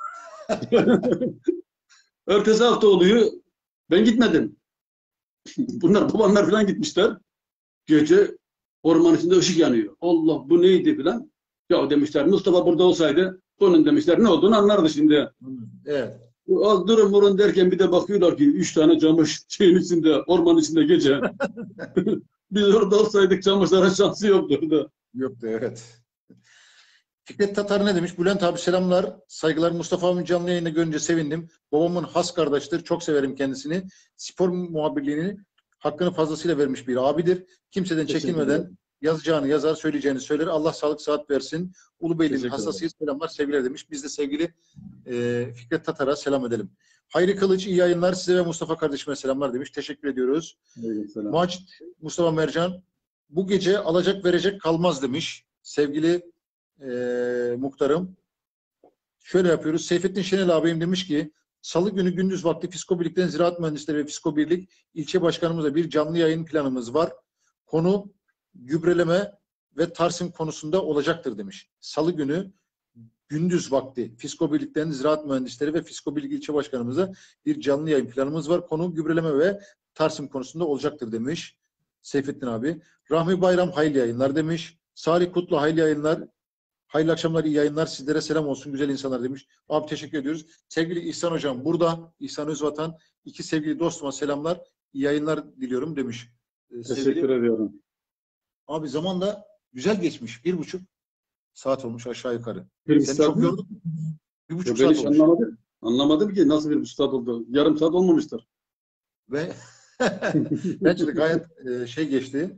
Ertesi hafta oluyor. Ben gitmedim. Bunlar babanlar falan gitmişler. Gece orman içinde ışık yanıyor. Allah bu neydi falan. Ya demişler Mustafa burada olsaydı onun demişler ne olduğunu anlardı şimdi. Evet. Az durun vurun derken bir de bakıyorlar ki 3 tane camış şeyin içinde, orman içinde gece. Biz orada olsaydık camışlara şansı yoktu orada. Yoktu evet. Fikret Tatar ne demiş? Bülent abi selamlar, saygılar. Mustafa abi canlı yayını görünce sevindim. Babamın has kardeştir. Çok severim kendisini. Spor muhabirliğini hakkını fazlasıyla vermiş bir abidir. Kimseden çekinmeden yazacağını yazar, söyleyeceğini söyler. Allah sağlık sıhhat versin. Ulubeyli'nin hassasiyet selamlar, sevgiler demiş. Biz de sevgili Fikret Tatar'a selam edelim. Hayri Kılıç iyi yayınlar. Size ve Mustafa kardeşime selamlar demiş. Teşekkür ediyoruz. Macit Mustafa Mercan bu gece alacak verecek kalmaz demiş. Sevgili muhtarım. Şöyle yapıyoruz. Seyfettin Şenel abim demiş ki Salı günü gündüz vakti Fisko Birlik'ten Ziraat Mühendisleri ve Fisko Birlik ilçe başkanımızla bir canlı yayın planımız var. Konu gübreleme ve tarsim konusunda olacaktır demiş. Salı günü gündüz vakti Fisko Birlik'ten Ziraat Mühendisleri ve Fisko Birlik ilçe başkanımızla bir canlı yayın planımız var. Konu gübreleme ve tarsim konusunda olacaktır demiş Seyfettin abi. Rahmi Bayram hayırlı yayınlar demiş. Salih Kutlu hayırlı yayınlar. Hayırlı akşamlar, iyi yayınlar. Sizlere selam olsun güzel insanlar demiş. Abi teşekkür ediyoruz. Sevgili İhsan Hocam burada. İhsan Özvatan. İki sevgili dostuma selamlar. İyi yayınlar diliyorum demiş. Teşekkür ediyorum. Abi zaman da güzel geçmiş. 1,5 saat olmuş aşağı yukarı. Bir Seni saat çok mi? yorduk. 1,5 Ben saat hiç olmuş. anlamadım. Anlamadım ki nasıl 1,5 saat oldu. Yarım saat olmamıştır. Ve bence de gayet şey geçti.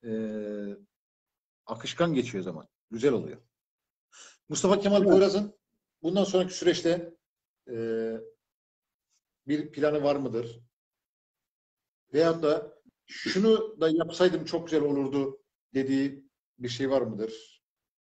Akışkan geçiyor zaman. Güzel oluyor. Mustafa Kemal Poyraz'ın bundan sonraki süreçte bir planı var mıdır? Veyahut da şunu da yapsaydım çok güzel olurdu dediği bir şey var mıdır?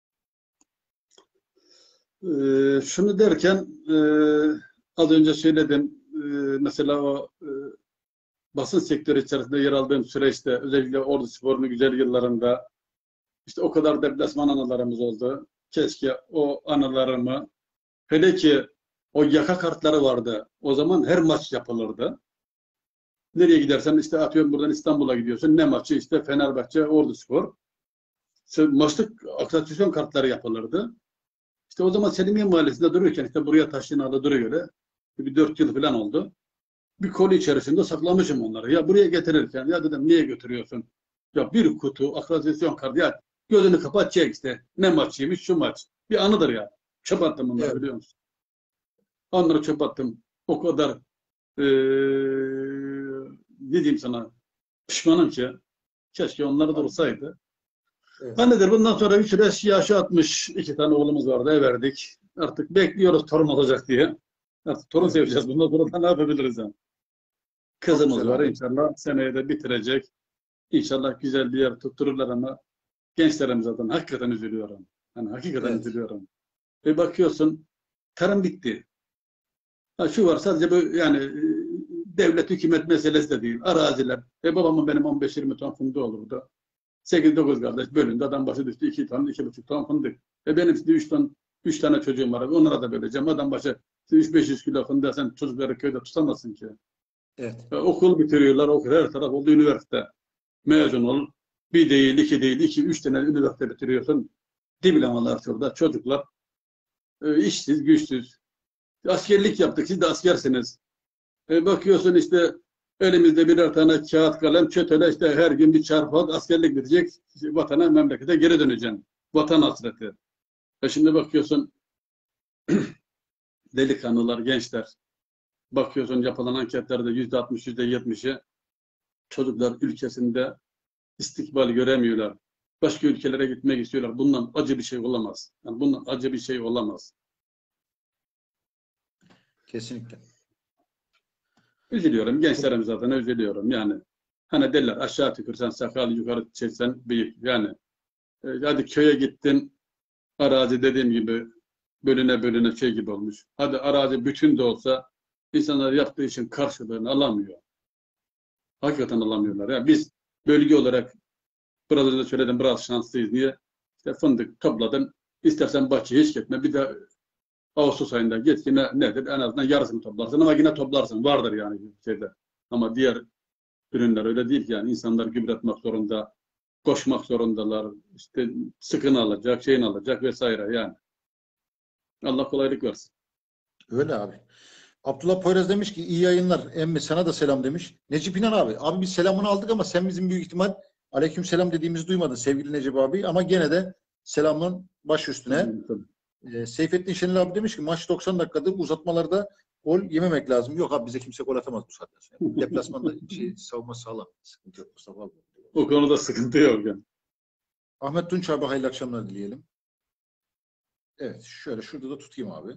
Şunu derken az önce söyledim. Mesela o basın sektörü içerisinde yer aldığım süreçte özellikle Ordu Spor'un güzel yıllarında işte o kadar deplasman anılarımız oldu. Keşke o anılarımı hele ki o yaka kartları vardı. O zaman her maç yapılırdı. Nereye gidersen işte atıyorum buradan İstanbul'a gidiyorsun. Ne maçı? İşte Fenerbahçe, Orduspor. İşte maçlık akreditasyon kartları yapılırdı. İşte o zaman Selimiye Mahallesi'nde dururken işte buraya taşınada duruyor öyle. Bir 4 yıl falan oldu. Bir koli içerisinde saklamışım onları. Ya buraya getirirken ya dedim niye götürüyorsun? Ya bir kutu akreditasyon kartı ya gözünü kapat çek işte. Ne maçıymış şu maç. Bir anıdır ya. Çöp attım bunları Evet. biliyor musun? Onları çöp attım. O kadar ne diyeyim sana pişmanım ki keşke onları da olsaydı. Evet. Ben nedir bundan sonra bir süre yaşı 60 2 tane oğlumuz vardı ev verdik. Artık bekliyoruz torun olacak diye. Artık torun seveceğiz. Bundan sonra da ne yapabiliriz yani? Kızımız var inşallah seneye de bitirecek. İnşallah güzel bir yer tuttururlar ama gençlerimiz adına hakikaten üzülüyorum. Yani hakikaten üzülüyorum. Ve bakıyorsun tarım bitti. Ha, şu var sadece bu yani devlet hükümet meselesi de değil. Araziler. Babamın benim 15-20 ton fındığı olurdu. 8-9 kardeş bölündü. Adam başı düştü 2 ton, 2,5 ton fındık. Benim şimdi 3 tane çocuğum var. Onlara da böleceğim. Adam başı 300-500 kilo fındığı sen çocukları köyde tutamazsın ki. Evet. Okul bitiriyorlar. Okul her taraf oldu üniversite. Mezun ol. Bir değil, iki değil, 2-3 tane üniversite bitiriyorsun. Diplomalar şurada. Çocuklar işsiz, güçsüz. Askerlik yaptık. Siz de askersiniz. Bakıyorsun işte elimizde birer tane kağıt kalem çötele işte her gün bir çarpı askerlik bitecek. Vatana, memlekete geri döneceksin. Vatan hasreti. Şimdi bakıyorsun delikanlılar, gençler. Bakıyorsun yapılan anketlerde %60, %70'i çocuklar ülkesinde istikbal göremiyorlar. Başka ülkelere gitmek istiyorlar. Bundan acı bir şey olamaz. Yani bundan acı bir şey olamaz. Kesinlikle. Üzülüyorum. Gençlerimiz adına üzülüyorum. Yani hani derler aşağı tükürsen sakal, yukarı çeksen bıyık. Yani hadi köye gittin. Arazi dediğim gibi bölüne bölüne şey gibi olmuş. Hadi arazi bütün de olsa insanlar yaptığı için karşılığını alamıyor. Hakikaten alamıyorlar. Yani biz bölge olarak biraz önce söyledim biraz şanslıyız. Niye? İşte fındık topladın. İstersen bahçeye hiç gitme. Bir de Ağustos ayında git yine nedir? En azından yarısını toplarsın ama yine toplarsın. Vardır yani şeyde. Ama diğer ürünler öyle değil ki yani. İnsanlar gübre atmak zorunda, koşmak zorundalar. İşte sıkını alacak, şeyini alacak vesaire yani. Allah kolaylık versin. Öyle abi. Abdullah Poyraz demiş ki iyi yayınlar. Emmi sana da selam demiş. Necip İnan abi. Abi biz selamını aldık ama sen bizim büyük ihtimal aleykümselam dediğimizi duymadın sevgili Necip abi. Ama gene de selamın baş üstüne. Seyfettin Şenil abi demiş ki maç 90 dakikadır uzatmalarda gol yememek lazım. Yok abi bize kimse gol atamaz bu saatten sonra. Deplasmanda savunma sağlam. Sıkıntı yok Mustafa abi. O konuda sıkıntı yok yani. Ahmet Tunç abi hayırlı akşamlar dileyelim. Evet şöyle şurada da tutayım abi.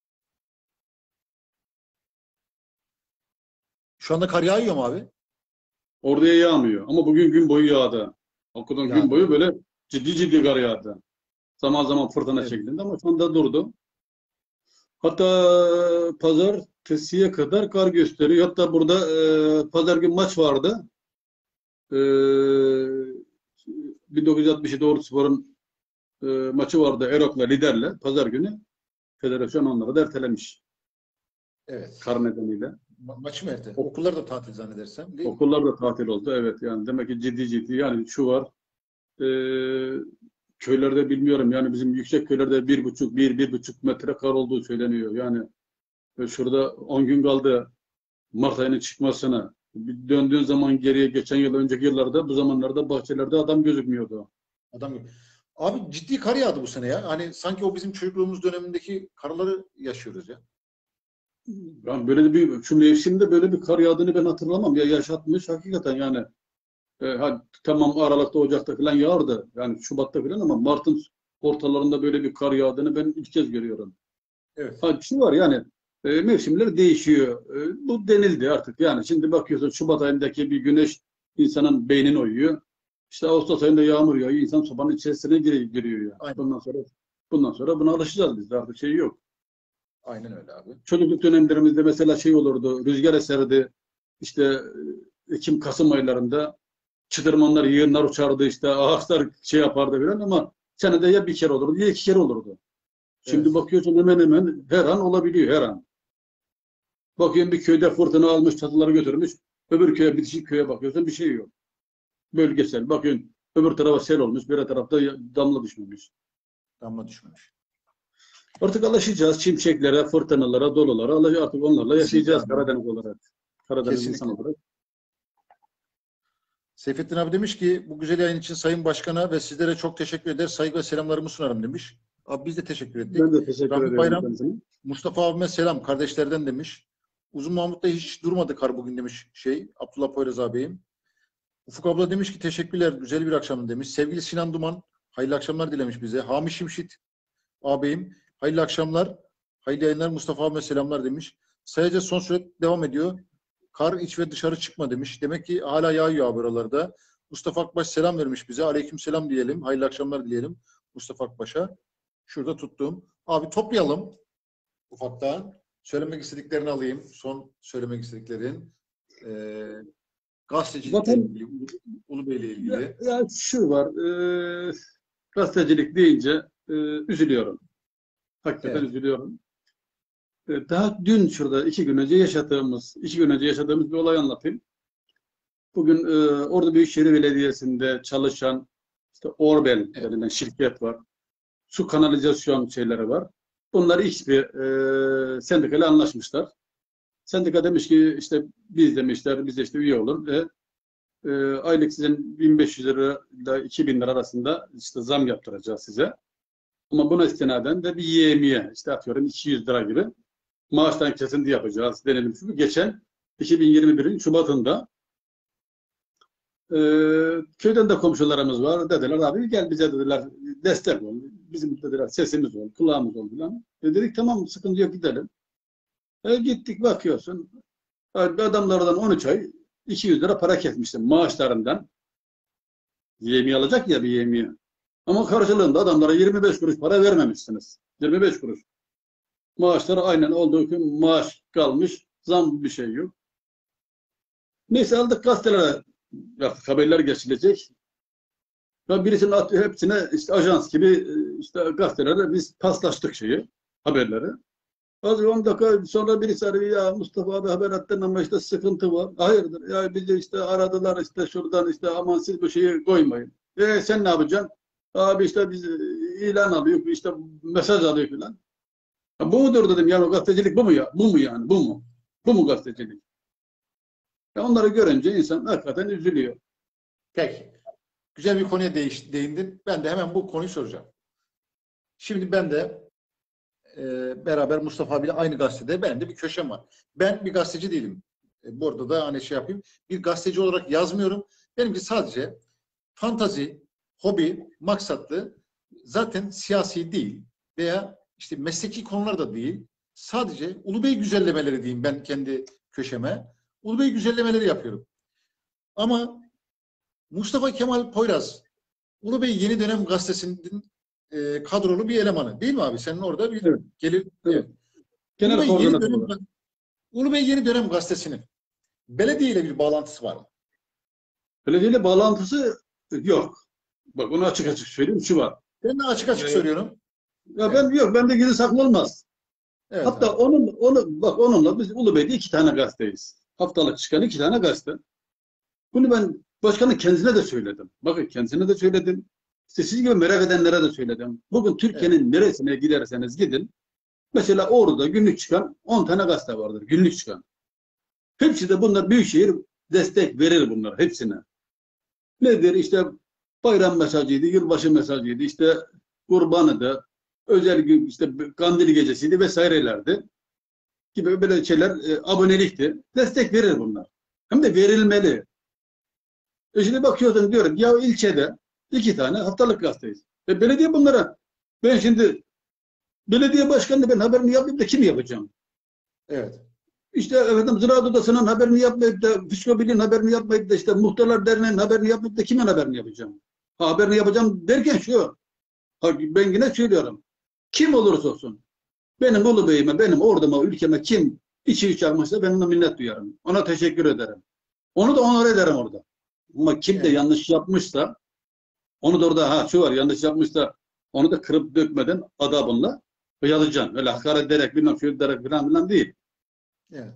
Şu anda kar yağıyor mu abi? Orada yağmıyor. Ama bugün gün boyu yağdı. Hakikaten gün Yağdı. boyu böyle ciddi ciddi kar yağdı. Zaman zaman fırtına Evet. şeklinde ama şu anda durdu. Hatta pazartesiye kadar kar gösteriyor. Hatta burada pazar gün maç vardı. 1967 Orduspor'un maçı vardı Erok'la liderle. Pazar günü federasyon onları da ertelemiş. Evet. Kar nedeniyle. Maçı mı ertelemiş? Okullar da tatil zannedersem. Değil mi? Okullar da tatil oldu. Evet yani demek ki ciddi yani şu var. Köylerde bilmiyorum yani bizim yüksek köylerde 1,5 metre kar olduğu söyleniyor. Yani şurada 10 gün kaldı Mart ayının çıkmasına. Bir döndüğün zaman geriye geçen yıl önceki yıllarda bu zamanlarda bahçelerde adam gözükmüyordu. Adam gibi. Abi ciddi kar yağdı bu sene ya. Hani sanki o bizim çocukluğumuz dönemindeki karları yaşıyoruz ya. Yani böyle bir şu mevsimde böyle bir kar yağdığını ben hatırlamam. Ya yaşatmış hakikaten yani. Tamam Aralık'ta Ocak'ta falan yağardı. Yani Şubat'ta falan ama Mart'ın ortalarında böyle bir kar yağdığını ben ilk kez görüyorum. Evet. Şu var yani mevsimler değişiyor. Bu denildi artık. Yani şimdi bakıyorsun Şubat ayındaki bir güneş insanın beynini oyuyor. İşte Ağustos ayında yağmur yağıyor. İnsan sobanın içerisine giriyor yani. Aynen. Bundan sonra buna alışacağız biz de artık şey yok. Aynen öyle abi. Çocukluk dönemlerimizde mesela şey olurdu. Rüzgar eserdi. İşte Ekim-Kasım aylarında çıtırmanlar, yığınlar uçardı işte ağaçlar şey yapardı falan ama senede ya bir kere olurdu ya 2 kere olurdu. Şimdi Evet. bakıyorsun hemen her an olabiliyor her an. Bakıyorsun bir köyde fırtına almış çatıları götürmüş. Öbür köye bitişik köye bakıyorsun bir şey yok. Bölgesel. Bakıyorsun öbür tarafa sel olmuş bir tarafta damla düşmemiş. Damla düşmemiş. Artık alışacağız şimşeklere, fırtınalara, dolulara artık onlarla yaşayacağız Kesinlikle. Karadeniz olarak. Karadeniz insan olarak. Seyfettin abi demiş ki bu güzel yayın için Sayın Başkan'a ve sizlere çok teşekkür eder. Saygı ve selamlarımı sunarım demiş. Abi biz de teşekkür ettik. Ben de teşekkür Rahmi ederim Bayram, kendisine. Mustafa abime selam kardeşlerden demiş. Uzun Mahmut'ta hiç durmadı kar bugün demiş Abdullah Poyraz ağabeyim. Ufuk abla demiş ki teşekkürler güzel bir akşamın demiş. Sevgili Sinan Duman hayırlı akşamlar dilemiş bize. Hami Şimşit ağabeyim hayırlı akşamlar. Hayırlı yayınlar Mustafa abime selamlar demiş. Sadece son süre devam ediyor. Kar iç ve dışarı çıkma demiş. Demek ki hala yağıyor abi oralarda. Mustafa Akbaş selam vermiş bize. Aleyküm selam diyelim. Hayırlı akşamlar diyelim Mustafa Akbaş'a. Şurada tuttum. Abi toplayalım ufaktan. Söylemek istediklerini alayım. Son söylemek istediklerin. Gazetecilikle ilgili, Ulubey'le ilgili. Ya şu var. Gazetecilik deyince üzülüyorum. Hakikaten Evet. üzülüyorum. Daha dün şurada 2 gün önce yaşadığımız bir olay anlatayım. Bugün Ordu Büyükşehir Belediyesi'nde çalışan işte Orbel denilen şirket var. Su kanalizasyon şeyleri var. Bunlar X bir sendikayla anlaşmışlar. Sendika demiş ki işte biz demişler biz de işte üye olun. Aylık sizin 1500 lira ile 2000 lira arasında işte zam yaptıracağız size. Ama buna istinaden de bir yevmiye işte atıyorum 200 lira gibi maaştan kesinti yapacağız denelim. Çünkü geçen 2021'in Şubat'ında köyden de komşularımız var. Dediler abi gel bize dediler destek ol. Bizim dediler sesimiz ol, kulağımız ol falan. Dedik tamam sıkıntı yok gidelim. Gittik bakıyorsun. Adamlardan 13 ay 200 lira para kesmiştim maaşlarından. Yevmiye alacak ya bir yevmiye. Ama karşılığında adamlara 25 kuruş para vermemişsiniz. 25 kuruş. Maaşları aynen olduğu gibi maaş kalmış. Zam bir şey yok. Neyse aldık gazetelere artık haberler geçilecek. Ya birisinin hepsine işte ajans gibi işte gazetelere biz paslaştık haberleri. Az 10 dakika sonra birisi arıyor, ya Mustafa abi haber attın ama işte sıkıntı var. Hayırdır? Ya bizi işte aradılar işte şuradan işte aman siz bu şeyi koymayın. Sen ne yapacaksın? Abi işte biz ilan alıyor, işte mesaj alıyor falan. Ya bu mudur dedim, yani gazetecilik bu mu ya? Bu mu yani? Bu mu? Bu mu gazetecilik? Ya onları görünce insan hakikaten üzülüyor. Peki. Güzel bir konuya değindin. Ben de hemen bu konuyu soracağım. Şimdi ben de beraber Mustafa abiyle aynı gazetede benim de bir köşem var. Ben bir gazeteci değilim. Bu arada da hani şey yapayım. Bir gazeteci olarak yazmıyorum. Benimki sadece fantazi, hobi, maksatlı, zaten siyasi değil veya işte mesleki konular da değil. Sadece Ulubey güzellemeleri diyeyim ben kendi köşeme. Ulubey güzellemeleri yapıyorum. Ama Mustafa Kemal Poyraz, Ulubey Yeni Dönem Gazetesi'nin kadrolu bir elemanı. Değil mi abi? Senin orada bir Evet. gelir. Evet. Genel Ulubey Yeni koordinatör Dönem, olarak. Ulubey Yeni Dönem Gazetesi'nin belediye ile bir bağlantısı var mı? Belediyeyle bağlantısı yok. Bak onu açık açık söyleyeyim. Şu var. Ben de açık açık söylüyorum. Ya Evet. ben yok. Bende gizli saklı olmaz. Evet Hatta abi. onunla biz Ulubey'de 2 tane gazeteyiz. Haftalık çıkan 2 tane gazete. Bunu ben başkanın kendisine de söyledim. Bakın kendisine de söyledim. İşte siz gibi merak edenlere de söyledim. Bugün Evet. Türkiye'nin neresine giderseniz gidin. Mesela Ordu'da günlük çıkan 10 tane gazete vardır. Günlük çıkan. Hepsi de bunlar Büyükşehir destek verir bunlara hepsine. Nedir? İşte bayram mesajıydı, yılbaşı mesajıydı, işte kurbanıydı, özel gün işte kandil gecesiydi vesairelerdi gibi böyle şeyler abonelikti. Destek verir bunlar. Hem de verilmeli. Şimdi bakıyorsun diyorum ya ilçede 2 tane haftalık gazeteyiz. Belediye bunlara ben şimdi belediye başkanı ben haberini yapmayıp da kim yapacağım? Evet. İşte efendim Ziraat Odası'nın haberini yapmayıp da Fiskobil'in haberini yapmayıp da işte Muhtarlar Derneği'nin haberini yapmayıp da kimin haberini yapacağım? Haberini yapacağım derken şu. Ben yine söylüyorum. Kim olursa olsun. Benim Ulubey'ime, benim orduma, ülkeme kim içi çakmışsa ben ona minnet duyarım. Ona teşekkür ederim. Onu da onur ederim orada. Ama kim de Evet. yanlış yapmışsa onu da orada şu var yanlış yapmışsa onu da kırıp dökmeden adabınla yazacaksın. Öyle hakaret ederek bilmem şöyle ederek falan değil. Evet.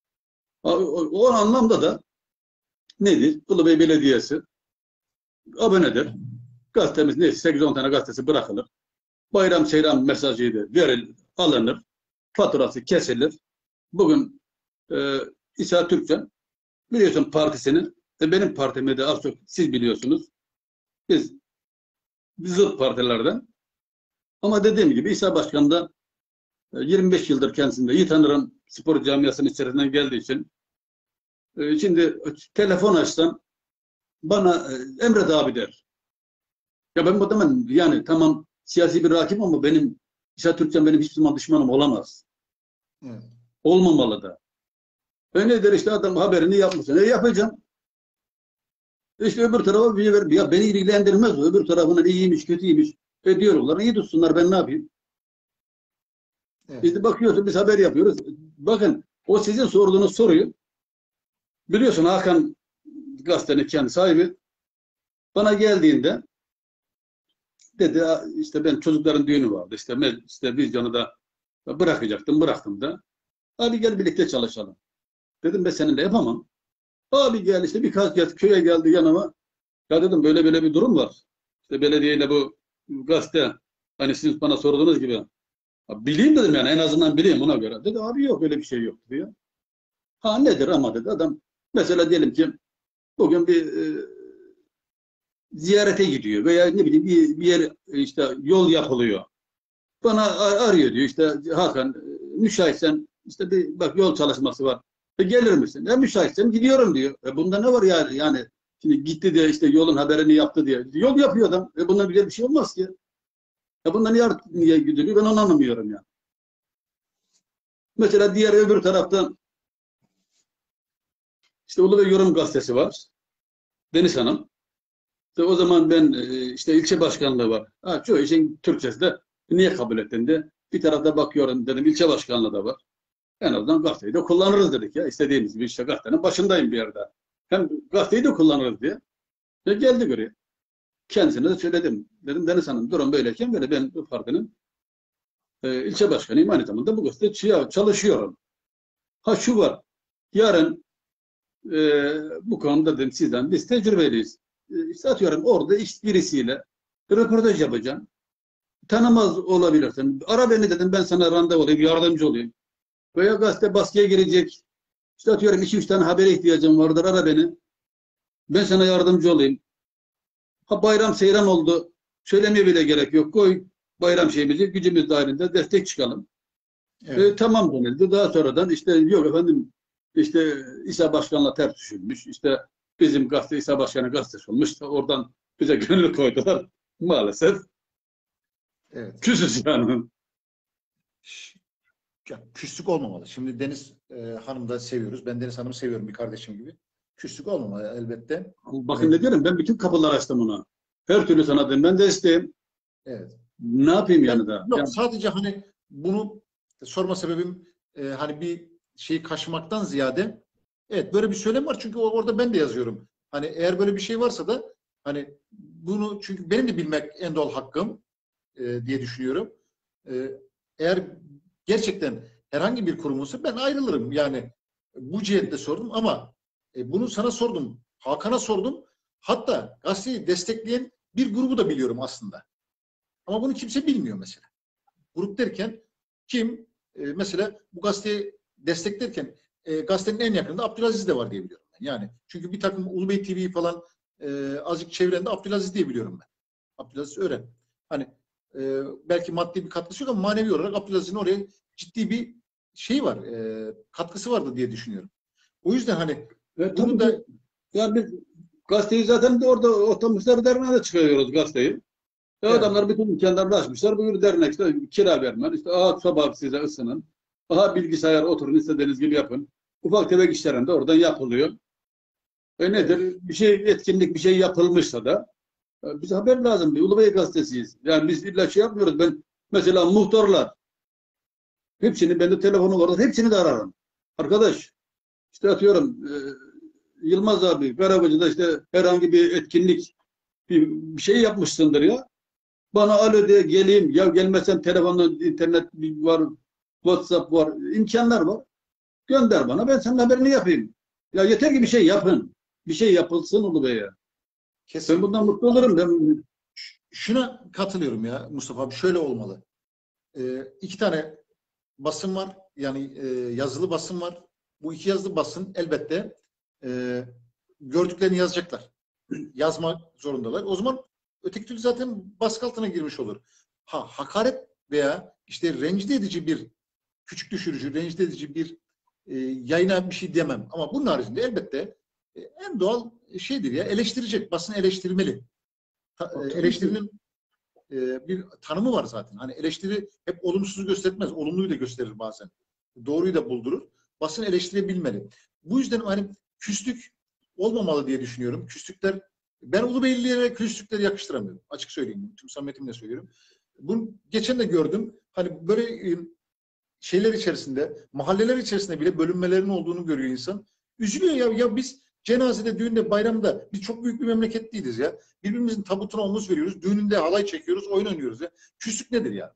O anlamda da nedir? Ulubey Belediyesi abonedir. Gazetemiz neyse 8-10 tane gazetesi bırakılır. Bayram seyran mesajıydı. Verilir, alınır. Faturası kesilir. Bugün İsa Türkçen biliyorsun partisini benim partimi de az çok siz biliyorsunuz. Biz zıt partilerden. Ama dediğim gibi İsa Başkan da 25 yıldır kendisini iyi tanırım. Spor camiasının içerisinden geldiği için. Şimdi telefon açsam bana Emret abi der. Ya ben bu zaman yani tamam siyasi bir rakip ama benim İsa Türkçen benim hiçbir zaman düşmanım olamaz. Evet. Olmamalı da. Ne der işte adam haberini yapmışsın. Yapacağım. İşte öbür tarafa bir ver. Ya beni ilgilendirmez o. Öbür tarafının iyiymiş, kötüymüş. Diyorlar. İyi tutsunlar ben ne yapayım? Evet. İşte bakıyorsun biz haber yapıyoruz. Bakın o sizin sorduğunuz soruyu biliyorsun Hakan gazetenin kendi sahibi bana geldiğinde dedi işte ben çocukların düğünü vardı. İşte vizyonu da bırakacaktım. Bıraktım da. Abi gel birlikte çalışalım. Dedim ben seninle yapamam. Abi gel işte birkaç kez köye geldi yanıma. Ya dedim böyle böyle bir durum var. İşte belediyeyle bu gazete hani siz bana sorduğunuz gibi bileyim dedim yani en azından bileyim ona göre. Dedi abi yok öyle bir şey yok diyor. Ha nedir ama dedi adam. Mesela diyelim ki bugün bir ziyarete gidiyor veya ne bileyim bir yer işte yol yapılıyor. Bana arıyor diyor işte Hakan müsaitsen işte bir bak yol çalışması var. Gelir misin? Müsaitsem gidiyorum diyor. Bunda ne var yani şimdi gitti diye işte yolun haberini yaptı diye. Yol yapıyor adam. Bundan bir şey olmaz ki. Bundan niye gidiliyor ben onu anlamıyorum ya. Mesela diğer öbür taraftan işte Ulu ve Yorum gazetesi var. Deniz Hanım. İşte o zaman ben işte ilçe başkanlığı var. Çoğu işin Türkçesi de niye kabul ettin de. Bir tarafta bakıyorum dedim ilçe başkanlığı da var. En azından gazeteyi de kullanırız dedik ya. İstediğimiz bir işte gazetenin başındayım bir yerde. Hem gazeteyi de kullanırız diye. Ve geldi buraya. Kendisine de söyledim. Dedim Deniz Hanım durum böyleyken böyle ben bu partinin ilçe başkanıyım. Aynı zamanda bu gazetede çalışıyorum. Ha şu var. Yarın bu konuda dedim sizden biz tecrübeliyiz. İşte atıyorum orada X birisiyle röportaj yapacağım. Tanımaz olabilirsin. Ara beni dedim ben sana randevu olayım, yardımcı olayım. Veya gazete baskıya girecek. İşte atıyorum 2-3 tane habere ihtiyacım vardır. Ara beni. Ben sana yardımcı olayım. Ha bayram seyran oldu. Söylemeye bile gerek yok. Koy bayram şeyimizi gücümüz dahilinde destek çıkalım. Evet. Tamam denildi. Daha sonradan işte yok efendim işte İsa Başkan'la ters düşülmüş. İşte bizim gazete İsa Başkan'a gazetesi olmuş. Oradan bize gönül koydular. Maalesef Evet. küsüz yani. Ya, küslük olmamalı. Şimdi Deniz Hanım'ı da seviyoruz. Ben Deniz Hanım'ı seviyorum bir kardeşim gibi. Küslük olmamalı elbette. Bakın ne diyorum ben bütün kapılar açtım ona. Her türlü sanatım ben de isteyeyim. Evet. Ne yapayım yani da? Yok Yani, sadece hani bunu sorma sebebim hani bir şeyi kaşımaktan ziyade evet böyle bir söylem var çünkü orada ben de yazıyorum. Hani eğer böyle bir şey varsa da hani bunu çünkü benim de bilmek en doğal hakkım diye düşünüyorum. Eğer gerçekten herhangi bir kurumunsa ben ayrılırım. Yani bu cihetle sordum ama bunu sana sordum. Hakan'a sordum. Hatta gazeteyi destekleyen bir grubu da biliyorum aslında. Ama bunu kimse bilmiyor mesela. Grup derken kim? Mesela bu gazeteyi desteklerken gazetenin en yakınında Abdülaziz de var diye biliyorum ben. Yani çünkü bir takım Ulubey TV'yi falan azıcık çevrende Abdülaziz diye biliyorum ben. Abdülaziz Ören. Hani belki maddi bir katkısı yok ama manevi olarak Abdülaziz'in oraya ciddi bir şey var. Katkısı vardı diye düşünüyorum. O yüzden hani bunu da yani biz gazeteyi zaten de orada otobüsler derneğe de çıkarıyoruz gazeteyi. evet, Adamlar bütün imkanlarını açmışlar. Buyur dernekte kira vermen. İşte aha sabah size ısının. Aha bilgisayar oturun istediğiniz gibi yapın. Ufak tefek işlerin de oradan yapılıyor. evet, Nedir? Bir şey etkinlik bir şey yapılmışsa da bize haber lazım. Bir Ulubey gazetesiyiz. Yani biz illa şey yapmıyoruz. Ben mesela muhtarlar hepsini bende telefonu var. Hepsini de ararım. Arkadaş işte atıyorum Yılmaz abi Karabacı'da işte herhangi bir etkinlik bir şey yapmışsındır ya. Bana alo diye geleyim. Ya gelmezsen telefonla internet var, WhatsApp var, imkanlar var. Gönder bana. Ben senin haberini yapayım. Ya yeter ki bir şey yapın. Bir şey yapılsın Ulubey'e. Ben kesin. bundan mutlu olurum. Ben, Şuna katılıyorum ya Mustafa abi. Şöyle olmalı. İki tane basın var. Yani yazılı basın var. Bu iki yazılı basın elbette gördüklerini yazacaklar. Yazmak zorundalar. O zaman öteki türlü zaten baskı altına girmiş olur. Hakaret veya işte rencide edici bir küçük düşürücü, rencide edici bir yayına bir şey demem. Ama bunun haricinde elbette en doğal şeydir ya eleştirecek. Basın eleştirmeli. Eleştirinin bir tanımı var zaten. Hani eleştiri hep olumsuzu göstermez. Olumluyu da gösterir bazen. Doğruyu da buldurur. Basın eleştirebilmeli. Bu yüzden hani küslük olmamalı diye düşünüyorum. Küslükler ben Ulubeylilere küslükleri yakıştıramıyorum. Açık söyleyeyim. Tüm samimiyetimle söylüyorum. Bunu geçen de gördüm. Hani böyle şeyler içerisinde, mahalleler içerisinde bile bölünmelerin olduğunu görüyor insan. Üzülüyor ya. Ya biz cenazede, düğünde, bayramda biz çok büyük bir memleket değiliz ya. Birbirimizin tabutuna omuz veriyoruz. Düğününde halay çekiyoruz, oyun oynuyoruz ya. Küslük nedir ya?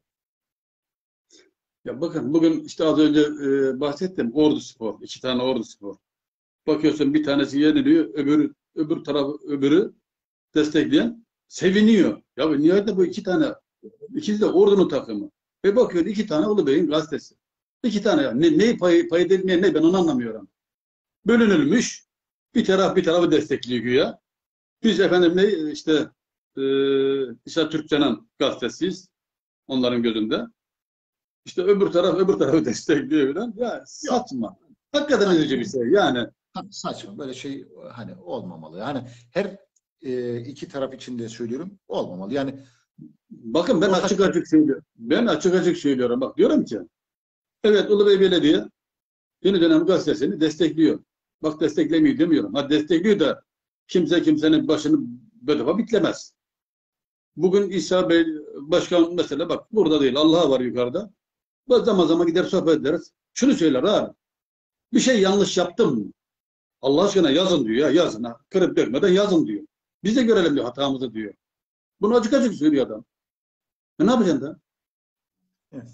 ya bakın bugün işte az önce bahsettim. Ordu Spor. İki tane Ordu Spor. Bakıyorsun bir tanesi yeniliyor. Öbür tarafı öbürü destekleyen seviniyor. Ya nihayet bu iki tane ikisi de Ordu'nun takımı. Ve bakıyor iki tane Ulubey'in gazetesi. İki tane ya. Neyi pay edilmeyen ne ben onu anlamıyorum. Bölünülmüş. Bir taraf bir tarafı destekliyor güya. Biz efendim ne işte İsa Türkçe'nin gazetesiyiz. Onların gözünde. İşte öbür taraf öbür tarafı destekliyor falan. Ya Yok. saçma. Hakikaten üzücü bir şey. Yani Saçma. Böyle şey hani olmamalı. Yani her iki taraf için de söylüyorum olmamalı. Yani bakın ben ortak açık açık söylüyorum. Ben açık açık söylüyorum. Bak diyorum ki evet Ulubey Belediye Yeni Dönem Gazetesi'ni destekliyor. Bak desteklemiyor demiyorum. Ha destekliyor da kimse kimsenin başını bedava bitlemez. Bugün İsa Bey Başkan mesela bak burada değil Allah var yukarıda. Böyle zaman zaman gider sohbet ederiz. Şunu söyler abi. Bir şey yanlış yaptım mı? Allah aşkına yazın diyor ya, yazın ha. Kırıp dökmeden yazın diyor. Biz de görelim diyor hatamızı diyor. Bunu açık açık söylüyor adam. Ne yapacaksın da? Evet.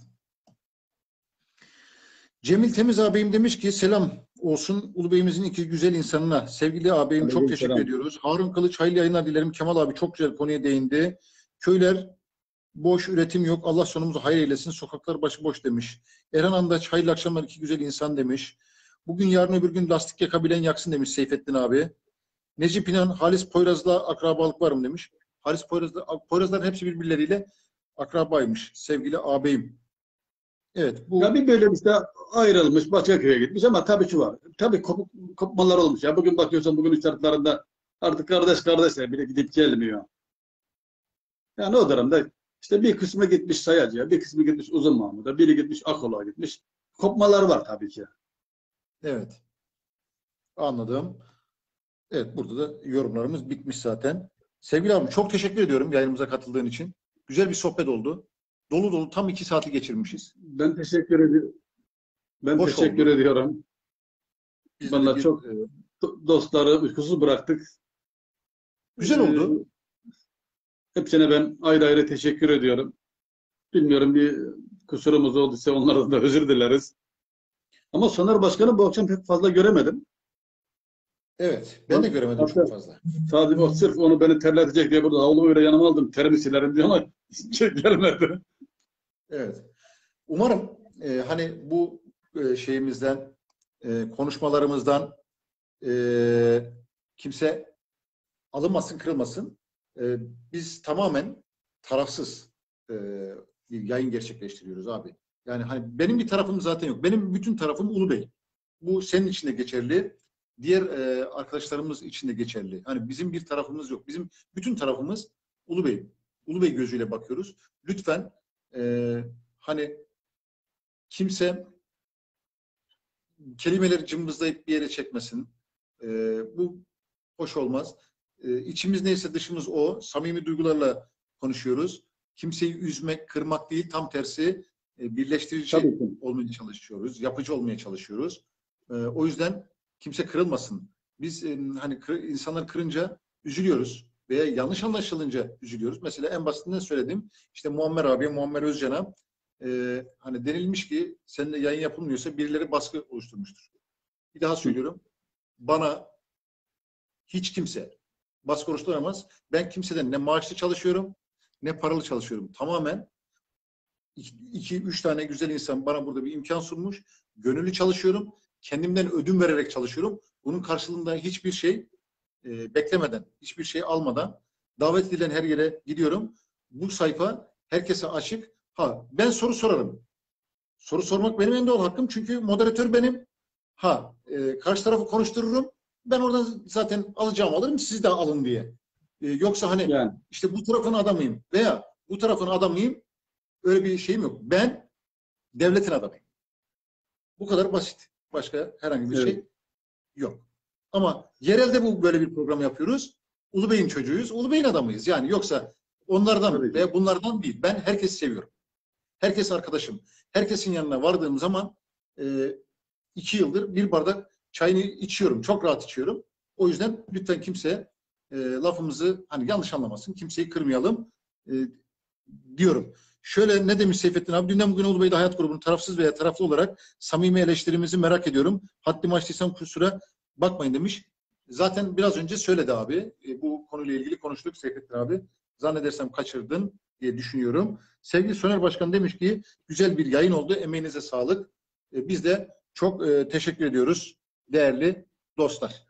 Cemil Temiz ağabeyim demiş ki selam olsun Ulubey'imizin iki güzel insanına. Sevgili ağabeyim çok teşekkür Aleykümselam. ediyoruz. Harun Kılıç hayırlı yayınlar dilerim. Kemal abi çok güzel konuya değindi. Köyler boş, üretim yok. Allah sonumuzu hayır eylesin. Sokaklar başıboş demiş. Erhan Andaç hayırlı akşamlar iki güzel insan demiş. Bugün yarın öbür gün lastik yakabilen yaksın demiş Seyfettin abi. Necip İnan Halis Poyraz'la akrabalık var mı demiş. Halis Poyraz'ların hepsi birbirleriyle akrabaymış sevgili ağabeyim. Evet bu Ya bir böyle işte ayrılmış, başka köye gitmiş ama tabii şu var. Tabii kopmalar olmuş. Ya bugün bakıyorsun bugün şartlarında artık kardeşler bile gidip gelmiyor. Yani o dönemde işte bir kısmı gitmiş Sayacı'ya, bir kısmı gitmiş Uzun Mahmut'a, biri gitmiş Akol'a gitmiş. Kopmalar var tabii ki. evet anladım. Evet burada da yorumlarımız bitmiş zaten. Sevgili abim çok teşekkür ediyorum yayınımıza katıldığın için. Güzel bir sohbet oldu. Dolu dolu tam 2 saati geçirmişiz. Ben teşekkür ediyorum. Ben Hoş teşekkür oldu. ediyorum. Bizde de Vallahi bir çok dostları uykusuz bıraktık. güzel oldu. Hepsine ben ayrı ayrı teşekkür ediyorum. Bilmiyorum bir kusurumuz olduysa onlardan da özür dileriz. Ama Soner Başkan'ı bu akşam pek fazla göremedim. Evet. Ben de göremedim çok fazla. Sadece o sırf onu beni terletecek diye burada havlumu öyle yanıma aldım. Terimi silerim diye ama hiç gelmedi. Evet. Umarım hani bu şeyimizden konuşmalarımızdan kimse alınmasın, kırılmasın. Biz tamamen tarafsız bir yayın gerçekleştiriyoruz abi. Yani hani benim bir tarafım zaten yok. Benim bütün tarafım Ulubey. Bu senin için de geçerli. Diğer arkadaşlarımız için de geçerli. Hani bizim bir tarafımız yok. Bizim bütün tarafımız Ulubey. Ulubey gözüyle bakıyoruz. Lütfen hani kimse kelimeleri cımbızlayıp bir yere çekmesin. Bu hoş olmaz. İçimiz neyse dışımız o. Samimi duygularla konuşuyoruz. Kimseyi üzmek, kırmak değil, tam tersi birleştirici olmaya çalışıyoruz. Yapıcı olmaya çalışıyoruz. O yüzden kimse kırılmasın. Biz hani insanlar kırınca üzülüyoruz veya yanlış anlaşılınca üzülüyoruz. Mesela en basitinden söyledim. İşte Muammer abiye, Muammer Özcan'a hani denilmiş ki seninle yayın yapılmıyorsa birileri baskı oluşturmuştur. Bir daha söylüyorum. Bana hiç kimse baskı oluşturamaz. Ben kimseden ne maaşlı çalışıyorum ne paralı çalışıyorum. Tamamen 2-3 tane güzel insan bana burada bir imkan sunmuş. Gönüllü çalışıyorum. Kendimden ödün vererek çalışıyorum. Bunun karşılığında hiçbir şey beklemeden, hiçbir şey almadan davet edilen her yere gidiyorum. Bu sayfa herkese açık. Ben soru sorarım. Soru sormak benim en doğal hakkım. Çünkü moderatör benim. Karşı tarafı konuştururum. Ben oradan zaten alacağımı alırım. Siz de alın diye. Yoksa hani Yani. işte bu tarafın adamıyım veya bu tarafın adamıyım. Öyle bir şeyim yok. Ben devletin adamıyım. Bu kadar basit. Başka herhangi bir şey yok. Ama yerelde bu böyle bir program yapıyoruz. Ulubey'in çocuğuyuz. Ulubey'in adamıyız. Yani yoksa onlardan veya bunlardan değil. Ben herkesi seviyorum. Herkes arkadaşım. Herkesin yanına vardığım zaman 2 yıldır bir bardak çayını içiyorum. Çok rahat içiyorum. O yüzden lütfen kimse lafımızı hani yanlış anlamasın. Kimseyi kırmayalım diyorum. Şöyle ne demiş Seyfettin abi? Dünden bugüne Ulubey'de Hayat Grubu'nun tarafsız veya taraflı olarak samimi eleştirimizi merak ediyorum. Haddim açtıysam kusura bakmayın demiş. Zaten biraz önce söyledi abi. Bu konuyla ilgili konuştuk Seyfettin abi. Zannedersem kaçırdın diye düşünüyorum. Sevgili Soner Başkan demiş ki güzel bir yayın oldu. Emeğinize sağlık. Biz de çok teşekkür ediyoruz değerli dostlar.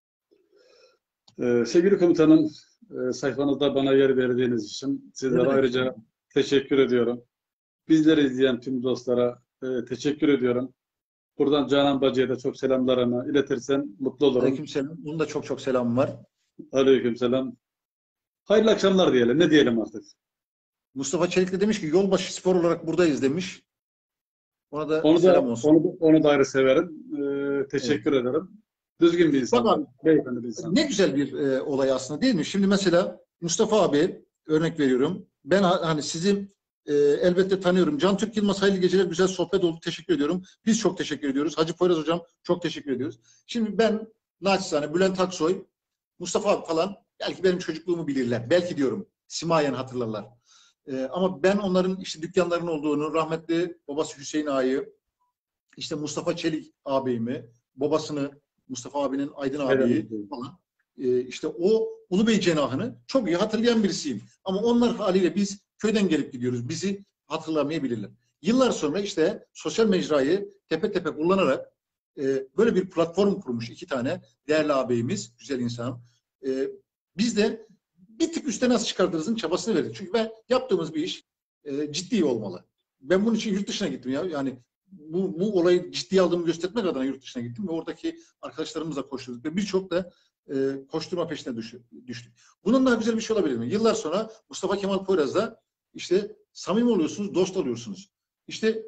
Sevgili komutanım, sayfanızda bana yer verdiğiniz için sizlere ayrıca teşekkür ediyorum. Bizleri izleyen tüm dostlara teşekkür ediyorum. Buradan Canan Bacı'ya da çok selamlarını iletirsen mutlu olurum. Aleykümselam. Bunun da çok çok selamı var. Aleykümselam. Hayırlı akşamlar diyelim. Ne diyelim artık? Mustafa Çelikli demiş ki yolbaşı spor olarak buradayız demiş. Ona da selam olsun. Onu da ayrı severim. Teşekkür ederim. Düzgün bir insan. Bak abi, beyefendi bir insan. ne güzel bir olay aslında değil mi? Şimdi mesela Mustafa abi örnek veriyorum. Ben hani sizi elbette tanıyorum. Can Türk Yılmaz, hayırlı geceler, güzel sohbet oldu. Teşekkür ediyorum. Biz çok teşekkür ediyoruz. Hacı Poyraz hocam çok teşekkür ediyoruz. Şimdi ben naçizane Bülent Aksoy, Mustafa abi falan belki benim çocukluğumu bilirler. Belki diyorum simayen hatırlarlar. Ama ben onların işte dükkanların olduğunu, rahmetli babası Hüseyin Ağa'yı, işte Mustafa Çelik ağabeyimi, babasını, Mustafa abinin Aydın abiyi falan, işte o Ulubey cenahını çok iyi hatırlayan birisiyim. Ama onlar haliyle biz köyden gelip gidiyoruz. Bizi hatırlamayabilirler. Yıllar sonra işte sosyal mecrayı tepe tepe kullanarak böyle bir platform kurmuş iki tane değerli ağabeyimiz, güzel insan. Biz de bir tık üstte nasıl çıkartırızın çabasını verdik. Çünkü yaptığımız bir iş ciddi olmalı. Ben bunun için yurt dışına gittim ya. Yani bu olayı ciddiye aldığımı göstermek adına yurt dışına gittim ve oradaki arkadaşlarımızla koşturduk ve birçok da koşturma peşine düştük. Bunun daha güzel bir şey olabilir mi? Yıllar sonra Mustafa Kemal Poyraz'la işte samimi oluyorsunuz, dost oluyorsunuz. İşte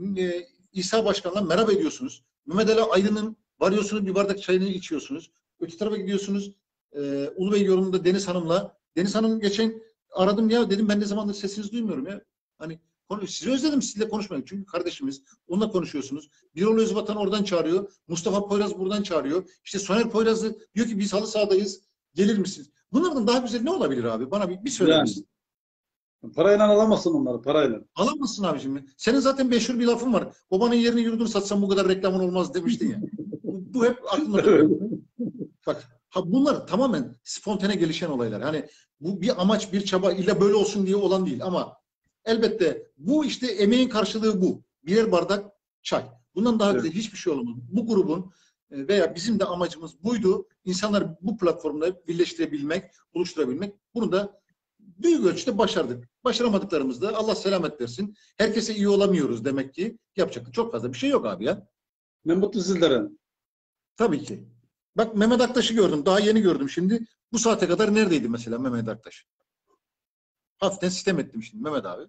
İsa Başkan'la merhaba ediyorsunuz. Mehmet Ali Aydın'ın varıyorsunuz, bir bardak çayını içiyorsunuz. Öte tarafa gidiyorsunuz. Ulubey yolunda Deniz Hanım'la. Deniz Hanım geçen aradım ya, dedim ben ne zamandır sesinizi duymuyorum ya. Hani sizi özledim, sizinle konuşmayın. Çünkü kardeşimiz, onunla konuşuyorsunuz. Birol Özvatan oradan çağırıyor. Mustafa Poyraz buradan çağırıyor. İşte Soner Poyraz diyor ki biz halı sahadayız. Gelir misiniz? Bunlardan daha güzel ne olabilir abi? Bana bir söyler misin? Parayla alamazsın onları, parayla. Alamazsın abi şimdi. Senin zaten meşhur bir lafın var. Babanın yerini yurdunu satsan bu kadar reklamın olmaz demiştin ya. Bu hep aklımda duruyor. Bak, bunlar tamamen spontane gelişen olaylar. Hani bu bir amaç, bir çaba illa böyle olsun diye olan değil ama elbette bu işte emeğin karşılığı bu. Birer bardak çay. Bundan daha güzel hiçbir şey olmaz. Bu grubun veya bizim de amacımız buydu. İnsanları bu platformda birleştirebilmek, buluşturabilmek. Bunu da büyük ölçüde başardık. Başaramadıklarımızda Allah selamet versin. Herkese iyi olamıyoruz demek ki. Yapacak çok fazla bir şey yok abi ya. Ne mutlu sizlere. Tabii ki. Bak Mehmet Aktaş'ı gördüm. Daha yeni gördüm şimdi. Bu saate kadar neredeydi mesela Mehmet Aktaş? Hafiften sitem ettim şimdi Mehmet abi.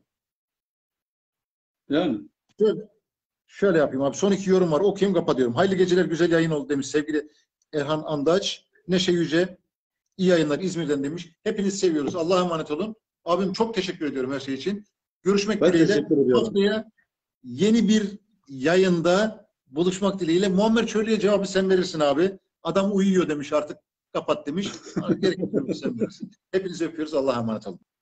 Yani. Şöyle yapayım abi. Son iki yorum var. Okuyayım kapatıyorum. Hayırlı geceler, güzel yayın oldu demiş sevgili Erhan Andaç. Neşe Yüce, iyi yayınlar İzmir'den demiş. Hepinizi seviyoruz. Allah'a emanet olun. Abim çok teşekkür ediyorum her şey için. Görüşmek dileğiyle. Haftaya yeni bir yayında buluşmak dileğiyle. Muammer Çöly'e cevabı sen verirsin abi. Adam uyuyor demiş artık. Kapat demiş. Gerekli sen verirsin. Hepinizi öpüyoruz. Allah'a emanet olun.